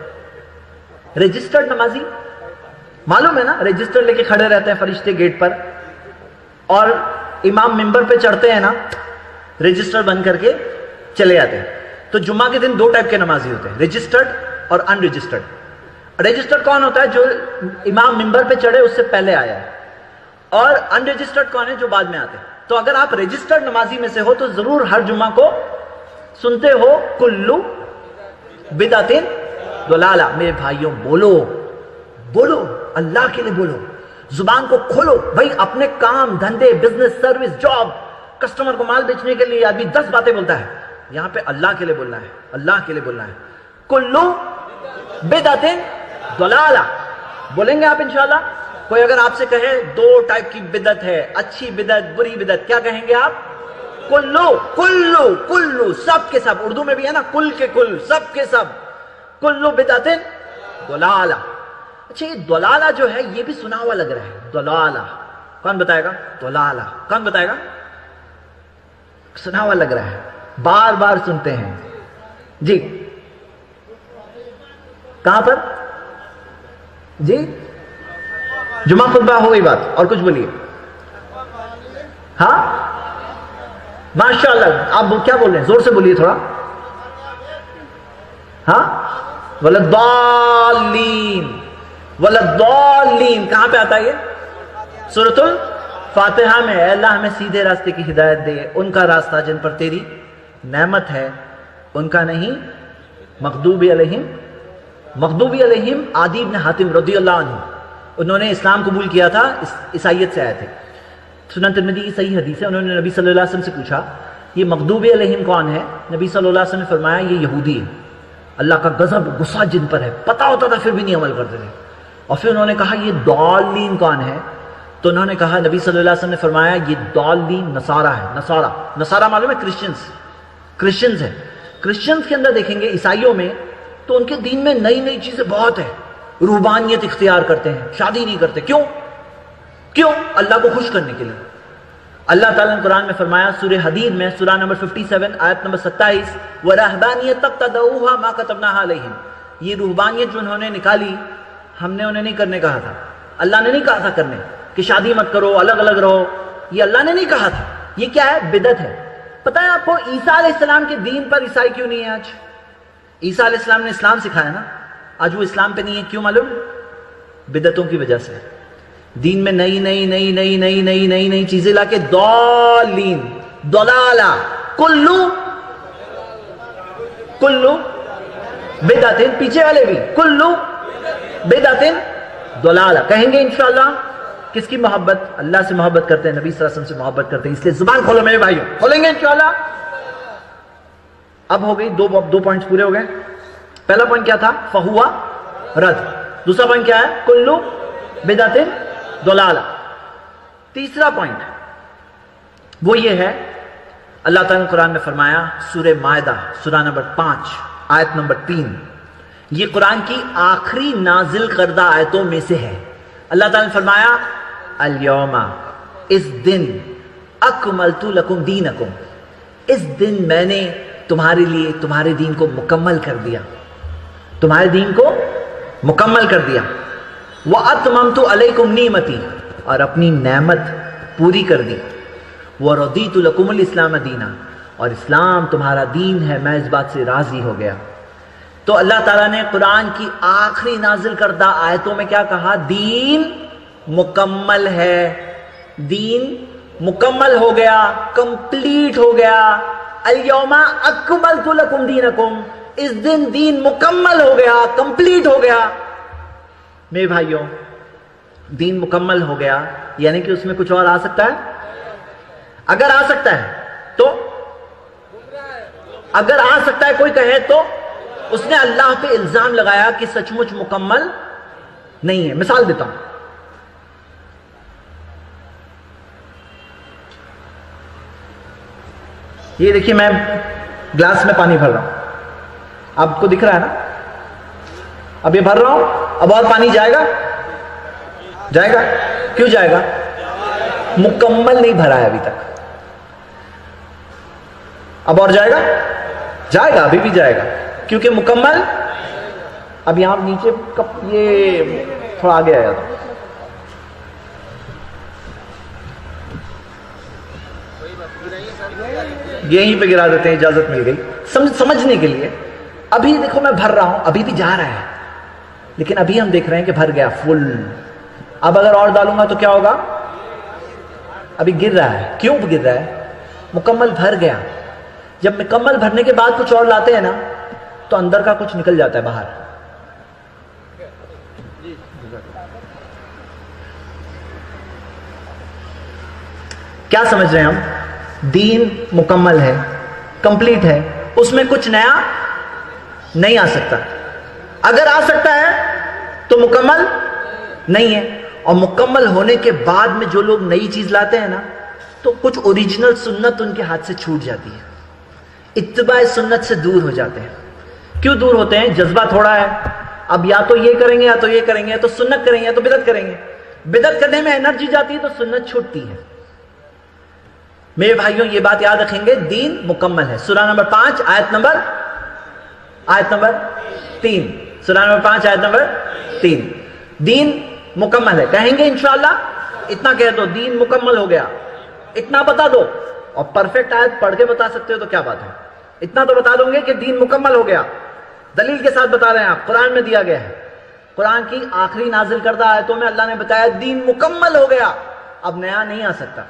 رجسٹرڈ نمازی معلوم ہے نا، رجسٹر لے کے کھڑے رہتے ہیں فرشتے گیٹ پر، اور امام ممبر پہ چڑھتے ہیں نا، رجسٹر بند کر کے چلے جاتے ہیں. تو جمعہ کے دن دو ٹائپ کے نمازی ہوتے ہیں، رجسٹرڈ اور ان رجسٹرڈ. رجسٹرڈ کون ہوتا ہے؟ جو امام ممبر پہ چڑھے اس سے پہلے آیا ہے. اور ان رجسٹرڈ کون ہے؟ جو بعد میں آتے ہیں. تو اگر آپ رجسٹرڈ نمازی میں سے ہو تو ضرور ہر جمعہ کو سنتے ہو کلو بدعت ضلالہ. میرے بھائیوں بولو، بولو، اللہ کے لیے بولو، زبان کو کھولو. بھائی اپنے کام دھندے، بزنس، سروس، جاب، کسٹمر کو مال بیچنے کے لیے آدمی دس باتیں بولتا ہے. یہاں پہ اللہ کے لیے بولنا ہے، اللہ کے لیے بولنا ہے. کلو بدعت ضلالہ بولیں گے آپ انشاءاللہ. کوئی اگر آپ سے کہے دو ٹائپ کی بدعت ہے، اچھی بدعت، بری بدعت، کیا کہیں گے آپ؟ کلو، کلو، کلو، سب کے سب. اردو میں بھی ہے نا، کل کے کل، سب کے سب. کلو بدعت ضلالہ. اچھا یہ ضلالہ جو ہے یہ بھی سنا ہوا لگ رہا ہے. ضلالہ کون بتائے گا؟ ضلالہ کون بتائے گا؟ سنا ہوا لگ رہا ہے، بار بار سنتے ہیں جی. کہاں پر جی؟ جمعہ خطبہ ہو گئی بات. اور کچھ بولیے. ہاں ماشاءاللہ. آپ کیا بول رہے ہیں؟ زور سے بولیے تھوڑا. ہاں وَلَضَّالِّينَ، وَلَضَّالِّينَ کہاں پہ آتا ہے یہ؟ سورۃ الفاتحہ میں. اے اللہ ہمیں سیدھے راستے کی ہدایت دے، ان کا راستہ جن پر تیری نعمت ہے، ان کا نہیں. مغضوب علیہم، مغضوب علیہم عدی بن حاتم رضی اللہ عنہ، انہوں نے اسلام قبول کیا تھا، عیسائیت سے آئے تھے. سنن ترمذی کی صحیح حدیث ہے. انہوں نے نبی صلی اللہ علیہ وسلم سے پوچھا یہ مغضوب علیہم کون ہے؟ نبی صلی اللہ علیہ وسلم نے فرمایا یہ یہودی ہے، اللہ کا غضب، غصہ جن پر ہے. پتہ ہوتا تھا پھر بھی نہیں عمل کرتے تھے. اور پھر انہوں نے کہا یہ ضالین کون ہے؟ تو انہوں نے کہا، نبی صلی اللہ علیہ وسلم نے فرمایا یہ ضالین نصارہ ہے. نصارہ، نصارہ معلوم ہے؟ کرسچنز، کرسچنز ہے. کرسچنز کے اندر دیکھیں گے، عیسائیوں میں تو ان کے دین میں نئی نئی چیزیں بہت ہیں. روحانیت اختیار کرتے ہیں، شادی نہیں کرتے. کیوں؟ کیوں؟ اللہ کو خوش کرنے کے لیے. اللہ تعالیٰ نے قرآن میں فرمایا سورہ حدید میں، سورہ نمبر سچاون آیت نمبر ستائیس، وَرَهْبَانِيَةً ابْتَدَعُوهَا مَا كَتَبْنَاهَا عَلَيْهِمْ. یہ روحانیت جو انہوں نے نکالی، ہم نے انہیں نہیں کرنے کہا تھا. اللہ نے نہیں کہا تھا کرنے کہ شادی مت کرو، الگ الگ رہو. یہ اللہ نے نہیں کہا تھا. یہ کیا ہے؟ بدعت ہے. پتہ ہے آپ کو عیسیٰ علیہ السلام کے دین پر عیسائی کیوں نہیں ہے آج؟ عیسیٰ علیہ السلام نے اسلام سکھایا نا، آج وہ اسلام پہ نہیں ہے. کیوں معلوم؟ بدعتوں کی وجہ سے. دین میں نئی نئی نئی نئی نئی نئی نئی نئی چیزیں لا کے ضالین، ضلالہ، کلو کلو بدعت. پیچھے والے بھی کلو بدعۃ ضلالہ. کہیں گے انشاءاللہ. کس کی محبت؟ اللہ سے محبت کرتے ہیں, نبی صلی اللہ علیہ وسلم سے محبت کرتے ہیں, اس لیے زبان کھولو میرے بھائیوں, کھولیں گے انشاءاللہ. اب ہو گئی دو دو پوائنٹس پورے ہو گئے. پہلا پوائنٹ کیا تھا؟ فہوا رد. دوسرا پوائنٹ کیا ہے؟ کلو بدعۃ ضلالہ. تیسرا پوائنٹ وہ یہ ہے, اللہ تعالیٰ نے قرآن میں فرمایا, سورہ مائدہ سورہ نمبر پانچ آیت نمبر تین, یہ قرآن کی آخری نازل کردہ آیتوں میں سے ہے. اللہ تعالیٰ نے فرمایا الیوم, اس دن, اکملت لکم دینکم, اس دن میں نے تمہارے لیے تمہارے دین کو مکمل کر دیا, تمہارے دین کو مکمل کر دیا. وَأَتْمَمْتُ عَلَيْكُمْ نِعْمَتِي, اور اپنی نعمت پوری کر دی. وَرَضِيتُ لَكُمُ الْإِسْلَامَ دِينًا, اور اسلام تمہارا دین ہے, میں اس بات سے راضی ہو گیا. تو اللہ تعالیٰ نے قرآن کی آخری نازل کردہ آیتوں میں کیا کہا؟ دین مکمل ہے, دین مکمل ہو گیا, کمپلیٹ ہو گیا. الیوم اکملت لکم دینکم, اس دن دین مکمل ہو گیا, کمپلیٹ ہو گیا. میرے بھائیوں, دین مکمل ہو گیا یعنی کہ اس میں کچھ اور آ سکتا ہے؟ اگر آ سکتا ہے تو, اگر آ سکتا ہے کوئی کہے تو اس نے اللہ پہ الزام لگایا کہ سچ مچ مکمل نہیں ہے. مثال دیتا ہوں, یہ دیکھیے میں گلاس میں پانی بھر رہا ہوں, آپ کو دکھ رہا ہے نا, اب یہ بھر رہا ہوں, اب اور پانی جائے گا؟ جائے گا. کیوں جائے گا؟ مکمل نہیں بھرا ہے ابھی تک. اب اور جائے گا؟ جائے گا, ابھی بھی جائے گا, کیونکہ مکمل. اب یہاں نیچے کپ یہ تھوڑا آگے آیا تھا, یہیں پہ گرا دیتے ہیں, اجازت مل گئی سمجھ سمجھنے کے لیے. ابھی دیکھو میں بھر رہا ہوں, ابھی بھی جا رہا ہے, لیکن ابھی ہم دیکھ رہے ہیں کہ بھر گیا فل. اب اگر اور ڈالوں گا تو کیا ہوگا؟ ابھی گر رہا ہے. کیوں گر رہا ہے؟ مکمل بھر گیا. جب مکمل بھرنے کے بعد کچھ اور لاتے ہیں نا تو اندر کا کچھ نکل جاتا ہے باہر. کیا سمجھ رہے ہیں ہم؟ دین مکمل ہے, کمپلیٹ ہے, اس میں کچھ نیا نہیں آ سکتا. اگر آ سکتا ہے تو مکمل نہیں ہے. اور مکمل ہونے کے بعد میں جو لوگ نئی چیز لاتے ہیں نا تو کچھ اوریجنل سنت ان کے ہاتھ سے چھوٹ جاتی ہے, اتباع سنت سے دور ہو جاتے ہیں. کیوں دور ہوتے ہیں؟ جذبہ تھوڑا ہے, اب یا تو یہ کریں گے یا تو یہ کریں گے, یا تو سنت کریں گے یا تو بدعت کریں گے. بدعت کرنے میں انرجی جاتی ہے تو سنت چھوٹتی ہے. میرے بھائیوں یہ بات یاد رکھیں گے, دین مکمل ہے. سورہ نمبر پانچ آیت نمبر آیت نمبر تین, سورہ نمبر پانچ آیت نمبر تین, دین مکمل ہے. کہیں گے انشاءاللہ؟ اتنا کہہ دو دین مکمل ہو گیا, اتنا بتا دو. اور پرفیکٹ آیت پڑھ کے بتا سکتے ہو تو کیا بات ہے, اتنا تو بتا دوں گے کہ دین مکمل ہو گیا. دلیل کے ساتھ بتا رہے ہیں آپ, قرآن میں دیا گیا ہے. قرآن کی آخری نازل کردہ آیتوں میں اللہ نے بتایا دین مکمل ہو گیا, اب نیا نہیں آ سکتا.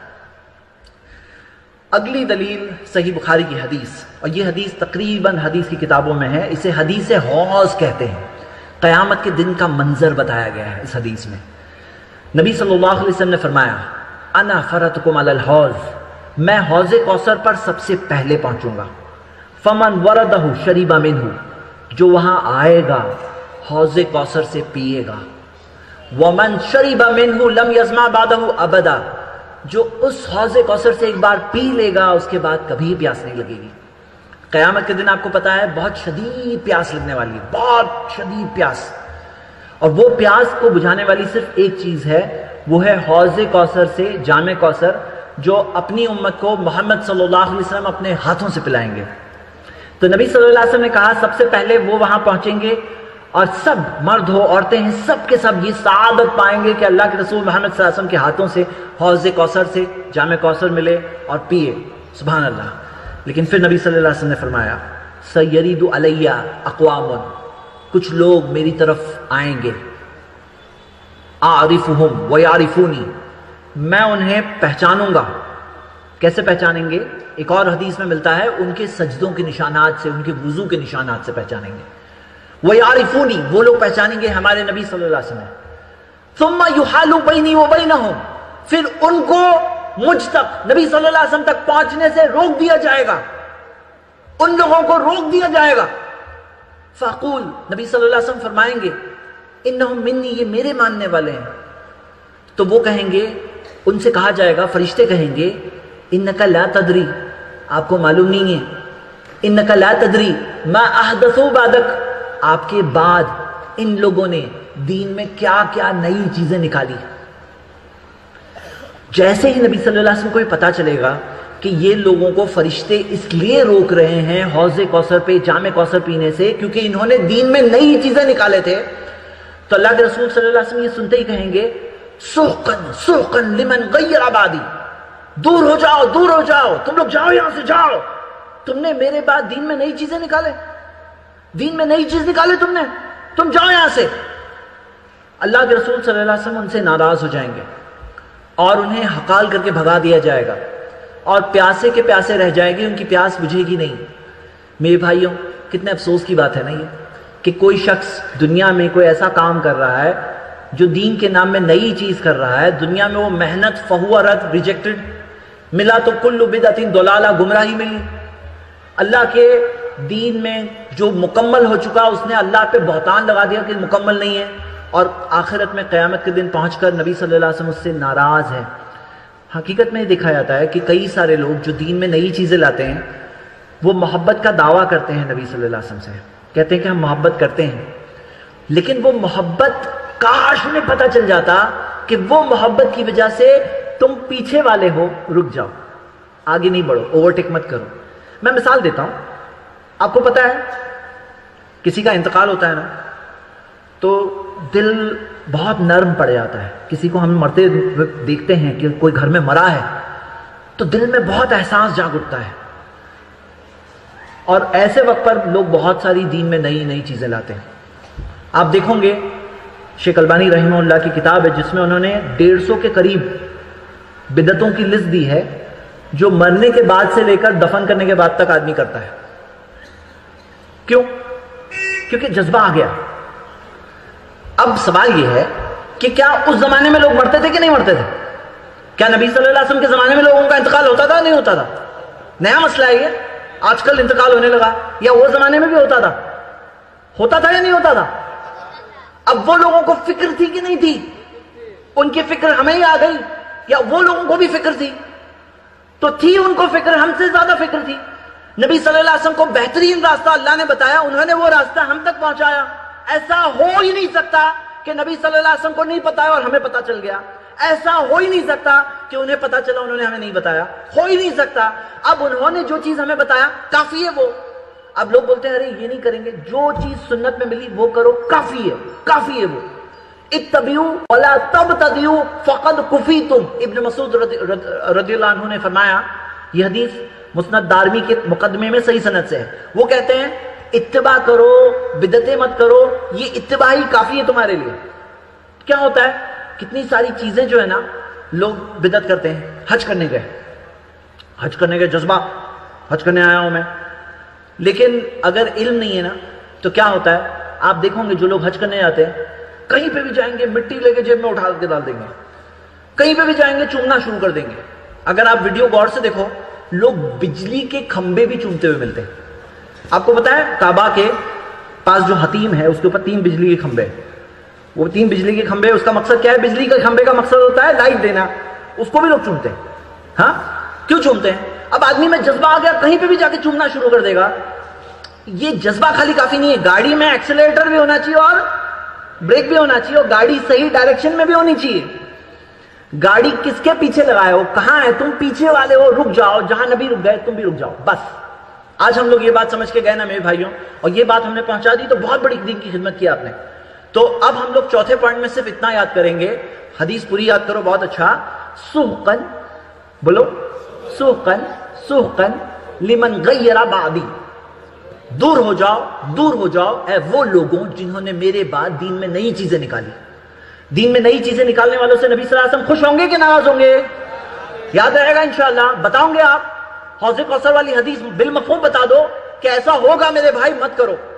اگلی دلیل صحیح بخاری کی حدیث, اور یہ حدیث تقریباً حدیث کی کتابوں میں ہے. اسے حدیث حوض کہتے ہیں. قیامت کے دن کا منظر بتایا گیا ہے اس حدیث میں. نبی صلی اللہ علیہ وسلم نے فرمایا انا فرتکم علی الحوض, میں حوض کوثر پر سب سے پہلے پہنچوں گا. فمن وردہ شریب منہ, جو وہاں آئے گا حوض کوثر سے پیے گا. ومن شریب منہ لم یظمأ بعدہ ابدا, جو اس حوض کوثر سے ایک بار پی لے گا اس کے بعد کبھی پیاس نہیں لگے گی. قیامت کے دن آپ کو پتا ہے بہت شدید پیاس لگنے والی ہے, بہت شدید پیاس. اور وہ پیاس کو بجھانے والی صرف ایک چیز ہے, وہ ہے حوض کوثر سے جام کوثر, جو اپنی امت کو محمد صلی اللہ علیہ وسلم اپنے ہاتھوں سے پلائیں گے. تو نبی صلی اللہ علیہ وسلم نے کہا سب سے پہلے وہ وہاں پہنچیں گے, اور سب مرد ہو عورتیں ہیں سب کے سب یہ سعادت پائیں گے کہ اللہ کے رسول محمد صلی اللہ علیہ وسلم کے ہاتھوں سے حوض کوثر سے جام کوثر ملے اور پیے. سبحان اللہ. لیکن پھر نبی صلی اللہ علیہ وسلم نے فرمایا سیرید علی اقوام, کچھ لوگ میری طرف آئیں گے, اعرفہم ویعرفونی, میں انہیں پہچانوں گا. کیسے پہچانیں گے؟ ایک اور حدیث میں ملتا ہے ان کے سجدوں کے نشانات سے, ان کے وضو کے نشانات سے پہچانیں گے. وَيَعْرِفُونِي، وہ لوگ پہچانیں گے ہمارے نبی صلی اللہ علیہ وسلم. ثُمَّ يُحَالُ بَيْنِي وَبَيْنَهُمْ، پھر ان کو مجھ تک، نبی صلی اللہ علیہ وسلم تک پہنچنے سے روک دیا جائے گا، ان لوگوں کو روک دیا جائے گا. فَأَقُولُ، نبی صلی اللہ علیہ وسلم فرمائیں گے اِنَّهُمْ مِنِّي، یہ میرے ماننے والے ہیں. تو وہ کہیں گے، ان سے کہا جائے گا، فرشتے کہیں گے اِنَّكَ لَا تَدْرِي، آپ کو معلوم نہیں ہے، اِنَّكَ لَا تَدْرِي مَا أَحْدَثُوا بَعْدَكَ، آپ کے بعد ان لوگوں نے دین میں کیا کیا نئی چیزیں نکالی. جیسے ہی نبی صلی اللہ علیہ وسلم کو یہ پتا چلے گا کہ یہ لوگوں کو فرشتے اس لیے روک رہے ہیں حوض کوثر پہ جام کوثر پینے سے کیونکہ انہوں نے دین میں نئی چیزیں نکالے تھے، تو اللہ کے رسول صلی اللہ علیہ وسلم یہ سنتے ہی کہیں گے سحقن سحقن لمن غیر عبادی، دور ہو جاؤ دور ہو جاؤ، تم لوگ جاؤ یہاں سے جاؤ، تم نے میرے بعد دین میں نئی چیزیں نکالے، دین میں نئی چیز نکالے تم نے، تم جاؤ یہاں سے. اللہ کے رسول صلی اللہ علیہ وسلم ان سے ناراض ہو جائیں گے اور انہیں ہقال کر کے بھگا دیا جائے گا اور پیاسے کے پیاسے رہ جائے گی، ان کی پیاس بجھے گی نہیں. میرے بھائیوں، کتنے افسوس کی بات ہے نا یہ کہ کوئی شخص دنیا میں کوئی ایسا کام کر رہا ہے جو دین کے نام میں نئی چیز کر رہا ہے، دنیا میں وہ محنت فہو رد ریجیکٹڈ، ملا تو کل بدعۃ ضلالہ، گمراہی ملی. اللہ کے دین میں جو مکمل ہو چکا اس نے اللہ پہ بہتان لگا دیا کہ مکمل نہیں ہے، اور آخرت میں قیامت کے دن پہنچ کر نبی صلی اللہ علیہ وسلم اس سے ناراض ہے. حقیقت میں یہ دیکھا جاتا ہے کہ کئی سارے لوگ جو دین میں نئی چیزیں لاتے ہیں وہ محبت کا دعویٰ کرتے ہیں نبی صلی اللہ علیہ وسلم سے، کہتے ہیں کہ ہم محبت کرتے ہیں، لیکن وہ محبت کاش انہیں پتہ چل جاتا کہ وہ محبت کی وجہ سے تم پیچھے والے ہو، رک جاؤ، آگے نہیں بڑھو، اوورٹیک مت کرو. میں مثال دیتا ہوں. آپ کو پتہ ہے کسی کا انتقال ہوتا ہے نا تو دل بہت نرم پڑ جاتا ہے. کسی کو ہم مرتے دیکھتے ہیں کہ کوئی گھر میں مرا ہے تو دل میں بہت احساس جاگ اٹھتا ہے، اور ایسے وقت پر لوگ بہت ساری دین میں نئی نئی چیزیں لاتے ہیں. آپ دیکھو گے شیخ البانی رحمہ اللہ کی کتاب ہے جس میں انہوں نے ڈیڑھ سو کے قریب بدعتوں کی لسٹ دی ہے جو مرنے کے بعد سے لے کر دفن کرنے کے بعد تک آدمی کرتا ہے. کیوں؟ کیونکہ جذبہ آ گیا. اب سوال یہ ہے کہ کیا اس زمانے میں لوگ مرتے تھے کہ نہیں مرتے تھے؟ کیا نبی صلی اللہ علیہ وسلم کے زمانے میں لوگوں کا انتقال ہوتا تھا نہیں ہوتا تھا؟ نیا مسئلہ ہے یہ، آج کل انتقال ہونے لگا، یا وہ زمانے میں بھی ہوتا تھا؟ ہوتا تھا یا نہیں ہوتا تھا؟ اب وہ لوگوں کو فکر تھی کہ نہیں تھی؟ ان کی فکر ہمیں ہی آ گئی یا وہ لوگوں کو بھی فکر تھی؟ تو تھی ان کو فکر، ہم سے زیادہ فکر تھی. نبی صلی اللہ علیہ وسلم کو بہترین راستہ اللہ نے بتایا، انہوں نے وہ راستہ ہم تک پہنچایا. ایسا ہو ہی نہیں سکتا کہ نبی صلی اللہ علیہ وسلم کو نہیں پتا اور ہمیں پتا چل گیا. ایسا ہو ہی نہیں سکتا کہ انہیں پتا چلا انہوں نے ہمیں نہیں بتایا، ہو ہی نہیں سکتا. اب انہوں نے جو چیز ہمیں بتایا کافی ہے وہ. اب لوگ بولتے ہیں ارے یہ نہیں کریں گے، جو چیز سنت میں ملی وہ کرو، کافی ہے کافی ہے وہ. اتبعوا ولا تبتدعوا فقد کفیتم، ابن مسعود رضی اللہ عنہ نے فرمایا، یہ حدیث مسند دارمی کے مقدمے میں صحیح سند سے ہے. وہ کہتے ہیں اتباع کرو، بدعتیں مت کرو، یہ اتباع ہی کافی ہے تمہارے لیے. کیا ہوتا ہے کتنی ساری چیزیں جو ہے نا لوگ بدعت کرتے ہیں. حج کرنے گئے، حج کرنے گئے جذبہ، حج کرنے آیا ہوں میں، لیکن اگر علم نہیں ہے نا تو کیا ہوتا ہے آپ دیکھو گے جو لوگ حج کرنے جاتے ہیں کہیں پہ بھی جائیں گے مٹی لے کے جیب میں اٹھا کے ڈال دیں گے، کہیں پہ بھی جائیں گے چومنا شروع کر دیں گے. اگر آپ ویڈیو غور سے دیکھو لوگ بجلی کے کھمبے بھی چومتے ہوئے ملتے ہیں. آپ کو پتا ہے کعبہ کے پاس جو حتیم ہے اس کے اوپر تین بجلی کے کھمبے، وہ تین بجلی کے کھمبے، اس کا مقصد کیا ہے؟ بجلی کے کھمبے کا مقصد ہوتا ہے لائٹ دینا. اس کو بھی لوگ چومتے ہیں. ہاں کیوں چومتے ہیں؟ اب آدمی میں جذبہ آ گیا کہیں پہ بھی جا کے چومنا شروع کر دے گا. یہ جذبہ خالی کافی نہیں ہے، گاڑی میں ایکسیلیٹر بھی ہونا چاہیے اور بریک بھی ہونا چاہیے، اور گاڑی صحیح ڈائریکشن میں بھی ہونی چاہیے. گاڑی کس کے پیچھے لگائے ہو، کہاں ہے، تم پیچھے والے ہو، رک جاؤ، جہاں نبی رک گئے تم بھی رک جاؤ. بس آج ہم لوگ یہ بات سمجھ کے گئے نا میرے بھائیوں، اور یہ بات ہم نے پہنچا دی تو بہت بڑی دین کی خدمت کی آپ نے. تو اب ہم لوگ چوتھے پوائنٹ میں صرف اتنا یاد کریں گے، حدیث پوری یاد کرو بہت اچھا. سحقن، بولو سحقن سحقن لمن غیر بعدی، دور ہو جاؤ دور ہو جاؤ اے وہ لوگوں جنہوں نے میرے بعد دین میں نئی چیزیں نکالی. دین میں نئی چیزیں نکالنے والوں سے نبی صلی اللہ علیہ وسلم خوش ہوں گے کہ ناراض ہوں گے؟ یاد رہے گا انشاءاللہ. بتاؤں گے آپ حوض کوثر والی حدیث بالمفہوم بتا دو کہ ایسا ہوگا میرے بھائی مت کرو.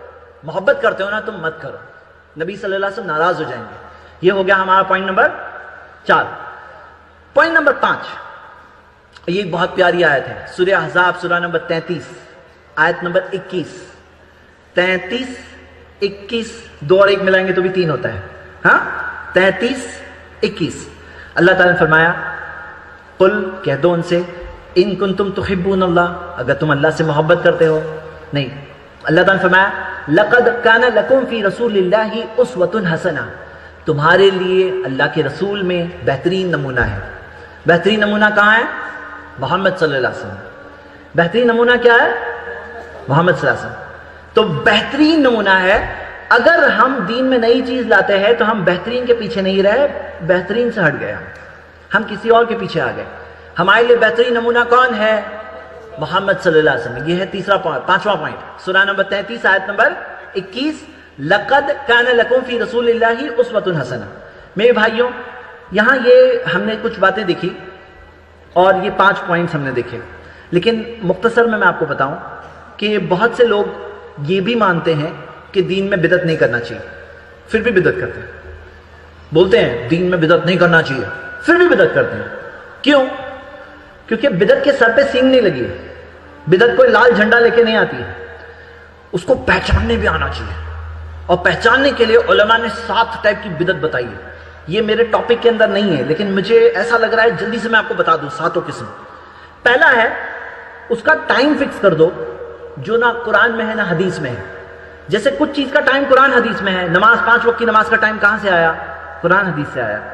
محبت کرتے ہو نا تم مت کرو، نبی صلی اللہ علیہ وسلم ناراض ہو جائیں گے۔ یہ ہو گیا ہمارا پوائنٹ نمبر چار۔ پوائنٹ نمبر پانچ، یہ بہت پیاری آیت ہے، سورہ احزاب سورہ نمبر تینتیس آیت نمبر اکیس، تینتیس اکیس، دو اور ایک ملائیں گے تو بھی تین ہوتا ہے، ہاں تینتیس اکیس۔ اللہ تعالیٰ نے فرمایا قل کہہ دو ان سے ان کنتم تحبون اللہ، اگر تم اللہ سے محبت کرتے ہو، نہیں، اللہ تعالیٰ نے فرمایا لقد کان لکم فی رسول اللہ اسوۃ حسنہ، تمہارے لیے اللہ کے رسول میں بہترین نمونہ ہے۔ بہترین نمونہ کہاں ہے؟ محمد صلی اللہ علیہ وسلم۔ بہترین نمونہ کیا ہے؟ محمد صلی اللہ علیہ وسلم۔ تو بہترین نمونہ ہے، اگر ہم دین میں نئی چیز لاتے ہیں تو ہم بہترین کے پیچھے نہیں رہے، بہترین سے ہٹ گئے، ہم ہم کسی اور کے پیچھے آ گئے۔ ہمارے لیے بہترین نمونہ کون ہے؟ محمد صلی اللہ علیہ وسلم۔ یہ ہے تیسرا پوائنٹ، پانچواں پوائنٹ، سورہ نمبر تینتیس آیت نمبر اکیس، لقد کان لکم فی رسول اللہ اسوۃ حسنہ۔ میرے بھائیوں، یہاں یہ ہم نے کچھ باتیں دیکھی اور یہ پانچ پوائنٹس ہم نے دیکھے، لیکن مختصر میں میں آپ کو بتاؤں کہ بہت سے لوگ یہ بھی مانتے ہیں کہ دین میں بدعت نہیں کرنا چاہیے، پھر بھی بدعت کرتے ہیں۔ بولتے ہیں دین میں بدعت نہیں کرنا چاہیے، پھر بھی بدعت کرتے ہیں۔ کیوں؟ کیونکہ بدعت کے سر پہ سینگ نہیں لگی ہے، بدعت کوئی لال جھنڈا لے کے نہیں آتی ہے، اس کو پہچاننے بھی آنا چاہیے، اور پہچاننے کے لیے علماء نے سات ٹائپ کی بدعت بتائی ہے۔ یہ میرے ٹاپک کے اندر نہیں ہے، لیکن مجھے ایسا لگ رہا ہے جلدی سے میں آپ کو بتا دوں ساتوں قسم۔ پہلا ہے اس کا ٹائم فکس کر دو، جو نہ قرآن میں ہے نہ حدیث میں ہے۔ جیسے کچھ چیز کا ٹائم قرآن حدیث میں ہے، نماز پانچ وقت کی نماز کا ٹائم کہاں سے آیا؟ قرآن حدیث سے آیا۔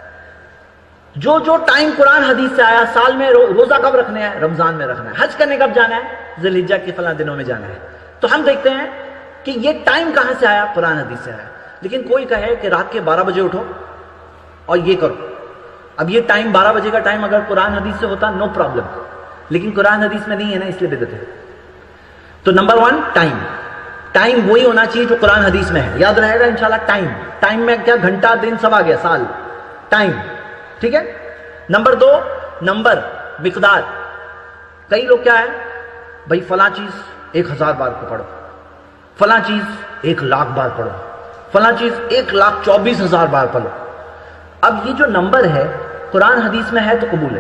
جو جو ٹائم قرآن حدیث سے آیا، سال میں روزہ کب رکھنا ہے؟ رمضان میں رکھنا ہے۔ حج کرنے کب جانا ہے؟ ذی الحجہ کے فلاں دنوں میں جانا ہے۔ تو ہم دیکھتے ہیں کہ یہ ٹائم کہاں سے آیا؟ قرآن حدیث سے آیا۔ لیکن کوئی کہے کہ رات کے بارہ بجے اٹھو اور یہ کرو، اب یہ ٹائم بارہ بجے کا ٹائم اگر قرآن حدیث سے ہوتا نو پرابلم، لیکن قرآن حدیث میں نہیں ہے نا، اس لیے بدعت ہے۔ تو نمبر ون ٹائم، ٹائم وہی ہونا چاہیے جو قرآن حدیث میں ہے، یاد رہے گا انشاءاللہ۔ ٹائم ٹائم میں کیا؟ گھنٹہ، دن، سب آ گیا، سال، ٹائم، ٹھیک ہے۔ نمبر دو نمبر، مقدار۔ کئی لوگ کیا ہے بھائی فلاں چیز ایک ہزار بار کو پڑھو، فلاں چیز ایک لاکھ بار پڑھو، فلاں چیز ایک لاکھ چوبیس ہزار بار پڑھو۔ اب یہ جو نمبر ہے قرآن حدیث میں ہے تو قبول ہے۔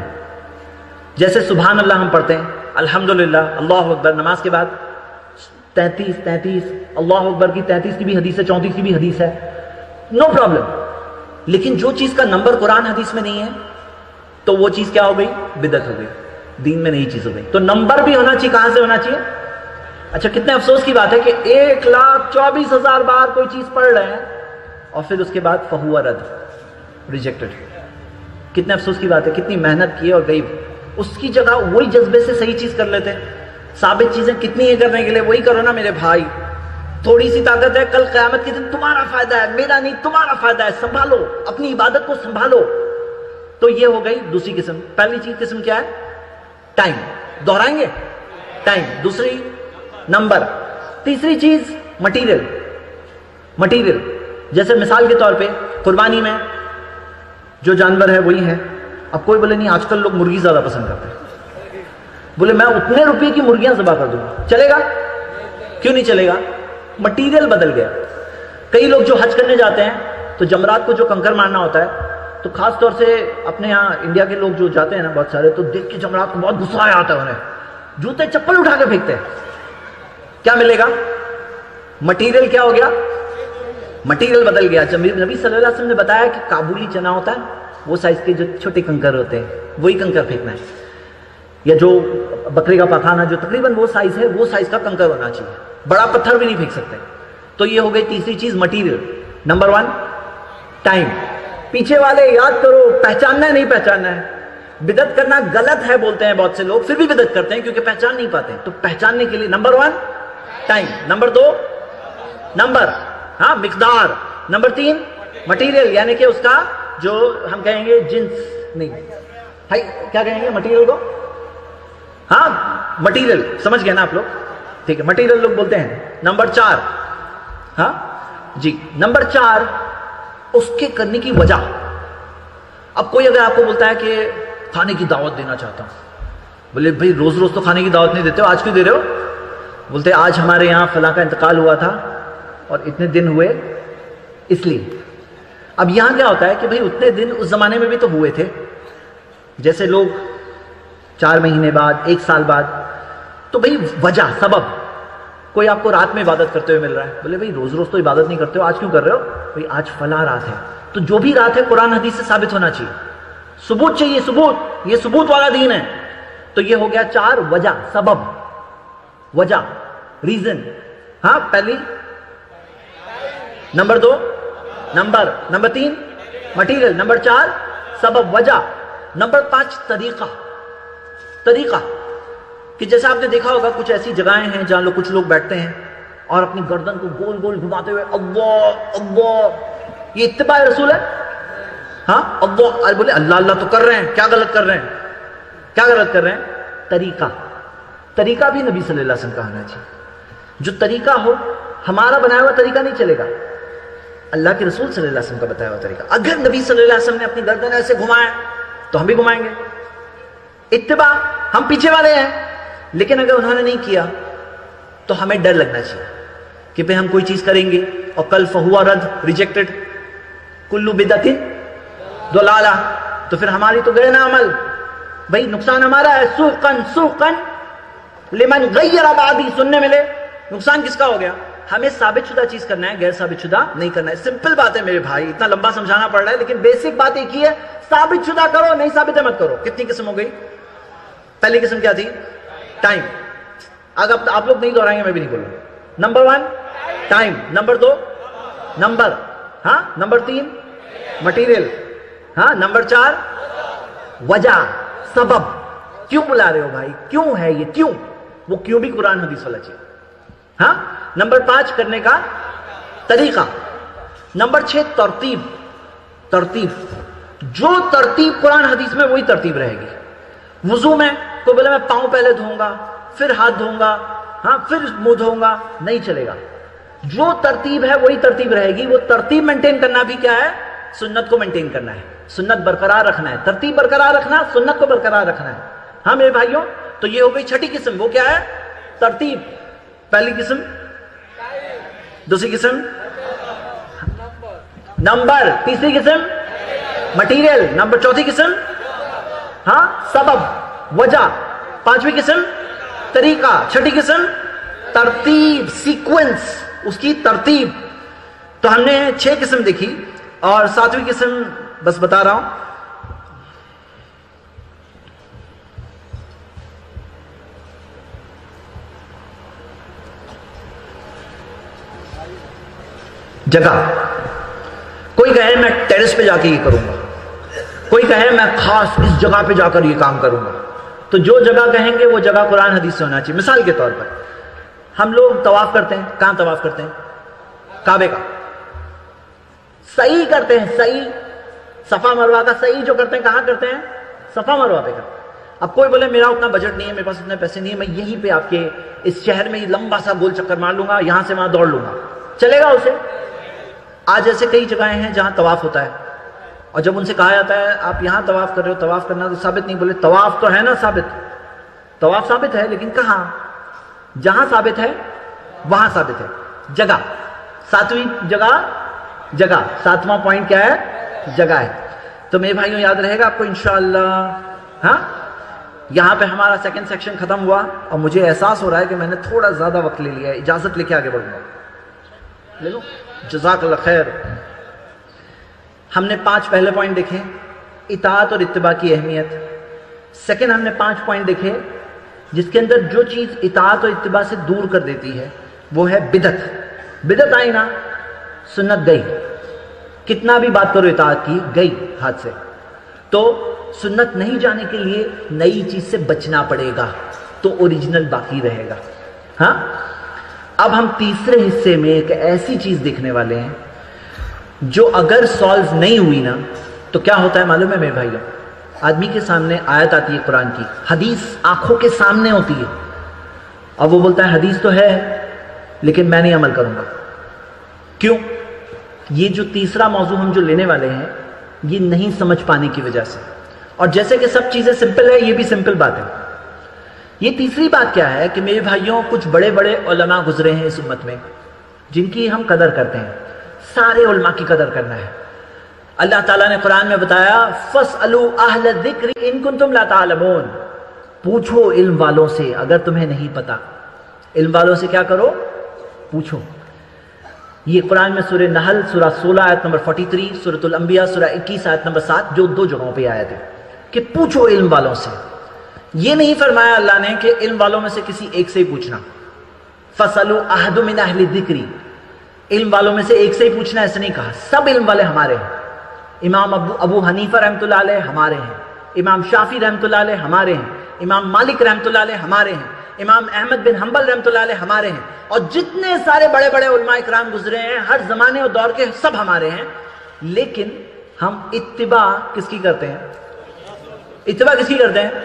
جیسے سبحان اللہ ہم پڑھتے ہیں، الحمدللہ، اللہ اکبر، نماز کے بعد تینتیس تینتیس، اللہ اکبر کی تینتیس کی بھی حدیث ہے، چونتیس کی بھی حدیث ہے، نو پرابلم۔ لیکن جو چیز کا نمبر قرآن حدیث میں نہیں ہے تو وہ چیز کیا ہو گئی؟ بدعت ہو گئی، دین میں نئی چیز ہو گئی۔ تو نمبر بھی ہونا چاہیے، کہاں سے ہونا چاہیے؟ اچھا، کتنے افسوس کی بات ہے کہ ایک لاکھ چوبیس ہزار بار کوئی چیز پڑھ رہے ہیں اور پھر اس کے بعد فہو رد، ریجیکٹڈ۔ کتنے افسوس کی بات ہے، کتنی محنت کی اور گئی، اس کی جگہ وہی جذبے سے صحیح چیز کر لیتے۔ ثابت چیزیں کتنی ہیں کرنے کے لیے، وہی کرو نا میرے بھائی، تھوڑی سی طاقت ہے، کل قیامت کے دن تمہارا فائدہ ہے، میرا نہیں، تمہارا فائدہ ہے، سنبھالو اپنی عبادت کو، سنبھالو۔ تو یہ ہو گئی دوسری قسم۔ پہلی چیز قسم کیا ہے؟ ٹائم، دہرائیں گے، ٹائم۔ دوسری نمبر۔ تیسری چیز مٹیریل، مٹیریل۔ جیسے مثال کے طور پہ قربانی میں جو جانور ہے وہی ہے۔ اب کوئی بولے نہیں آج کل لوگ مرغی زیادہ پسند کرتے ہیں، بولے میں اتنے روپے کی مرغیاں ذبح کر دوں گا، چلے گا؟ کیوں نہیں چلے گا؟ مٹیریل بدل گیا۔ کئی لوگ جو حج کرنے جاتے ہیں تو جمرات کو جو کنکر مارنا ہوتا ہے، تو خاص طور سے اپنے یہاں انڈیا کے لوگ جو جاتے ہیں نا بہت سارے، تو دیکھ کے جمرات کو بہت غصہ آتا ہے انہیں، جوتے چپل اٹھا کے پھینکتے ہیں۔ کیا ملے گا؟ مٹیریل کیا ہو گیا؟ مٹیریل بدل گیا۔ جب نبی صلی اللہ علیہ وسلم نے بتایا کہ کابلی چنا ہوتا ہے وہ سائز کے جو چھوٹے کنکر ہوتے ہیں وہی کنکر پھینکنا ہے، یا جو بکری کا پاخانہ جو تقریباً وہ سائز ہے وہ سائز کا کنکر ہونا چاہیے، بڑا پتھر بھی نہیں پھینک سکتے۔ تو یہ ہو گئی تیسری چیز مٹیریل۔ Number one time. پیچھے والے یاد کرو، پہچاننا ہے نہیں پہچاننا ہے۔ بدعت کرنا غلط ہے بولتے ہیں بہت سے لوگ، پھر بھی بدعت کرتے ہیں کیونکہ پہچان نہیں پاتے۔ تو پہچاننے کے لیے نمبر ون ٹائم، نمبر دو نمبر، ہاں مقدار، نمبر تین مٹیریل، یعنی کہ اس کا جو ہم کہیں گے جنس نہیں، بھائی کیا کہیں گے مٹیریل کو؟ ہاں مٹیریل، سمجھ گئے نا آپ لوگ؟ ٹھیک ہے، مٹیریل لوگ بولتے ہیں۔ نمبر چار، ہاں جی، نمبر چار اس کے کرنے کی وجہ۔ اب کوئی اگر آپ کو بولتا ہے کہ کھانے کی دعوت دینا چاہتا ہوں، بولے بھائی روز روز تو کھانے کی دعوت نہیں دیتے ہو، آج کیوں دے رہے ہو؟ بولتے آج ہمارے یہاں فلاں کا انتقال ہوا تھا اور اتنے دن ہوئے اس لیے. اب یہاں کیا ہوتا ہے کہ بھئی اتنے دن اس زمانے میں بھی تو ہوئے تھے، جیسے لوگ چار مہینے بعد، ایک سال بعد. تو بھئی وجہ، سبب. کوئی آپ کو رات میں عبادت کرتے ہوئے مل رہا ہے، بولے بھئی روز روز تو عبادت نہیں کرتے ہو، آج کیوں کر رہے ہو؟ بھئی آج فلاں رات ہے. تو جو بھی رات ہے قرآن حدیث سے ثابت ہونا چاہیے، ثبوت چاہیے، ثبوت. یہ ثبوت والا دین ہے. تو یہ ہو گیا چار، وجہ، سبب، وجہ، ریزن. ہاں پہلی، نمبر دو نمبر نمبر تین مٹیریل، نمبر چار سبب، وجہ، نمبر پانچ طریقہ. طریقہ کہ جیسے آپ نے دیکھا ہوگا کچھ ایسی جگہیں ہیں جہاں لوگ کچھ لوگ بیٹھتے ہیں اور اپنی گردن کو گول گول گھماتے ہوئے اللہ اللہ. یہ اتباع رسول ہے؟ ہاں اللہ بولے اللہ اللہ تو کر رہے ہیں، کیا غلط کر رہے ہیں؟ کیا غلط کر رہے ہیں؟ طریقہ. طریقہ بھی نبی صلی اللہ علیہ وسلم کا ہونا چاہیے. جو طریقہ ہو، ہمارا بنایا ہوا طریقہ نہیں چلے گا، اللہ کے رسول صلی اللہ علیہ وسلم کا بتایا ہوا طریقہ. اگر نبی صلی اللہ علیہ وسلم نے اپنی گردن ایسے گھمایا تو ہم بھی گھمائیں گے. اتباع، ہم پیچھے والے ہیں. لیکن اگر انہوں نے نہیں کیا تو ہمیں ڈر لگنا چاہیے کہ پہ ہم کوئی چیز کریں گے اور کل فہوا رد، ریجیکٹڈ، کلو بدعت ضلالہ، تو پھر ہماری تو گئے نا عمل. بھائی نقصان ہمارا ہے. سوقن سوقن لمن غیر بعدی، سننے ملے. نقصان کس کا ہو گیا؟ ہمیں ثابت شدہ چیز کرنا ہے، غیر ثابت شدہ نہیں کرنا ہے. سمپل بات ہے میرے بھائی، اتنا لمبا سمجھانا پڑ رہا ہے لیکن بیسک بات ایک ہی ہے، ثابت شدہ کرو، نہیں ثابت ہے مت کرو. کتنی قسم ہو گئی؟ پہلی قسم کیا تھی؟ ٹائم. اگر آپ لوگ نہیں دہرائیں گے میں بھی نہیں بولوں. نمبر ون ٹائم، نمبر دو نمبر، ہاں نمبر تین مٹیریل، ہاں نمبر چار وجہ، سبب. کیوں بلا رہے ہو بھائی؟ کیوں ہے یہ؟ کیوں؟ وہ کیوں بھی قرآن حدیث والا چاہیے. ہاں نمبر پانچ کرنے کا طریقہ. نمبر چھ ترتیب. ترتیب، جو ترتیب قرآن حدیث میں وہی ترتیب رہے گی. وضو میں کوئی بولے میں پاؤں پہلے دھوؤں گا پھر ہاتھ دھوؤں گا ہاں پھر منہ دھوؤں گا، نہیں چلے گا. جو ترتیب ہے وہی ترتیب رہے گی. وہ ترتیب مینٹین کرنا بھی کیا ہے؟ سنت کو مینٹین کرنا ہے، سنت برقرار رکھنا ہے. ترتیب برقرار رکھنا، سنت کو برقرار رکھنا ہے. ہاں میرے بھائیوں، تو یہ ہو گئی چھٹی قسم. وہ کیا ہے؟ ترتیب. پہلی قسم، دوسری قسم نمبر، تیسری قسم مٹیریل، نمبر چوتھی قسم ہاں سبب، وجہ، پانچویں قسم طریقہ، چھٹی قسم ترتیب، سیکوینس، اس کی ترتیب. تو ہم نے چھ قسم دیکھی اور ساتویں قسم بس بتا رہا ہوں. جگہ. کوئی کہے میں ٹیرس پہ جا کے یہ کروں گا، کوئی کہے میں خاص اس جگہ پہ جا کر یہ کام کروں گا. تو جو جگہ کہیں گے وہ جگہ قرآن حدیث سے ہونا چاہیے. مثال کے طور پر ہم لوگ طواف کرتے ہیں، کہاں طواف کرتے ہیں؟ کعبے کا. صحیح کرتے ہیں، صحیح صفا مروہ کا صحیح جو کرتے ہیں کہاں کرتے ہیں؟ صفا مروہ پہ کرتے ہیں. اب کوئی بولے میرا اتنا بجٹ نہیں ہے، میرے پاس اتنے پیسے نہیں ہے، میں یہیں پہ آپ کے اس شہر میں لمبا سا گول چکر مار لوں گا، یہاں سے وہاں دوڑ لوں گا، چلے گا اسے؟ آج ایسے کئی جگہیں ہیں جہاں طواف ہوتا ہے اور جب ان سے کہا جاتا ہے آپ یہاں طواف کر رہے ہو، طواف کرنا تو ثابت نہیں. بولے طواف تو ہے نا ثابت، طواف ثابت ہے لیکن کہاں؟ جہاں ثابت ہے وہاں ثابت ہے. جگہ. ساتویں جگہ جگہ. ساتواں پوائنٹ کیا ہے؟ جگہ ہے. تو میرے بھائیوں یاد رہے گا آپ کو انشاءاللہ. ہاں یہاں پہ ہمارا سیکنڈ سیکشن ختم ہوا اور مجھے احساس ہو رہا ہے کہ میں نے تھوڑا زیادہ وقت لے لیا ہے. اجازت لے کے آگے بڑھوں گا. لے لو، جزاک اللہ خیر. ہم نے پانچ پہلے پوائنٹ دیکھے، اطاعت اور اتباع کی اہمیت. سیکنڈ ہم نے پانچ پوائنٹ دیکھے جس کے اندر جو چیز اطاعت اور اتباع سے دور کر دیتی ہے وہ ہے بدعت. بدعت آئی نا، سنت گئی. کتنا بھی بات کرو اطاعت کی، گئی ہاتھ سے. تو سنت نہیں جانے کے لیے نئی چیز سے بچنا پڑے گا تو اوریجنل باقی رہے گا. ہاں اب ہم تیسرے حصے میں ایک ایسی چیز دیکھنے والے ہیں جو اگر سالو نہیں ہوئی نا تو کیا ہوتا ہے معلوم ہے میرے بھائیوں؟ آدمی کے سامنے آیت آتی ہے قرآن کی، حدیث آنکھوں کے سامنے ہوتی ہے اور وہ بولتا ہے حدیث تو ہے لیکن میں نہیں عمل کروں گا. کیوں؟ یہ جو تیسرا موضوع ہم جو لینے والے ہیں یہ نہیں سمجھ پانے کی وجہ سے. اور جیسے کہ سب چیزیں سمپل ہے، یہ بھی سمپل بات ہے. یہ تیسری بات کیا ہے کہ میرے بھائیوں کچھ بڑے بڑے علماء گزرے ہیں اس امت میں، جن کی ہم قدر کرتے ہیں. سارے علماء کی قدر کرنا ہے. اللہ تعالیٰ نے قرآن میں بتایا فَاسْأَلُوا أَهْلَ الذِّكْرِ إِن كُنتُمْ لَا تَعْلَمُونَ. پوچھو علم والوں سے اگر تمہیں نہیں پتا. علم والوں سے کیا کرو؟ پوچھو. یہ قرآن میں سورہ نحل سورہ سولہ آیت نمبر تینتالیس، سورۃ الانبیاء سورہ اکیس آیت نمبر سات، جو دو جگہوں پہ آئے تھے کہ پوچھو علم والوں سے. یہ نہیں فرمایا اللہ نے کہ علم والوں میں سے کسی ایک سے ہی پوچھنا. فَاسْأَلُوا أَحَدٌ مِّنْ أَهْلِ الذِّكْرِ. علم والوں میں سے ایک سے ہی پوچھنا ایسے نہیں کہا. سب علم والے ہمارے ہیں. امام ابو ابو حنیفہ رحمۃ اللہ علیہ ہمارے ہیں. امام شافعی رحمۃ اللہ علیہ ہمارے ہیں. امام مالک رحمۃ اللہ علیہ ہمارے ہیں. امام احمد بن حنبل رحمۃ اللہ علیہ ہمارے ہیں. اور جتنے سارے بڑے بڑے علماء اکرام گزرے ہیں ہر زمانے اور دور کے سب ہمارے ہیں. لیکن ہم اتباع کس کی کرتے ہیں؟ اتباع کس کی کرتے ہیں؟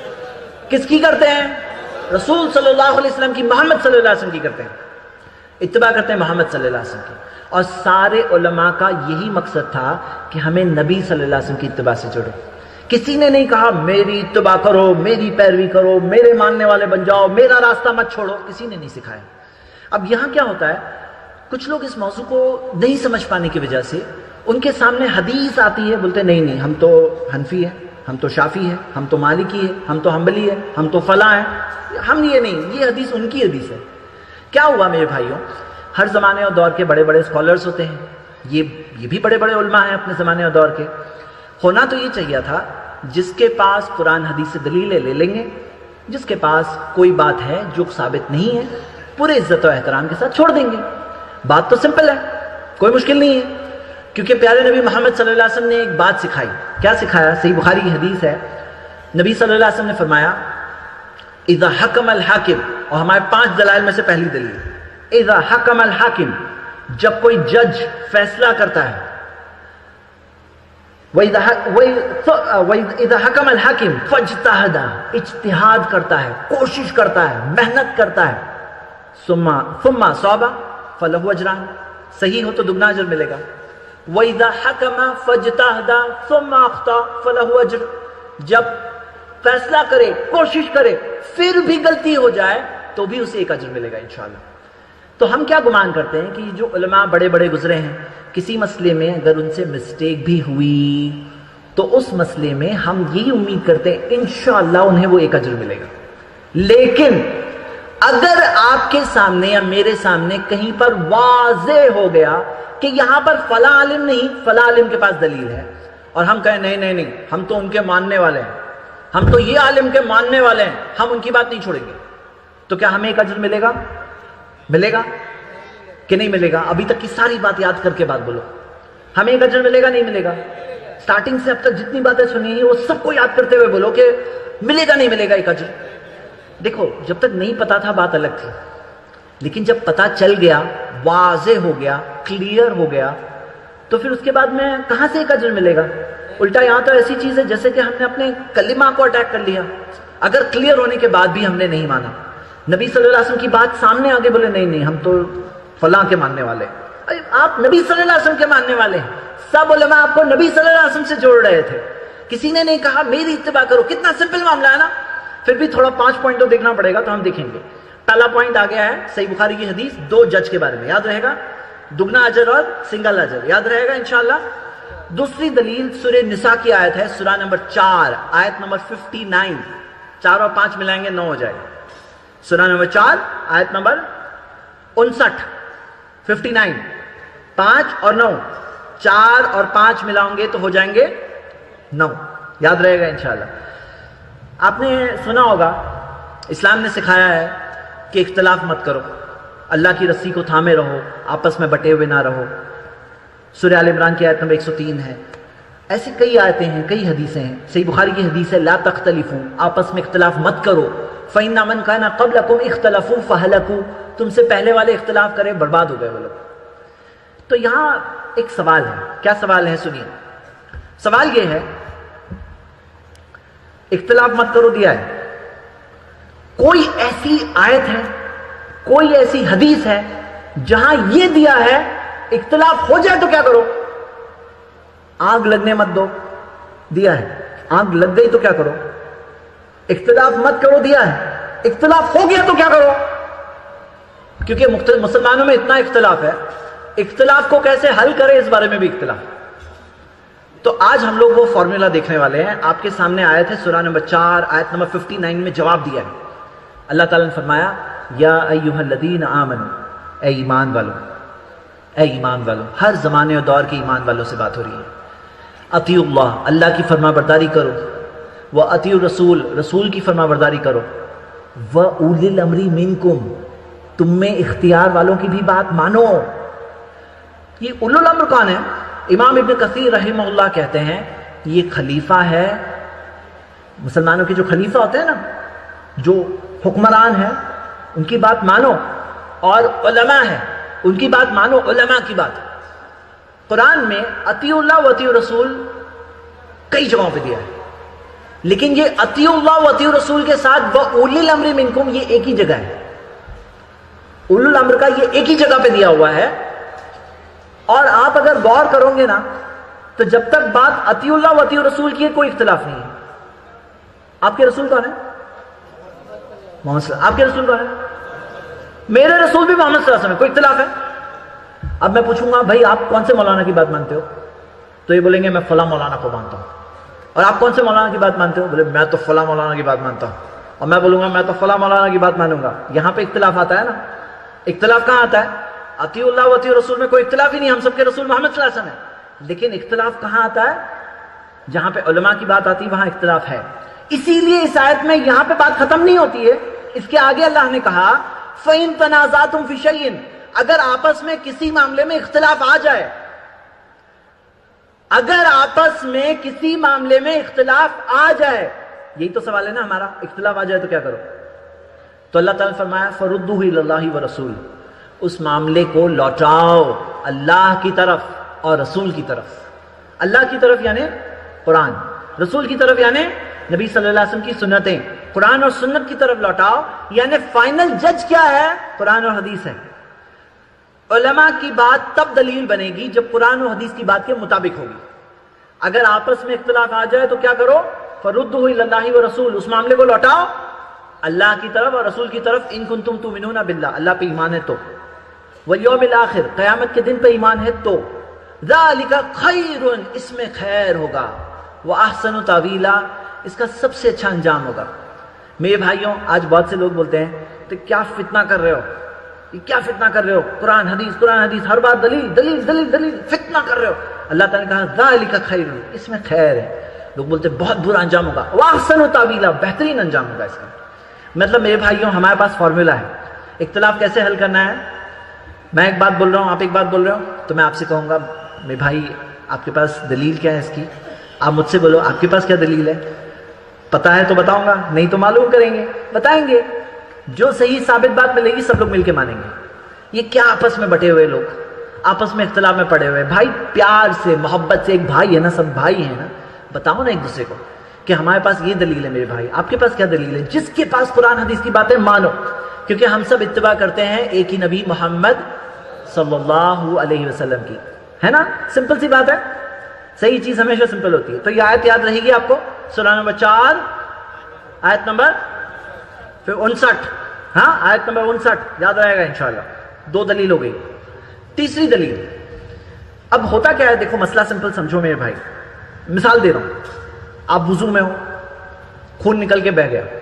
کس کی کرتے ہیں؟ رسول صلی اللہ علیہ وسلم کی، محمد صلی اللہ علیہ وسلم کی کرتے ہیں. اتباع کرتے ہیں محمد صلی اللہ علیہ وسلم کی. اور سارے علماء کا یہی مقصد تھا کہ ہمیں نبی صلی اللہ علیہ وسلم کی اتباع سے جوڑو. کسی نے نہیں کہا میری اتباع کرو، میری پیروی کرو، میرے ماننے والے بن جاؤ، میرا راستہ مت چھوڑو. کسی نے نہیں سکھایا. اب یہاں کیا ہوتا ہے، کچھ لوگ اس موضوع کو نہیں سمجھ پانے کی وجہ سے ان کے سامنے حدیث آتی ہے، بولتے نہیں نہیں ہم تو حنفی ہیں، ہم تو شافعی ہیں، ہم تو مالکی ہیں، ہم تو حنبلی ہیں، ہم تو فلاں ہیں. ہم یہ نہیں، یہ حدیث ان کی حدیث ہے. کیا ہوا میرے بھائیوں، ہر زمانے اور دور کے بڑے بڑے اسکالرز ہوتے ہیں. یہ یہ بھی بڑے بڑے علماء ہیں اپنے زمانے اور دور کے. ہونا تو یہ چاہیے تھا جس کے پاس قرآن حدیث سے دلیلیں لے لیں گے، جس کے پاس کوئی بات ہے جو ثابت نہیں ہے پورے عزت و احترام کے ساتھ چھوڑ دیں گے. بات تو سمپل ہے، کوئی مشکل نہیں ہے. کیونکہ پیارے نبی محمد صلی اللہ علیہ وسلم نے ایک بات سکھائی. کیا سکھایا؟ صحیح بخاری کی حدیث ہے. نبی صلی اللہ علیہ وسلم نے فرمایا اذا حکم الحاکم، اور ہمارے پانچ دلائل میں سے پہلی دلیل، اذا حکم الحاکم، جب کوئی جج فیصلہ کرتا ہے، وَإِذَا حَكَمَ الْحَاكِمُ فَاجْتَهَدَ، اجتہاد کرتا ہے، کوشش کرتا ہے، محنت کرتا ہے، ثُمَّ صَابَ فَلَهُ أَجْرَانِ، صحیح ہو تو دگنا اجر ملے گا. وَإِذَا حَكَمَ فَاجْتَهَدَ ثُمَّ أَخْطَأَ فَلَهُ أَجْرٌ، جب فیصلہ کرے، کوشش کرے، پھر بھی غلطی ہو جائے تو بھی اسے ایک اجر ملے گا انشاءاللہ. تو ہم کیا گمان کرتے ہیں کہ جو علماء بڑے بڑے گزرے ہیں، کسی مسئلے میں اگر ان سے مسٹیک بھی ہوئی تو اس مسئلے میں ہم یہی امید کرتے ہیں انشاءاللہ انہیں وہ ایک اجر ملے گا. لیکن اگر آپ کے سامنے یا میرے سامنے کہیں پر واضح ہو گیا کہ یہاں پر فلاں عالم نہیں، فلاں عالم کے پاس دلیل ہے، اور ہم کہیں نہیں نہیں نہیں ہم تو ان کے ماننے والے ہیں، ہم تو یہ عالم کے ماننے والے ہیں، ہم ان کی بات نہیں چھوڑیں گے، تو کیا ہمیں ایک اجر ملے گا؟ ملے گا کہ نہیں ملے گا؟ ابھی تک کی ساری بات یاد کر کے بات بولو. ہمیں ایک اجر ملے گا نہیں ملے گا؟ سٹارٹنگ سے اب تک جتنی باتیں سنی ہیں وہ سب کو یاد کرتے ہوئے بولو کہ ملے گا نہیں ملے گا ایک اجر. دیکھو جب تک نہیں پتا تھا بات الگ تھی، لیکن جب پتا چل گیا، واضح ہو گیا، کلیئر ہو گیا، تو پھر اس کے بعد میں کہاں سے ایک اجر ملے گا؟ الٹا یہاں تو ایسی چیز ہے جیسے کہ ہم نے اپنے کلمہ کو اٹیک کر لیا. اگر کلیئر ہونے کے بعد بھی ہم نے نہیں مانا، نبی صلی اللہ علیہ وسلم کی بات سامنے آگے بولے نہیں نہیں ہم تو فلاں کے ماننے والے ہیں. آپ نبی صلی اللہ علیہ وسلم کے ماننے والے ہیں. سب علماء آپ کو نبی صلی اللہ علیہ وسلم سے جوڑ رہے تھے، کسی نے نہیں کہا میری اتباع کرو. کتنا سمپل معاملہ ہے نا. پھر بھی تھوڑا پانچ پوائنٹ تو دیکھنا پڑے گا، تو ہم دیکھیں گے. پہلا پوائنٹ آ گیا ہے صحیح بخاری کی حدیث دو جج کے بارے میں، یاد رہے گا، دگنا اجر اور سنگل اجر، یاد رہے گا انشاءاللہ. دوسری دلیل سورہ نساء کی آیت ہے، سورہ نمبر چار آیت نمبر ففٹی نائن. چار اور پانچ ملائیں گے نو ہو جائے گا. سورہ نمبر چار آیت نمبر انسٹھ، ففٹی نائن. پانچ اور نو، چار اور پانچ ملاؤں گے تو ہو جائیں گے نو. یاد رہے گا انشاءاللہ. آپ نے سنا ہوگا اسلام نے سکھایا ہے کہ اختلاف مت کرو، اللہ کی رسی کو تھامے رہو، آپس میں بٹے ہوئے نہ رہو. سورہ آل عمران کی آیت نمبر ایک سو تین ہے. ایسی کئی آیتیں ہیں، کئی حدیثیں ہیں. صحیح بخاری کی حدیث ہے لا تختلفوا، آپس میں اختلاف مت کرو. فَإِنَّ مَنْ كَانَ قَبْلَكُمْ اخْتَلَفُوا فَهَلَكُوا، تم سے پہلے والے اختلاف کرے برباد ہو گئے وہ لوگ. تو یہاں ایک سوال ہے. کیا سوال ہے؟ سنیے. سوال یہ ہے، اختلاف مت کرو دیا ہے، کوئی ایسی آیت ہے، کوئی ایسی حدیث ہے جہاں یہ دیا ہے اختلاف ہو جائے تو کیا کرو؟ آگ لگنے مت دو، دیا ہے. آگ لگ گئی تو کیا کرو؟ اختلاف مت کرو، دیا ہے. اختلاف ہو گیا تو کیا کرو؟ کیونکہ مسلمانوں میں اتنا اختلاف ہے، اختلاف کو کیسے حل کرے اس بارے میں بھی اختلاف. تو آج ہم لوگ وہ فارمولا دیکھنے والے ہیں. آپ کے سامنے آیت ہے سورہ نمبر چار آیت نمبر ففٹی نائن میں جواب دیا ہے. اللہ تعالیٰ نے فرمایا یا ایھا الذین آمنوا، اے ایمان والو، اے ایمان والو. ہر زمانے اور دور کے ایمان والوں سے بات ہو رہی ہے. اطیعوا اللہ، اللہ کی فرما برداری کرو. واطیعوا الرسول، رسول کی فرما برداری کرو. واولی الامر منکم، تم میں اختیار والوں کی بھی بات مانو. یہ اولو الامر کون ہے؟ امام ابن کثیر رحمہ اللہ کہتے ہیں یہ خلیفہ ہے. مسلمانوں کے جو خلیفہ ہوتے ہیں نا، جو حکمران ہیں، ان کی بات مانو. اور علماء ہیں، ان کی بات مانو، علماء کی بات. قرآن میں اطیعوا اللہ و اطیعوا الرسول کئی جگہوں پہ دیا ہے، لیکن یہ اطیعوا اللہ و اطیعوا الرسول کے ساتھ وَأُولِي الْأَمْرِ مِنْكُمْ یہ ایک ہی جگہ ہے. اولو الامر کا یہ ایک ہی جگہ پہ دیا ہوا ہے. اور آپ اگر غور کرو گے نا تو جب تک بات اطیعوا اللہ و اطیعوا الرسول کی ہے کوئی اختلاف نہیں ہے. آپ کے رسول کون ہے؟ محمد صلی اللہ علیہ وسلم. آپ کے رسول کون ہے؟ میرے رسول بھی محمد صلی اللہ علیہ وسلم. کوئی اختلاف ہے؟ اب میں پوچھوں گا بھائی آپ کون سے مولانا کی بات مانتے ہو؟ تو یہ بولیں گے میں فلاں مولانا کو مانتا ہوں. اور آپ کون سے مولانا کی بات مانتے ہو؟ بولے میں تو فلاں مولانا کی بات مانتا ہوں. اور میں بولوں گا میں تو فلاں مولانا کی بات مانوں گا. یہاں پہ اختلاف آتا ہے نا. اختلاف کہاں آتا ہے؟ اطیعوا اللہ و اطیعوا الرسول میں کوئی اختلاف ہی نہیں، ہم سب کے رسول محمد صلی اللہ علیہ وسلم ہے. لیکن اختلاف کہاں آتا ہے؟ جہاں پہ علماء کی بات آتی ہے وہاں اختلاف ہے. اسی لیے اس آیت میں یہاں پہ بات ختم نہیں ہوتی ہے. اس کے آگے اللہ نے کہا فَإِن تَنَازَعْتُمْ فِي شَيْءٍ، اگر آپس میں کسی معاملے میں اختلاف آ جائے، اگر آپس میں کسی معاملے میں اختلاف آ جائے، یہی تو سوال ہے نا ہمارا، اختلاف آ جائے تو کیا کرو؟ تو اللہ تعالیٰ نے فرمایا فَرُدُّوهُ إِلَى اللَّهِ وَرَسُولِهِ، اس معاملے کو لوٹاؤ اللہ کی طرف اور رسول کی طرف. اللہ کی طرف یعنی قرآن، رسول کی طرف یعنی نبی صلی اللہ علیہ وسلم کی سنتیں. قرآن اور سنت کی طرف لوٹاؤ، یعنی فائنل جج کیا ہے؟ قرآن اور حدیث ہے. علماء کی بات تب دلیل بنے گی جب قرآن اور حدیث کی بات کے مطابق ہوگی. اگر آپس میں اختلاف آ جائے تو کیا کرو؟ فَرُدُّوهُ إِلَى اللَّهِ وَرَسُولِهِ، اس معاملے کو لوٹاؤ اللہ کی طرف اور رسول کی طرف. ان کنتم تؤمنون باللہ، اللہ پہ ایمان ہے تو، والیوم الآخر، قیامت کے دن پہ ایمان ہے تو، ذَلِكَ خَيْرٌ، اس میں خیر ہوگا، وَأَحْسَنُ تَأْوِيلًا، اس کا سب سے اچھا انجام ہوگا. میرے بھائیوں آج بہت سے لوگ بولتے ہیں تو کیا فتنہ کر رہے ہو، یہ کیا فتنہ کر رہے ہو، قرآن حدیث قرآن حدیث، ہر بار دلیل دلیل دلیل دلیل، فتنہ کر رہے ہو. اللہ تعالیٰ نے کہا ذَلِكَ خَيْرٌ، اس میں خیر ہے. لوگ بولتے ہیں بہت برا انجام ہوگا، وَأَحْسَنُ تَأْوِيلًا، بہترین انجام ہوگا اس کا. مطلب میرے بھائیوں ہمارے پاس فارمولا ہے. اختلاف کیسے حل کرنا ہے؟ میں ایک بات بول رہا ہوں، آپ ایک بات بول رہے ہو، تو میں آپ سے کہوں گا میرے بھائی آپ کے پاس دلیل کیا ہے اس کی؟ آپ مجھ سے بولو آپ کے پاس کیا دلیل ہے؟ پتا ہے تو بتاؤں گا، نہیں تو معلوم کریں گے، بتائیں گے. جو صحیح ثابت بات ملے گی سب لوگ مل کے مانیں گے. یہ کیا آپس میں بٹے ہوئے لوگ، آپس میں اختلاف میں پڑے ہوئے. بھائی پیار سے محبت سے، ایک بھائی ہے نا، سب بھائی ہیں نا، بتاؤ نا ایک دوسرے کو کہ ہمارے پاس یہ دلیل ہے میرے بھائی، آپ کے پاس کیا دلیل ہے؟ جس کے پاس قرآن حدیث کی باتیں مانو، کیونکہ ہم سب اتباع کرتے ہیں ایک ہی نبی محمد صلی اللہ علیہ وسلم کی، ہے نا. سمپل سی بات ہے، صحیح چیز ہمیشہ سمپل ہوتی ہے. تو یہ آیت یاد رہے گی آپ کو، سورہ نمبر چار آیت نمبر پھر انسٹھ، ہاں آیت نمبر انسٹھ یاد رہے گا انشاءاللہ. دو دلیل ہو گئی. تیسری دلیل، اب ہوتا کیا ہے دیکھو، مسئلہ سمپل سمجھو میرے بھائی. مثال دے رہا ہوں، آپ وضو میں ہو، خون نکل کے بہ گیا.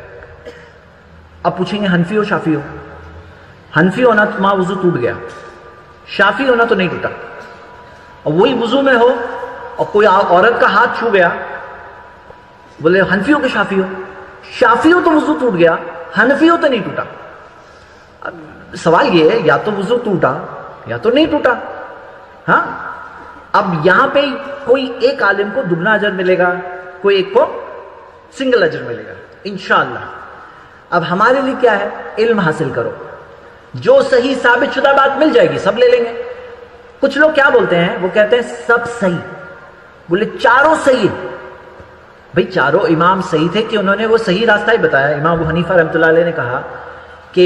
اب پوچھیں گے حنفی ہو شافی ہو؟ حنفی ہونا تو تمہارا وضو ٹوٹ گیا، شافی ہونا تو نہیں ٹوٹا. اور وہی وضو میں ہو اور کوئی عورت کا ہاتھ چھو گیا، بولے حنفی ہو کہ شافی ہو؟ شافی ہو تو وضو ٹوٹ گیا، حنفی ہو تو نہیں ٹوٹا. اب سوال یہ ہے یا تو وضو ٹوٹا یا تو نہیں ٹوٹا. ہاں اب یہاں پہ کوئی ایک عالم کو دگنا اجر ملے گا، کوئی ایک کو سنگل اجر ملے گا انشاءاللہ. اب ہمارے لیے کیا ہے؟ علم حاصل کرو، جو صحیح ثابت شدہ بات مل جائے گی سب لے لیں گے. کچھ لوگ کیا بولتے ہیں، وہ کہتے ہیں سب صحیح، بولے چاروں صحیح. بھئی چاروں امام صحیح تھے کہ انہوں نے وہ صحیح راستہ ہی بتایا. امام ابو حنیفہ رحمۃ اللہ علیہ نے کہا کہ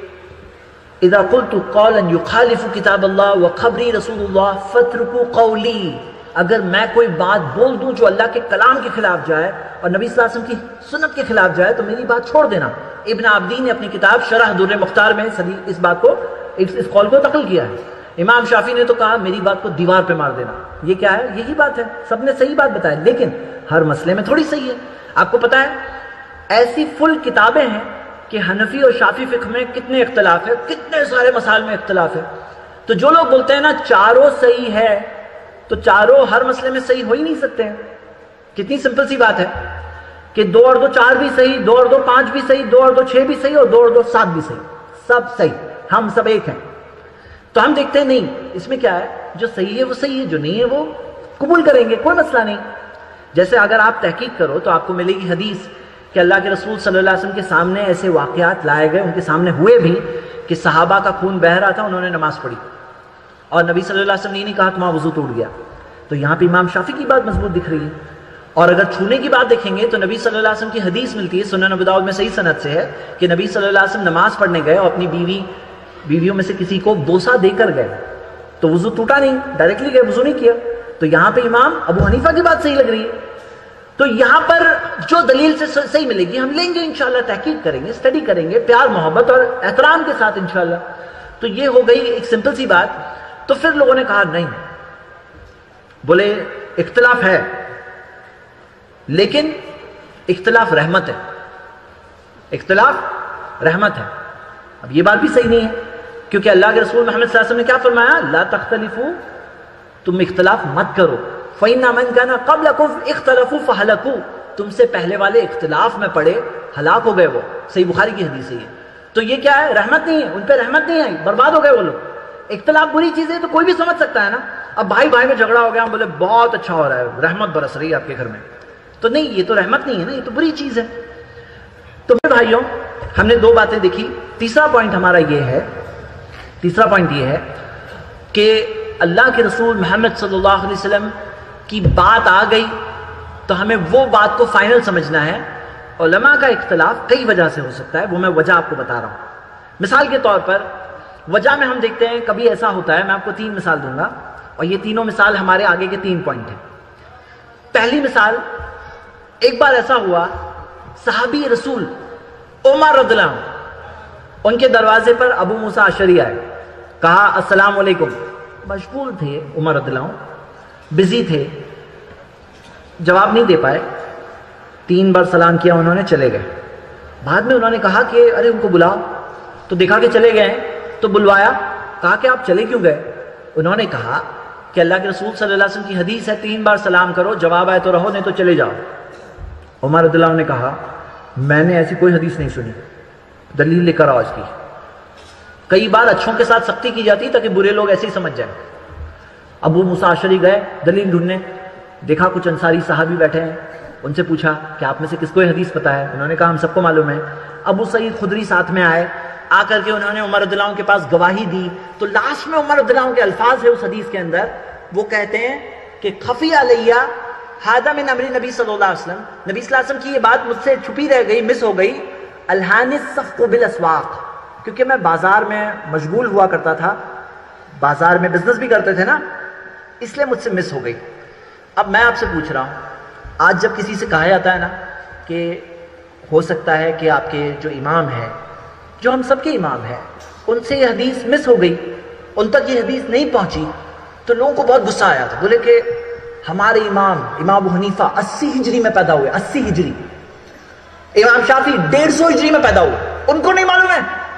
اذا قلت قولا يخالف کتاب اللہ وخبری رسول اللہ فاترکوا قولی، اگر میں کوئی بات بول دوں جو اللہ کے کلام کے خلاف جائے اور نبی صلی اللہ علیہ وسلم کی سنت کے خلاف جائے تو میری بات چھوڑ دینا. ابن عابدین نے اپنی کتاب شرح در مختار میں اس بات کو اس قول کو نقل کیا ہے۔ امام شافعی نے تو کہا میری بات کو دیوار پہ مار دینا، یہ کیا ہے؟ یہی بات ہے، سب نے صحیح بات بتایا، لیکن ہر مسئلے میں تھوڑی صحیح ہے۔ آپ کو پتا ہے ایسی فل کتابیں ہیں کہ حنفی اور شافعی فقہ میں کتنے اختلاف ہے، کتنے سارے مسائل میں اختلاف ہے۔ تو جو لوگ بولتے ہیں نا چاروں صحیح ہے، تو چاروں ہر مسئلے میں صحیح ہو ہی نہیں سکتے ہیں۔ کتنی سمپل سی بات ہے کہ دو اور دو چار بھی صحیح، دو اور دو پانچ بھی صحیح، دو اور دو چھ بھی صحیح، اور دو اور دو سات بھی صحیح، سب صحیح، ہم سب ایک ہیں۔ تو ہم دیکھتے ہیں نہیں، اس میں کیا ہے، جو صحیح ہے وہ صحیح ہے، جو نہیں ہے وہ قبول کریں گے، کوئی مسئلہ نہیں۔ جیسے اگر آپ تحقیق کرو تو آپ کو ملے گی حدیث کہ اللہ کے رسول صلی اللہ علیہ وسلم کے سامنے ایسے واقعات لائے گئے، ان کے سامنے ہوئے بھی کہ صحابہ کا خون بہہ رہا تھا، انہوں نے نماز پڑھی اور نبی صلی اللہ علیہ وسلم نے نہیں کہا تمہارا وضو ٹوٹ گیا۔ تو یہاں پہ امام شافعی کی بات مضبوط دکھ رہی ہے۔ اور اگر چھونے کی بات دیکھیں گے تو نبی صلی اللہ علیہ وسلم کی حدیث ملتی ہے، سنن ابو داؤد میں صحیح سند سے ہے کہ نبی صلی اللہ علیہ وسلم نماز پڑھنے گئے اور اپنی بیوی بیویوں میں سے کسی کو بوسہ دے کر گئے، تو وضو ٹوٹا نہیں، ڈائریکٹلی گئے، وضو نہیں کیا۔ تو یہاں پہ امام ابو حنیفہ کی بات صحیح لگ رہی ہے۔ تو یہاں پر جو دلیل سے صحیح ملے گی ہم لیں گے انشاءاللہ، تحقیق کریں گے، اسٹڈی کریں گے پیار محبت اور احترام کے ساتھ انشاءاللہ۔ تو یہ ہو گئی ایک سمپل سی بات۔ تو پھر لوگوں نے کہا نہیں، بولے اختلاف ہے لیکن اختلاف رحمت ہے، اختلاف رحمت ہے۔ اب یہ بات بھی صحیح نہیں ہے، کیونکہ اللہ کے رسول محمد صلی اللہ علیہ وسلم نے کیا فرمایا؟ لا تختلفوا، تم اختلاف مت کرو، فَإِنَّ مَنْ كَانَ قَبْلَكُمْ اخْتَلَفُوا فَهَلَكُوا، تم سے پہلے والے اختلاف میں پڑے ہلاک ہو گئے، وہ صحیح بخاری کی حدیث ہے یہ۔ تو یہ کیا ہے؟ رحمت نہیں ہے، ان پہ رحمت نہیں آئی، برباد ہو گئے وہ لوگ۔ اختلاف بری چیز ہے تو کوئی بھی سمجھ سکتا ہے نا۔ اب بھائی بھائی میں جھگڑا ہو گیا، ہم بولے بہت اچھا ہو رہا ہے، رحمت برس رہی ہے آپ کے گھر میں، تو نہیں، یہ تو رحمت نہیں ہے نا، یہ تو بری چیز ہے۔ تو میرے بھائیوں، ہم نے دو باتیں دیکھی۔ تیسرا پوائنٹ ہمارا یہ ہے، تیسرا پوائنٹ یہ ہے کہ اللہ کے رسول محمد صلی اللہ علیہ وسلم کی بات آ گئی تو ہمیں وہ بات کو فائنل سمجھنا ہے۔ علماء کا اختلاف کئی وجہ سے ہو سکتا ہے، وہ میں وجہ آپ کو بتا رہا ہوں۔ مثال کے طور پر وجہ میں ہم دیکھتے ہیں کبھی ایسا ہوتا ہے، میں آپ کو تین مثال دوں گا اور یہ تینوں مثال ہمارے آگے کے تین پوائنٹ ہیں۔ پہلی مثال، ایک بار ایسا ہوا صحابی رسول عمر رضی اللہ عنہ، ان کے دروازے پر ابو موسیٰ اشعری آئے، کہا السلام علیکم۔ مشغول تھے عمر رضی اللہ عنہ، بزی تھے، جواب نہیں دے پائے، تین بار سلام کیا انہوں نے، چلے گئے۔ بعد میں انہوں نے کہا کہ ارے ان کو بلاؤ، تو دیکھا کہ چلے گئے، تو بلوایا، کہا کہ آپ چلے کیوں گئے؟ انہوں نے کہا کہ اللہ کے رسول صلی اللہ علیہ وسلم کی حدیث ہے تین بار سلام کرو، جواب آئے تو رہو نہیں تو چلے جاؤ۔ عمر رضی اللہ عنہ نے کہا میں نے ایسی کوئی حدیث نہیں سنی، دلیل لے کر آؤ اس کی۔ کئی بار اچھوں کے ساتھ سختی کی جاتی تاکہ برے لوگ ایسے ہی سمجھ جائیں۔ ابو موسیٰ اشعری گئے دلیل ڈھونڈنے، دیکھا کچھ انصاری صحابی بیٹھے ہیں، ان سے پوچھا کہ آپ میں سے کس کو یہ حدیث پتا ہے؟ انہوں نے کہا ہم سب کو معلوم ہے۔ ابو سعید خدری ساتھ میں آئے، آ کر کے انہوں نے عمر رضی اللہ عنہ کے پاس گواہی دی، تو لاسٹ میں عمر رضی اللہ عنہ کے الفاظ ہے اس حدیث کے اندر، وہ کہتے ہیں کہ خفی علیہ ھذا من امر نبی صلی اللہ علیہ وسلم، نبی صلی اللہ علیہ وسلم کی یہ بات مجھ سے چھپی رہ گئی، مس ہو گئی، الہانی الصفق بالاسواق، کیونکہ میں بازار میں مشغول ہوا کرتا تھا، بازار میں بزنس بھی کرتے تھے نا، اس لیے مجھ سے مس ہو گئی۔ اب میں آپ سے پوچھ رہا ہوں، آج جب کسی سے کہا جاتا ہے نا کہ ہو سکتا ہے کہ آپ کے جو امام ہیں، جو ہم سب کے امام ہیں، ان سے یہ حدیث مس ہو گئی، ان تک یہ حدیث نہیں پہنچی، تو لوگوں کو بہت غصہ آیا تھا، بولے کہ ہمارے امام امام ابو حنیفہ اسی ہجری میں پیدا ہوئے، اسی ہجری، امام شافعی ڈیڑھ سو ہجری میں پیدا ہوئے، ان کو نہیں معلوم ہے۔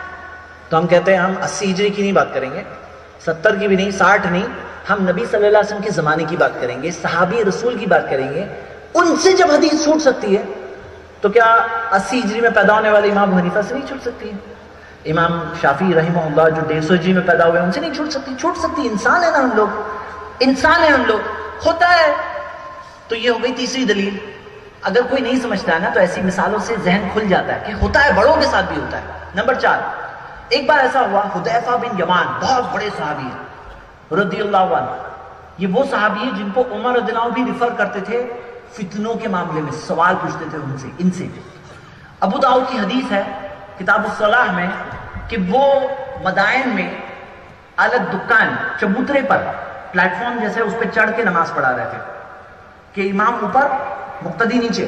تو ہم کہتے ہیں ہم اسی ہجری کی نہیں بات کریں گے، ستر کی بھی نہیں، ساٹھ نہیں، ہم نبی صلی اللہ علیہ وسلم کے زمانے کی بات کریں گے، صحابی رسول کی بات کریں گے۔ ان سے جب حدیث چھوٹ سکتی ہے تو کیا اسی ہجری میں پیدا ہونے والے امام ابو حنیفہ سے نہیں چھوٹ سکتی ہے؟ امام شافعی رحمہ اللہ جو ڈیڑھ سو ہجری میں پیدا ہوئے ان سے نہیں چھوٹ سکتی؟ چھوٹ سکتی، انسان ہے نا ہم لوگ، انسان ہے ہم لوگ، ہوتا ہے۔ تو یہ ہو گئی تیسری دلیل۔ اگر کوئی نہیں سمجھتا ہے نا تو ایسی مثالوں سے ذہن کھل جاتا ہے کہ ہوتا ہے، بڑوں کے ساتھ بھی ہوتا ہے۔ نمبر چار، ایک بار ایسا ہوا، حذیفہ بن یمان بہت بڑے صحابی ہیں رضی اللہ عنہ، یہ وہ صحابی ہیں جن کو عمر رضی اللہ عنہ بھی ریفر کرتے تھے فتنوں کے معاملے میں، سوال پوچھتے تھے ان سے ان سے ابو داؤد کی حدیث ہے کتاب الصلاح میں کہ وہ مدائن میں الگ دکان چبوترے پر پلیٹ فارم جیسے اس پہ چڑھ کے نماز پڑھا رہے تھے کہ امام اوپر مقتدی نیچے۔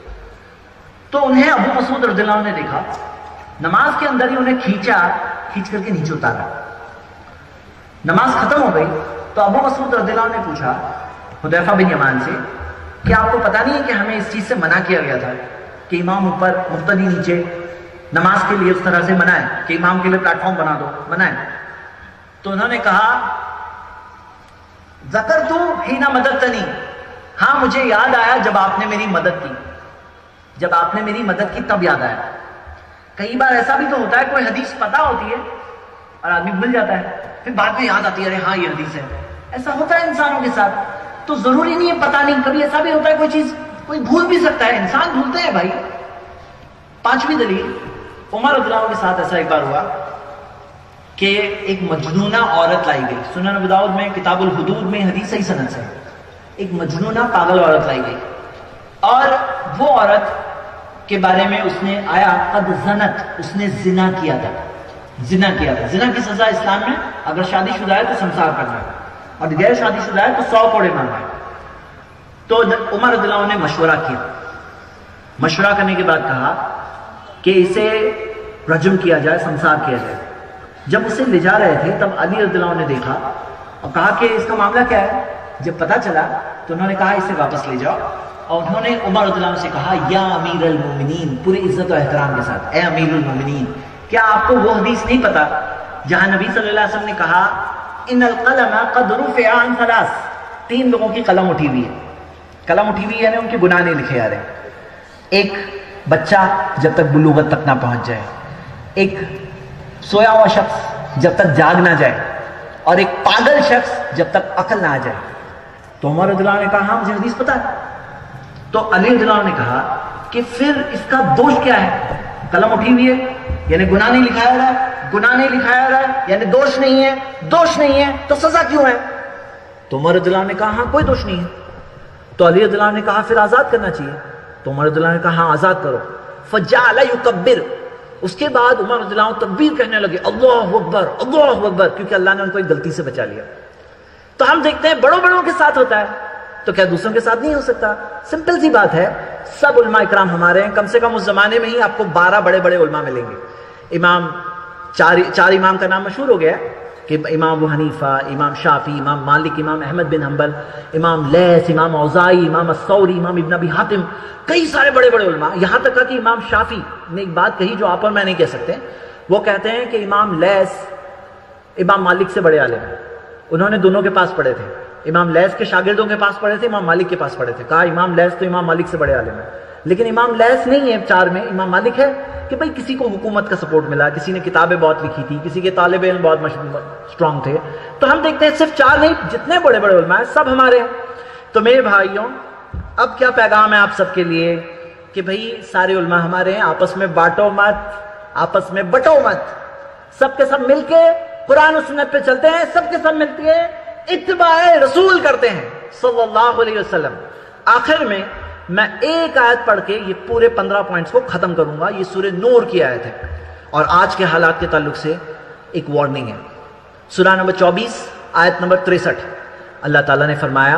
تو انہیں ابو مسعود رضی اللہ عنہ نے دیکھا، نماز کے اندر ہی انہیں کھینچا، کھینچ کر کے نیچے اتارا، نماز ختم ہو گئی تو ابو مسعود رضی اللہ عنہ نے پوچھا حذیفہ بن یمان سے کہ آپ کو پتہ نہیں ہے کہ ہمیں اس چیز سے منع کیا گیا تھا کہ امام اوپر مقتدی نیچے، نماز کے لیے اس طرح سے منع ہے کہ امام کے لیے پلیٹ فارم بنا دو، منع ہے۔ تو انہوں نے کہا ذکرتو حین مددتنی، ہاں مجھے یاد آیا جب آپ نے میری مدد کی، جب آپ نے میری مدد کی تب یاد آیا۔ کئی بار ایسا بھی تو ہوتا ہے کوئی حدیث پتہ ہوتی ہے اور آدمی بھول جاتا ہے، پھر بعد میں یاد آتی ہے ارے ہاں یہ حدیث ہے۔ ایسا ہوتا ہے انسانوں کے ساتھ، تو ضروری نہیں ہے پتہ نہیں، کبھی ایسا بھی ہوتا ہے کوئی چیز کوئی بھول بھی سکتا ہے، انسان بھولتے ہیں بھائی۔ پانچویں دلیل، عمر رضی اللہ عنہ کے ساتھ ایسا ایک بار ہوا کہ ایک مجنونہ عورت لائی گئی، سنن ابو داؤد میں کتاب الحدود میں حدیث صحیح سند سے، ایک مجنونہ پاگل عورت لائی گئی، اور وہ عورت کے بارے میں اس نے آیا قد زنت، اس نے زنا کیا تھا، زنا کیا تھا۔ زنا کی سزا اسلام میں اگر شادی شدہ ہے تو سنسار کرنا ہے، اور غیر شادی شدہ ہے تو سو کوڑے مارنا ہے۔ تو عمر رضی اللہ عنہ نے مشورہ کیا، مشورہ کرنے کے بعد کہا کہ اسے رجم کیا جائے، سنسار کیا جائے۔ جب اسے لے جا رہے تھے تب علی رضی اللہ عنہ نے دیکھا اور کہا کہ اس کا معاملہ کیا ہے۔ جب پتہ چلا تو انہوں نے کہا اسے واپس لے جاؤ، اور انہوں نے عمر رضی اللہ عنہ سے کہا یا امیر المومنین، پورے عزت و احترام کے ساتھ، اے امیر المومنین، کیا آپ کو وہ حدیث نہیں پتا جہاں نبی صلی اللہ علیہ وسلم نے کہا ان القلم قد رفع عن ثلاث، تین لوگوں کی قلم اٹھی ہوئی ہے، قلم اٹھی ہوئی ہے یعنی ان کے گناہ نہیں لکھے جا رہے، ایک بچہ جب تک بلوغت تک نہ پہنچ جائے، ایک سویا ہوا شخص جب تک جاگ نہ جائے، اور ایک پاگل شخص جب تک عقل نہ آ جائے۔ تو عمر رضی اللہ عنہ نے کہا ہاں مجھے حدیث پتا ہے۔ تو علی رضی اللہ عنہ نے کہا کہ پھر اس کا دوش کیا ہے؟ قلم اٹھی ہوئی ہے یعنی گناہ نہیں لکھایا رہا ہے، گناہ نہیں لکھایا رہا ہے یعنی دوش نہیں ہے، دوش نہیں ہے تو سزا کیوں ہے؟ تو عمر رضی اللہ عنہ نے کہا ہاں کوئی دوش نہیں ہے۔ تو علی رضی اللہ عنہ نے کہا پھر آزاد کرنا چاہیے۔ تو عمر رضی اللہ عنہ نے کہا ہاں آزاد کرو۔ فجعل یکبر، اس کے بعد عمر رضی اللہ عنہ تکبیر کہنے لگے اللہ اکبر اللہ اکبر، کیونکہ اللہ نے ان کو ایک غلطی سے بچا لیا۔ تو ہم دیکھتے ہیں بڑوں بڑوں کے ساتھ ہوتا ہے تو کیا دوسروں کے ساتھ نہیں ہو سکتا؟ سمپل سی بات ہے، سب علماء اکرام ہمارے ہیں، کم سے کم اس زمانے میں ہی آپ کو بارہ بڑے بڑے علماء ملیں گے۔ امام چار چار امام کا نام مشہور ہو گیا کہ امام ابو حنیفہ، امام شافعی، امام مالک، امام احمد بن حنبل، امام لیث، امام اوزاعی، امام الثوری، امام ابن ابی حاتم، کئی سارے بڑے بڑے علماء، یہاں تک کہ امام شافعی نے ایک بات کہی جو آپ اور میں نہیں کہہ سکتے، وہ کہتے ہیں کہ امام لیث امام مالک سے بڑے عالم ہیں، انہوں نے دونوں کے پاس پڑھے تھے، امام لیث کے شاگردوں کے پاس پڑھے تھے، امام مالک کے پاس پڑھے تھے، کہا امام لیث تو امام مالک سے بڑے عالم ہیں، لیکن امام لیث نہیں ہے چار میں، امام مالک ہے کہ بھائی کسی کو حکومت کا سپورٹ ملا، کسی نے کتابیں بہت لکھی تھی، کسی کے طالب علم بہت اسٹرانگ تھے، تو ہم دیکھتے ہیں صرف چار نہیں، جتنے بڑے بڑے علماء ہیں سب ہمارے ہیں۔ تو میرے بھائیوں اب کیا پیغام ہے آپ سب کے لیے کہ بھائی سارے علماء ہمارے ہیں، آپس میں بانٹو مت، آپس میں بٹو مت، سب کے سب مل کے قرآن و سنت پہ چلتے ہیں، سب کے سب ملتے ہیں اتباع رسول کرتے ہیں صلی اللہ علیہ وسلم۔ آخر میں میں ایک آیت پڑھ کے یہ پورے پندرہ پوائنٹس کو ختم کروں گا، یہ سورہ نور کی آیت ہے اور آج کے حالات کے تعلق سے ایک وارننگ ہے۔ سورہ نمبر چوبیس آیت نمبر تریسٹھ، اللہ تعالیٰ نے فرمایا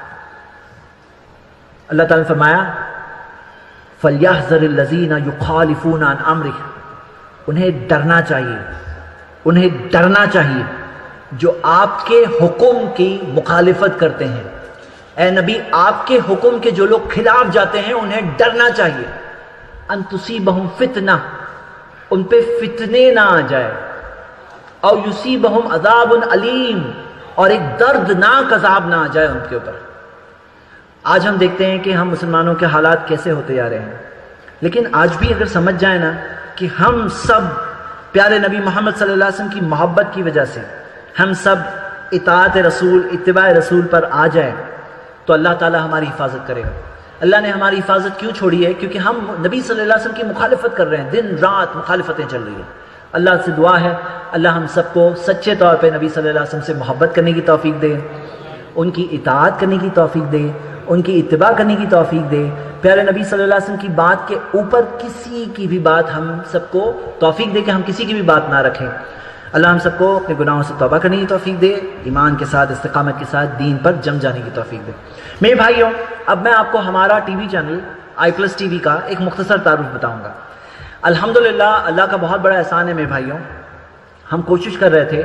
اللہ تعالیٰ نے فرمایا فَلْيَحْذَرِ الَّذِينَ يُخَالِفُونَ عَنْ أَمْرِهِ، انہیں ڈرنا چاہیے، انہیں ڈرنا چاہیے جو آپ کے حکم کی مخالفت کرتے ہیں۔ اے نبی آپ کے حکم کے جو لوگ خلاف جاتے ہیں انہیں ڈرنا چاہیے، ان تصیبہم فتنہ، ان پہ فتنے نہ آ جائے، او یصیبہم عذاب علیم، اور ایک دردناک عذاب نہ آ جائے ان کے اوپر۔ آج ہم دیکھتے ہیں کہ ہم مسلمانوں کے حالات کیسے ہوتے جا رہے ہیں، لیکن آج بھی اگر سمجھ جائیں نا کہ ہم سب پیارے نبی محمد صلی اللہ علیہ وسلم کی محبت کی وجہ سے ہم سب اطاعت رسول، اتباع رسول پر آ جائیں تو اللہ تعالیٰ ہماری حفاظت کرے گا۔ اللہ نے ہماری حفاظت کیوں چھوڑی ہے؟ کیونکہ ہم نبی صلی اللہ علیہ وسلم کی مخالفت کر رہے ہیں، دن رات مخالفتیں چل رہی ہیں۔ اللہ سے دعا ہے اللہ ہم سب کو سچے طور پہ نبی صلی اللہ علیہ وسلم سے محبت کرنے کی توفیق دے، ان کی اطاعت کرنے کی توفیق دے، ان کی اتباع کرنے کی توفیق دے، پیارے نبی صلی اللہ علیہ وسلم کی بات کے اوپر کسی کی بھی بات ہم سب کو توفیق دے کہ ہم کسی کی بھی بات نہ رکھیں۔ اللہ ہم سب کو اپنے گناہوں سے توبہ کرنے کی توفیق دے، ایمان کے ساتھ استقامت کے ساتھ دین پر جم جانے کی توفیق دے۔ میرے بھائیوں اب میں آپ کو ہمارا T we channel I plus T V کا ایک مختصر تعارف بتاؤں گا۔ الحمدللہ اللہ کا بہت بڑا احسان ہے میرے بھائیوں، ہم کوشش کر رہے تھے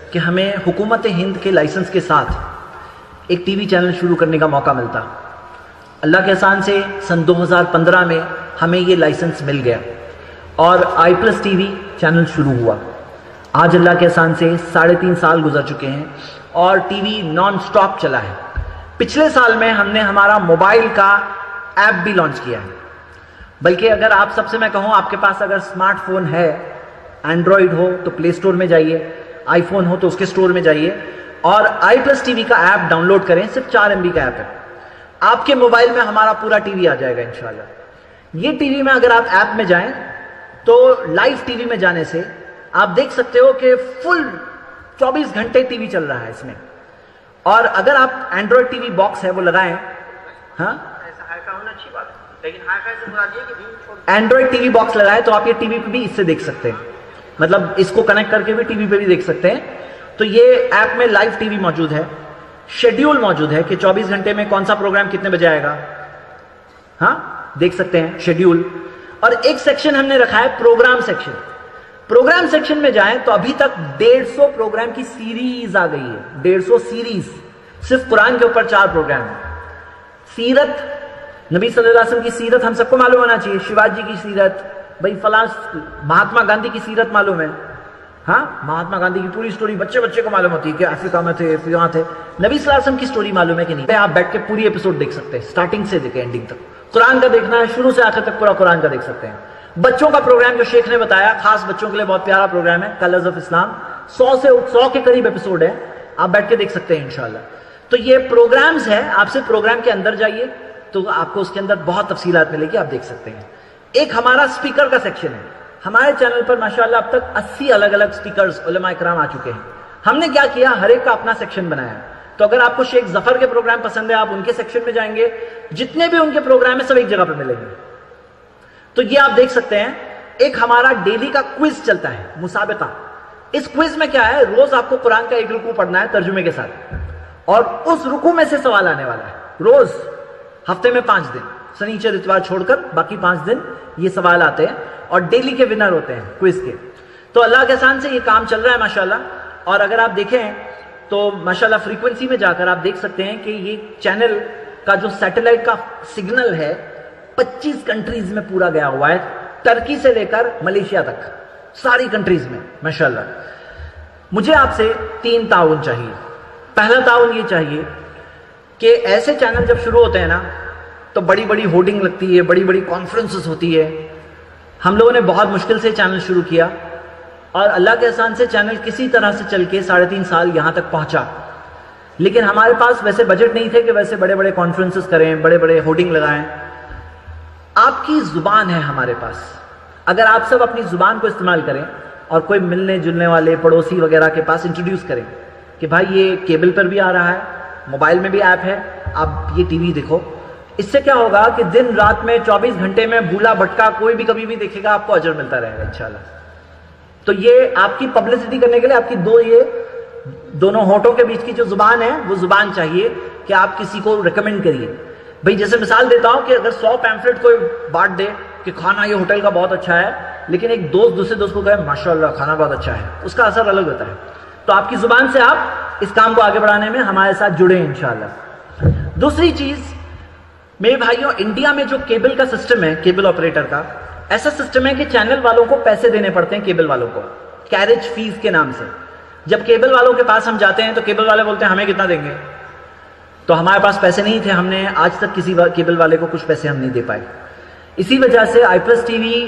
کہ ہمیں حکومت ہند کے لائسنس کے ساتھ ایک ٹی وی چینل شروع کرنے کا موقع ملتا. اللہ کے احسان سے سن دو ہزار پندرہ میں ہمیں یہ لائسنس مل گیا اور آئی پلس ٹی وی چینل شروع ہوا. آج اللہ کے احسان سے ساڑھے تین سال گزر چکے ہیں اور ٹی وی نان سٹاپ چلا ہے. پچھلے سال میں ہم نے ہمارا موبائل کا ایپ بھی لانچ کیا ہے. بلکہ اگر آپ سب سے میں کہوں، آپ کے پاس اگر اسمارٹ فون ہے، اینڈرائڈ ہو تو پلے اسٹور میں جائیے، آئی فون ہو تو اس کے اسٹور میں جائیے اور آئی پلس ٹی وی کا ایپ ڈاؤن لوڈ کریں. صرف چار ایم بی کا ایپ ہے. آپ کے موبائل میں ہمارا پورا ٹی وی آ جائے گا انشاءاللہ. یہ ٹی وی میں اگر آپ ایپ میں جائیں تو لائیو ٹی وی میں جانے سے آپ دیکھ سکتے ہو کہ فل چوبیس گھنٹے ٹی وی چل رہا ہے اس میں. اور اگر آپ اینڈرائڈ ٹی وی باکس ہے وہ لگائیں، ہاں اینڈرائڈ ٹی وی باکس لگائیں تو آپ یہ ٹی وی پہ بھی اس سے دیکھ سکتے ہیں، مطلب اس کو کنیکٹ کر کے بھی ٹی وی پہ بھی دیکھ سکتے ہیں. تو یہ ایپ میں لائیو ٹی وی موجود ہے، شیڈیول موجود ہے کہ چوبیس گھنٹے میں کون سا پروگرام کتنے بجے آئے گا، ہاں دیکھ سکتے ہیں شیڈیول. اور ایک سیکشن ہم نے رکھا ہے پروگرام سیکشن. پروگرام سیکشن میں جائیں تو ابھی تک ڈیڑھ سو پروگرام کی سیریز آ گئی ہے. ڈیڑھ سو سیریز صرف قرآن کے اوپر چار پروگرام ہیں. سیرت، نبی صلی اللہ علیہ وسلم کی سیرت ہم سب کو معلوم ہونا چاہیے. شیواجی کی سیرت، بھائی فلاں مہاتما گاندھی کی سیرت معلوم ہے. ہاں مہاتما گاندھی کی پوری سٹوری بچے بچے کو معلوم ہوتی ہے کہ افریقہ میں تھے، یہاں تھے. نبی صلی اللہ علیہ وسلم کی سٹوری معلوم ہے کہ نہیں؟ آپ بیٹھ کے پوری ایپیسوڈ دیکھ سکتے ہیں، سٹارٹنگ سے دیکھیں اینڈنگ تک. قرآن کا دیکھنا ہے، شروع سے آخر تک پورا قرآن کا دیکھ سکتے ہیں. بچوں کا پروگرام جو شیخ نے بتایا، خاص بچوں کے لیے بہت پیارا پروگرام ہے، کلرز آف اسلام. سو سے سو کے قریب ایپیسوڈ ہے، آپ بیٹھ کے دیکھ سکتے ہیں انشاءاللہ. تو یہ پروگرامز ہیں، آپ سے پروگرام کے اندر جائیے تو آپ کو اس کے اندر بہت تفصیلات ملے گی، آپ دیکھ سکتے ہیں. ایک ہمارا سپیکر کا سیکشن ہے. ہمارے چینل پر ماشاءاللہ اب تک اسی الگ الگ سپیکرز علماء کرام آ چکے ہیں. ہم نے کیا کیا، ہر ایک کا اپنا سیکشن بنایا. تو اگر آپ کو شیخ ظفر کے پروگرام پسند ہے، آپ ان کے سیکشن میں جائیں گے، جتنے بھی ان کے پروگرام ہیں سب ایک جگہ پہ ملیں گے. تو یہ آپ دیکھ سکتے ہیں. ایک ہمارا ڈیلی کا کوئز چلتا ہے، مسابقہ. اس کوئز میں کیا ہے، روز آپ کو قرآن کا ایک رکوع پڑھنا ہے ترجمے کے ساتھ، اور اس رکوع میں سے سوال آنے والا ہے. روز ہفتے میں پانچ دن، سنیچر اتوار چھوڑ کر باقی پانچ دن یہ سوال آتے ہیں اور ڈیلی کے ونر ہوتے ہیں کوئز کے. تو اللہ کے احسان سے یہ کام چل رہا ہے ماشاءاللہ. اور اگر آپ دیکھیں تو ماشاءاللہ فریکوینسی میں جا کر آپ دیکھ سکتے ہیں کہ یہ چینل کا جو سیٹلائٹ کا سگنل ہے پچیس کنٹریز میں پورا گیا ہوا ہے، ترکی سے لے کر ملیشیا تک، ساری کنٹریز میں ماشاءاللہ. مجھے آپ سے تین تعاون چاہیے. پہلا تعاون یہ چاہیے کہ ایسے چینل جب شروع ہوتے ہیں نا تو بڑی بڑی ہوڈنگ لگتی ہے، بڑی بڑی کانفرنسز ہوتی ہے. ہم لوگوں نے بہت مشکل سے چینل شروع کیا اور اللہ کے احسان سے چینل کسی طرح سے چل کے ساڑھے تین سال یہاں تک پہنچا. لیکن ہمارے پاس ویسے بجٹ نہیں تھے کہ ویسے بڑے بڑے کانفرنسز کریں، بڑے بڑے ہوڈنگ لگائیں. آپ کی زبان ہے ہمارے پاس. اگر آپ سب اپنی زبان کو استعمال کریں اور کوئی ملنے جلنے والے پڑوسی وغیرہ کے پاس انٹروڈیوس کریں کہ بھائی یہ کیبل پر بھی آ رہا ہے، موبائل میں بھی ایپ ہے، آپ یہ ٹی وی دیکھو. اس سے کیا ہوگا کہ دن رات میں چوبیس گھنٹے میں بھولا بھٹکا کوئی بھی کبھی بھی دیکھے گا، آپ کو اجر ملتا رہے گا انشاءاللہ. تو یہ آپ کی پبلسٹی کرنے کے لیے آپ کی دو یہ دونوں ہونٹوں کے بیچ کی جو زبان ہے وہ زبان چاہیے کہ آپ کسی کو ریکمینڈ کریے. بھئی جیسے مثال دیتا ہوں کہ اگر سو پیمفلٹ کوئی بانٹ دے کہ کھانا یہ ہوٹل کا بہت اچھا ہے، لیکن ایک دوست دوسرے دوست کو کہے ماشاءاللہ کھانا بہت اچھا ہے، اس کا اثر الگ ہوتا ہے. تو آپ کی زبان سے آپ اس کام کو آگے بڑھانے میں ہمارے ساتھ جڑے ہیں انشاءاللہ. دوسری چیز میرے بھائیوں، انڈیا میں جو کیبل کا سسٹم ہے، کیبل آپریٹر کا ایسا سسٹم ہے کہ چینل والوں کو پیسے دینے پڑتے ہیں کیبل والوں کو، کیریج فیس کے نام سے. جب کیبل والوں کے پاس ہم جاتے ہیں تو کیبل والے بولتے ہیں ہمیں کتنا دیں گے. تو ہمارے پاس پیسے نہیں تھے، ہم نے آج تک کسی کیبل والے کو کچھ پیسے ہم نہیں دے پائے. اسی وجہ سے آئی پلس ٹی وی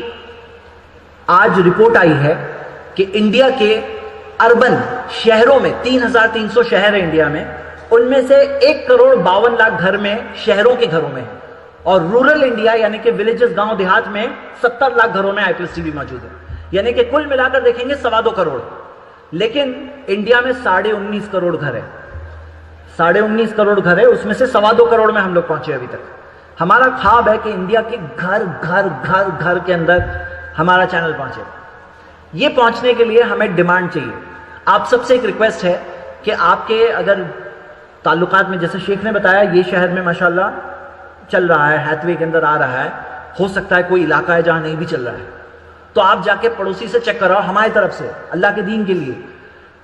آج رپورٹ آئی ہے کہ انڈیا کے اربن شہروں میں تین ہزار تین سو شہر ہیں انڈیا میں، ان میں سے ایک کروڑ باون لاکھ گھر میں شہروں کے گھروں میں، اور رورل انڈیا یعنی کہ ولیجز گاؤں دیہات میں ستر لاکھ گھروں میں آئی پلس ٹی وی موجود ہے. یعنی کہ کل ملا کر دیکھیں گے سوا دو کروڑ. لیکن انڈیا میں ساڑھے انیس کروڑ گھر ہے، ساڑھے انیس کروڑ گھر ہے، اس میں سے سوا دو کروڑ میں ہم لوگ پہنچے ابھی تک. ہمارا خواب ہے کہ انڈیا کے گھر گھر گھر گھر کے اندر ہمارا چینل پہنچے. یہ پہنچنے کے لیے ہمیں ڈیمانڈ چاہیے. آپ سب سے ایک ریکویسٹ ہے کہ آپ کے اگر تعلقات میں، جیسے شیخ نے بتایا یہ شہر میں ماشاءاللہ چل رہا ہے، ہیتھوے کے اندر آ رہا ہے، ہو سکتا ہے کوئی علاقہ ہے جہاں نہیں بھی چل رہا ہے، تو آپ جا کے پڑوسی سے چیک کراؤ ہماری طرف سے اللہ کے دین کے لیے.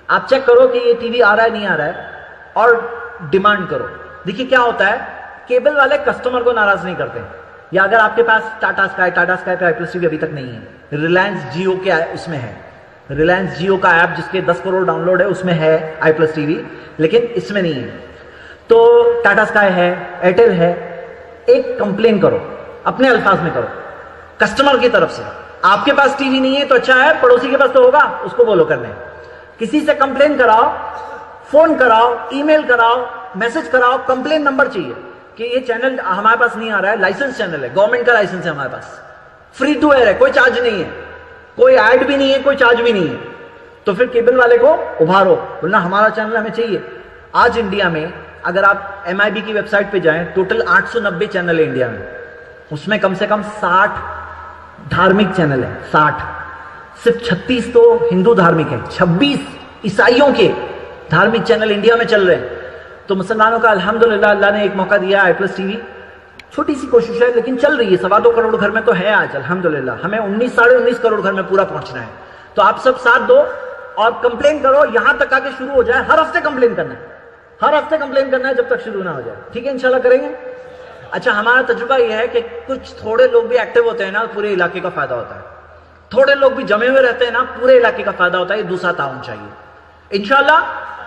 آپ چیک کرو کہ یہ ٹی وی آ رہا ہے نہیں آ رہا ہے اور ڈیمانڈ کرو. دیکھیے کیا ہوتا ہے, کیبل والے کسٹمر کو ناراض نہیں کرتے. یا اگر آپ کے پاس ٹاٹا اسکائی ٹاٹا اسکائی پہ آئی پلس ٹی وی ابھی تک نہیں ہے, ریلائنس جیو کے اس میں ہے, ریلائنس جیو کا ایپ جس کے دس کروڑ ڈاؤن لوڈ ہے اس میں ہے آئی پلس ٹی وی, لیکن اس میں نہیں ہے. تو ٹاٹا اسکائی ہے, ایئرٹیل ہے, ایک کمپلین کرو, اپنے الفاظ میں کرو کسٹمر کی طرف سے. آپ کے پاس ٹی وی نہیں ہے تو اچھا ہے, پڑوسی کے پاس تو ہوگا, اس کو بولو کرنے. کسی سے کمپلین کراؤ, فون کراؤ, ای میل کراؤ, میسج کراؤ, کمپلین نمبر چاہیے کہ یہ چینل ہمارے پاس نہیں آ رہا ہے, لائسنس چینل ہے, گورنمنٹ کا لائسنس ہے ہمارے پاس, فری ٹو ایئر ہے, کوئی چارج نہیں ہے, کوئی ایڈ بھی نہیں ہے, کوئی چارج بھی نہیں ہے. تو پھر کیبل والے کو ابھارو, بولنا ہمارا چینل ہمیں چاہیے. آج انڈیا میں اگر آپ ایم آئی بی کی ویب سائٹ پہ جائیں, ٹوٹل آٹھ سو نبے چینل ہے انڈیا میں, اس میں کم سے کم ساٹھ دھارمک چینل ہے, ساٹھ. صرف چھتیس تو ہندو دھارمک ہے, چھبیس عیسائیوں کے دھارمک چینل انڈیا میں چل رہے ہیں. تو مسلمانوں کا الحمدللہ اللہ نے ایک موقع دیا, آئی پلس ٹی وی چھوٹی سی کوشش ہے لیکن چل رہی ہے. سوا دو کروڑ گھر میں تو ہے آج الحمدللہ, ہمیں انیس ساڑھے انیس کروڑ گھر میں پورا پہنچنا ہے. تو آپ سب ساتھ دو اور کمپلین کرو, یہاں تک آ کے شروع ہو جائے. ہر ہفتے کمپلین کرنا ہے, ہر ہفتے کمپلین کرنا ہے جب تک شروع نہ ہو جائے. ٹھیک ہے, انشاءاللہ کریں گے. اچھا, ہمارا تجربہ یہ ہے کہ کچھ تھوڑے لوگ بھی ایکٹیو ہوتے ہیں نا, پورے علاقے کا فائدہ ہوتا ہے. تھوڑے لوگ بھی جمے ہوئے رہتے ہیں نا, پورے علاقے کا فائدہ ہوتا ہے. یہ دوسرا تعاون چاہیے انشاءاللہ.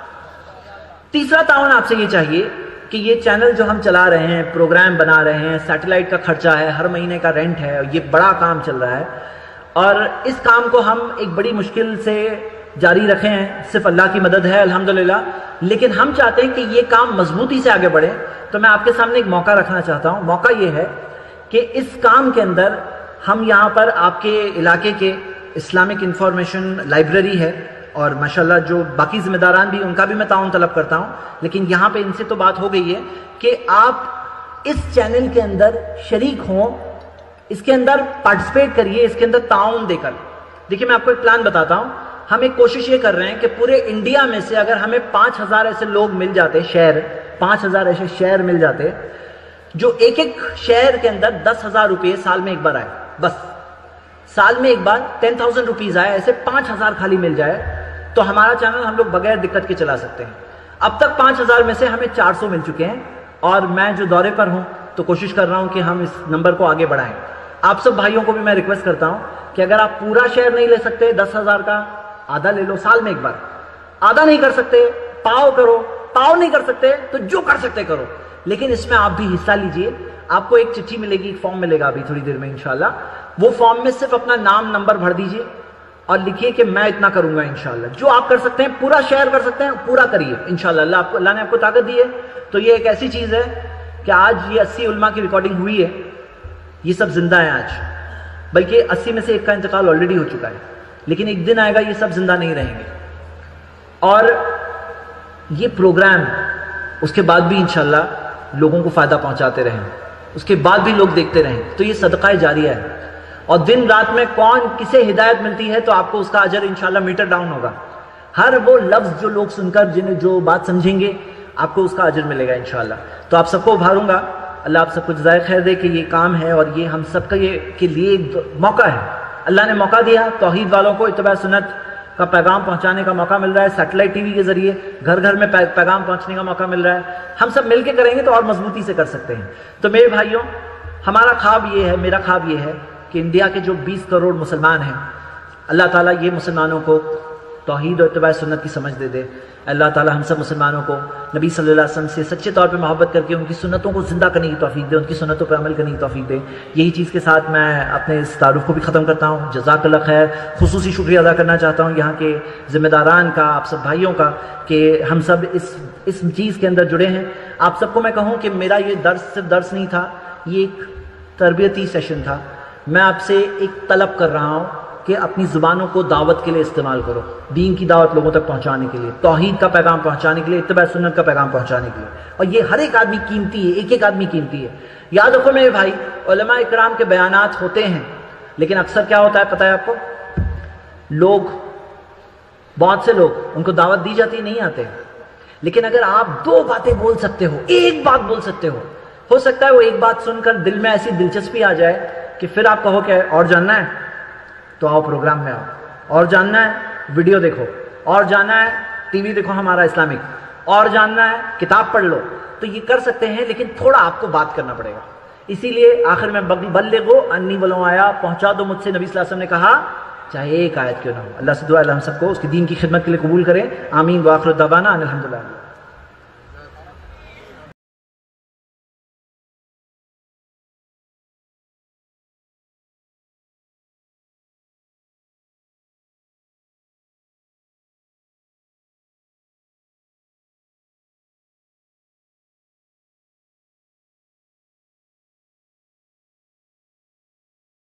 تیسرا تعاون آپ سے یہ چاہیے کہ یہ چینل جو ہم چلا رہے ہیں, پروگرام بنا رہے ہیں, سیٹلائٹ کا خرچہ ہے, ہر مہینے کا رینٹ ہے, یہ بڑا کام چل رہا ہے اور اس کام کو ہم ایک بڑی مشکل سے جاری رکھے ہیں. صرف اللہ کی مدد ہے الحمدللہ, لیکن ہم چاہتے ہیں کہ یہ کام مضبوطی سے آگے بڑھے. تو میں آپ کے سامنے ایک موقع رکھنا چاہتا ہوں. موقع یہ ہے کہ اس کام کے اندر ہم یہاں پر آپ کے علاقے کے اسلامک انفارمیشن لائبریری ہے, اور ماشاءاللہ جو باقی ذمہ داران بھی ان کا بھی میں تعاون طلب کرتا ہوں, لیکن یہاں پہ ان سے تو بات ہو گئی ہے کہ آپ اس چینل کے اندر شریک ہوں, اس کے اندر پارٹیسپیٹ کریے, اس کے اندر تعاون دے کر. دیکھیے میں آپ کو ایک پلان بتاتا ہوں. ہم ایک کوشش یہ کر رہے ہیں کہ پورے انڈیا میں سے اگر ہمیں پانچ ہزار ایسے لوگ مل جاتے, شہر پانچ ہزار ایسے شہر مل جاتے جو ایک ایک شہر کے اندر دس ہزار روپے سال میں ایک بار آئے, بس سال میں ایک بار ٹین تھاؤزینڈ روپیز آئے, ایسے پانچ ہزار خالی مل جائے تو ہمارا چینل ہم لوگ بغیر دقت کے چلا سکتے ہیں. اب تک پانچ ہزار میں سے ہمیں چار سو مل چکے ہیں, اور میں جو دورے پر ہوں تو کوشش کر رہا ہوں کہ ہم اس نمبر کو آگے بڑھائیں. آپ سب بھائیوں کو بھی میں ریکویسٹ کرتا ہوں کہ اگر آپ پورا شیئر نہیں لے سکتے دس ہزار کا, آدھا لے لو سال میں ایک بار. آدھا نہیں کر سکتے پاؤ کرو, پاؤ نہیں کر سکتے تو جو کر سکتے کرو, لیکن اس میں آپ بھی حصہ لیجئے. آپ کو ایک چٹھی ملے گی, ایک فارم ملے گا ابھی تھوڑی دیر میں انشاءاللہ. وہ فارم میں صرف اپنا نام نمبر بھر دیجئے اور لکھیے کہ میں اتنا کروں گا انشاءاللہ. جو آپ کر سکتے ہیں پورا شیئر کر سکتے ہیں پورا کریے انشاءاللہ. اللہ آپ کو, اللہ نے آپ کو طاقت دی ہے. تو یہ ایک ایسی چیز ہے کہ آج یہ اسی علماء کی ریکارڈنگ ہوئی ہے, یہ سب زندہ ہیں آج, بلکہ اسی میں سے ایک کا انتقال آلریڈی ہو چکا ہے, لیکن ایک دن آئے گا یہ سب زندہ نہیں رہیں گے. اور یہ پروگرام اس کے بعد بھی انشاءاللہ لوگوں کو فائدہ پہنچاتے رہیں, اس کے بعد بھی لوگ دیکھتے رہیں. تو یہ صدقہ جاریہ ہے, اور دن رات میں کون کسے ہدایت ملتی ہے تو آپ کو اس کا اجر انشاءاللہ میٹر ڈاؤن ہوگا. ہر وہ لفظ جو لوگ سن کر جنہیں جو بات سمجھیں گے آپ کو اس کا اجر ملے گا انشاءاللہ. تو آپ سب کو ابھاروں گا, اللہ آپ سب کو جزائے خیر دے کہ یہ کام ہے اور یہ ہم سب کا یہ کے لیے ایک موقع ہے. اللہ نے موقع دیا, توحید والوں کو اتباع سنت کا پیغام پہنچانے کا موقع مل رہا ہے. سیٹلائٹ ٹی وی کے ذریعے گھر گھر میں پیغام پہنچنے کا موقع مل رہا ہے. ہم سب مل کے کریں گے تو اور مضبوطی سے کر سکتے ہیں. تو میرے بھائیوں, ہمارا خواب یہ ہے, میرا خواب یہ ہے کہ انڈیا کے جو بیس کروڑ مسلمان ہیں, اللہ تعالیٰ یہ مسلمانوں کو توحید اور اتباع سنت کی سمجھ دے دے. اللہ تعالیٰ ہم سب مسلمانوں کو نبی صلی اللہ علیہ وسلم سے سچے طور پہ محبت کر کے ان کی سنتوں کو زندہ کرنے کی توفیق دے, ان کی سنتوں پہ عمل کرنے کی توفیق دے. یہی چیز کے ساتھ میں اپنے اس تعارف کو بھی ختم کرتا ہوں. جزاک اللہ خیر. خصوصی شکریہ ادا کرنا چاہتا ہوں یہاں کے ذمہ داران کا, آپ سب بھائیوں کا, کہ ہم سب اس اس چیز کے اندر جڑے ہیں. آپ سب کو میں کہوں کہ میرا یہ درس صرف درس نہیں تھا, یہ ایک تربیتی سیشن تھا. میں آپ سے ایک طلب کر رہا ہوں کہ اپنی زبانوں کو دعوت کے لیے استعمال کرو, دین کی دعوت لوگوں تک پہنچانے کے لیے, توحید کا پیغام پہنچانے کے لیے, اتباع سنت کا پیغام پہنچانے کے لیے. اور یہ ہر ایک آدمی قیمتی ہے, ایک ایک آدمی قیمتی ہے. یاد رکھو میرے بھائی, علماء اکرام کے بیانات ہوتے ہیں, لیکن اکثر کیا ہوتا ہے پتہ ہے آپ کو, لوگ بہت سے لوگ ان کو دعوت دی جاتی نہیں آتے. لیکن اگر آپ دو باتیں بول سکتے ہو, ایک بات بول سکتے ہو, ہو سکتا ہے وہ ایک بات سن کر دل میں ایسی دلچسپی آ جائے کہ پھر آپ کہو کہ اور جاننا ہے تو آؤ پروگرام میں آؤ, اور جاننا ہے ویڈیو دیکھو, اور جانا ہے ٹی وی دیکھو ہمارا اسلامک، اور جاننا ہے کتاب پڑھ لو، تو یہ کر سکتے ہیں، لیکن تھوڑا آپ کو بات کرنا پڑے گا۔ اسی لیے آخر میں بلغو انی ولو آیا، پہنچا دو مجھ سے، نبی صلی اللہ علیہ وسلم نے کہا چاہے ایک آیت کیوں نہ ہو۔ اللہ سے دعا اللہ ہم سب کو اس کی دین کی خدمت کے لیے قبول کریں، آمین۔ وآخر دعوانا ان الحمدللہ۔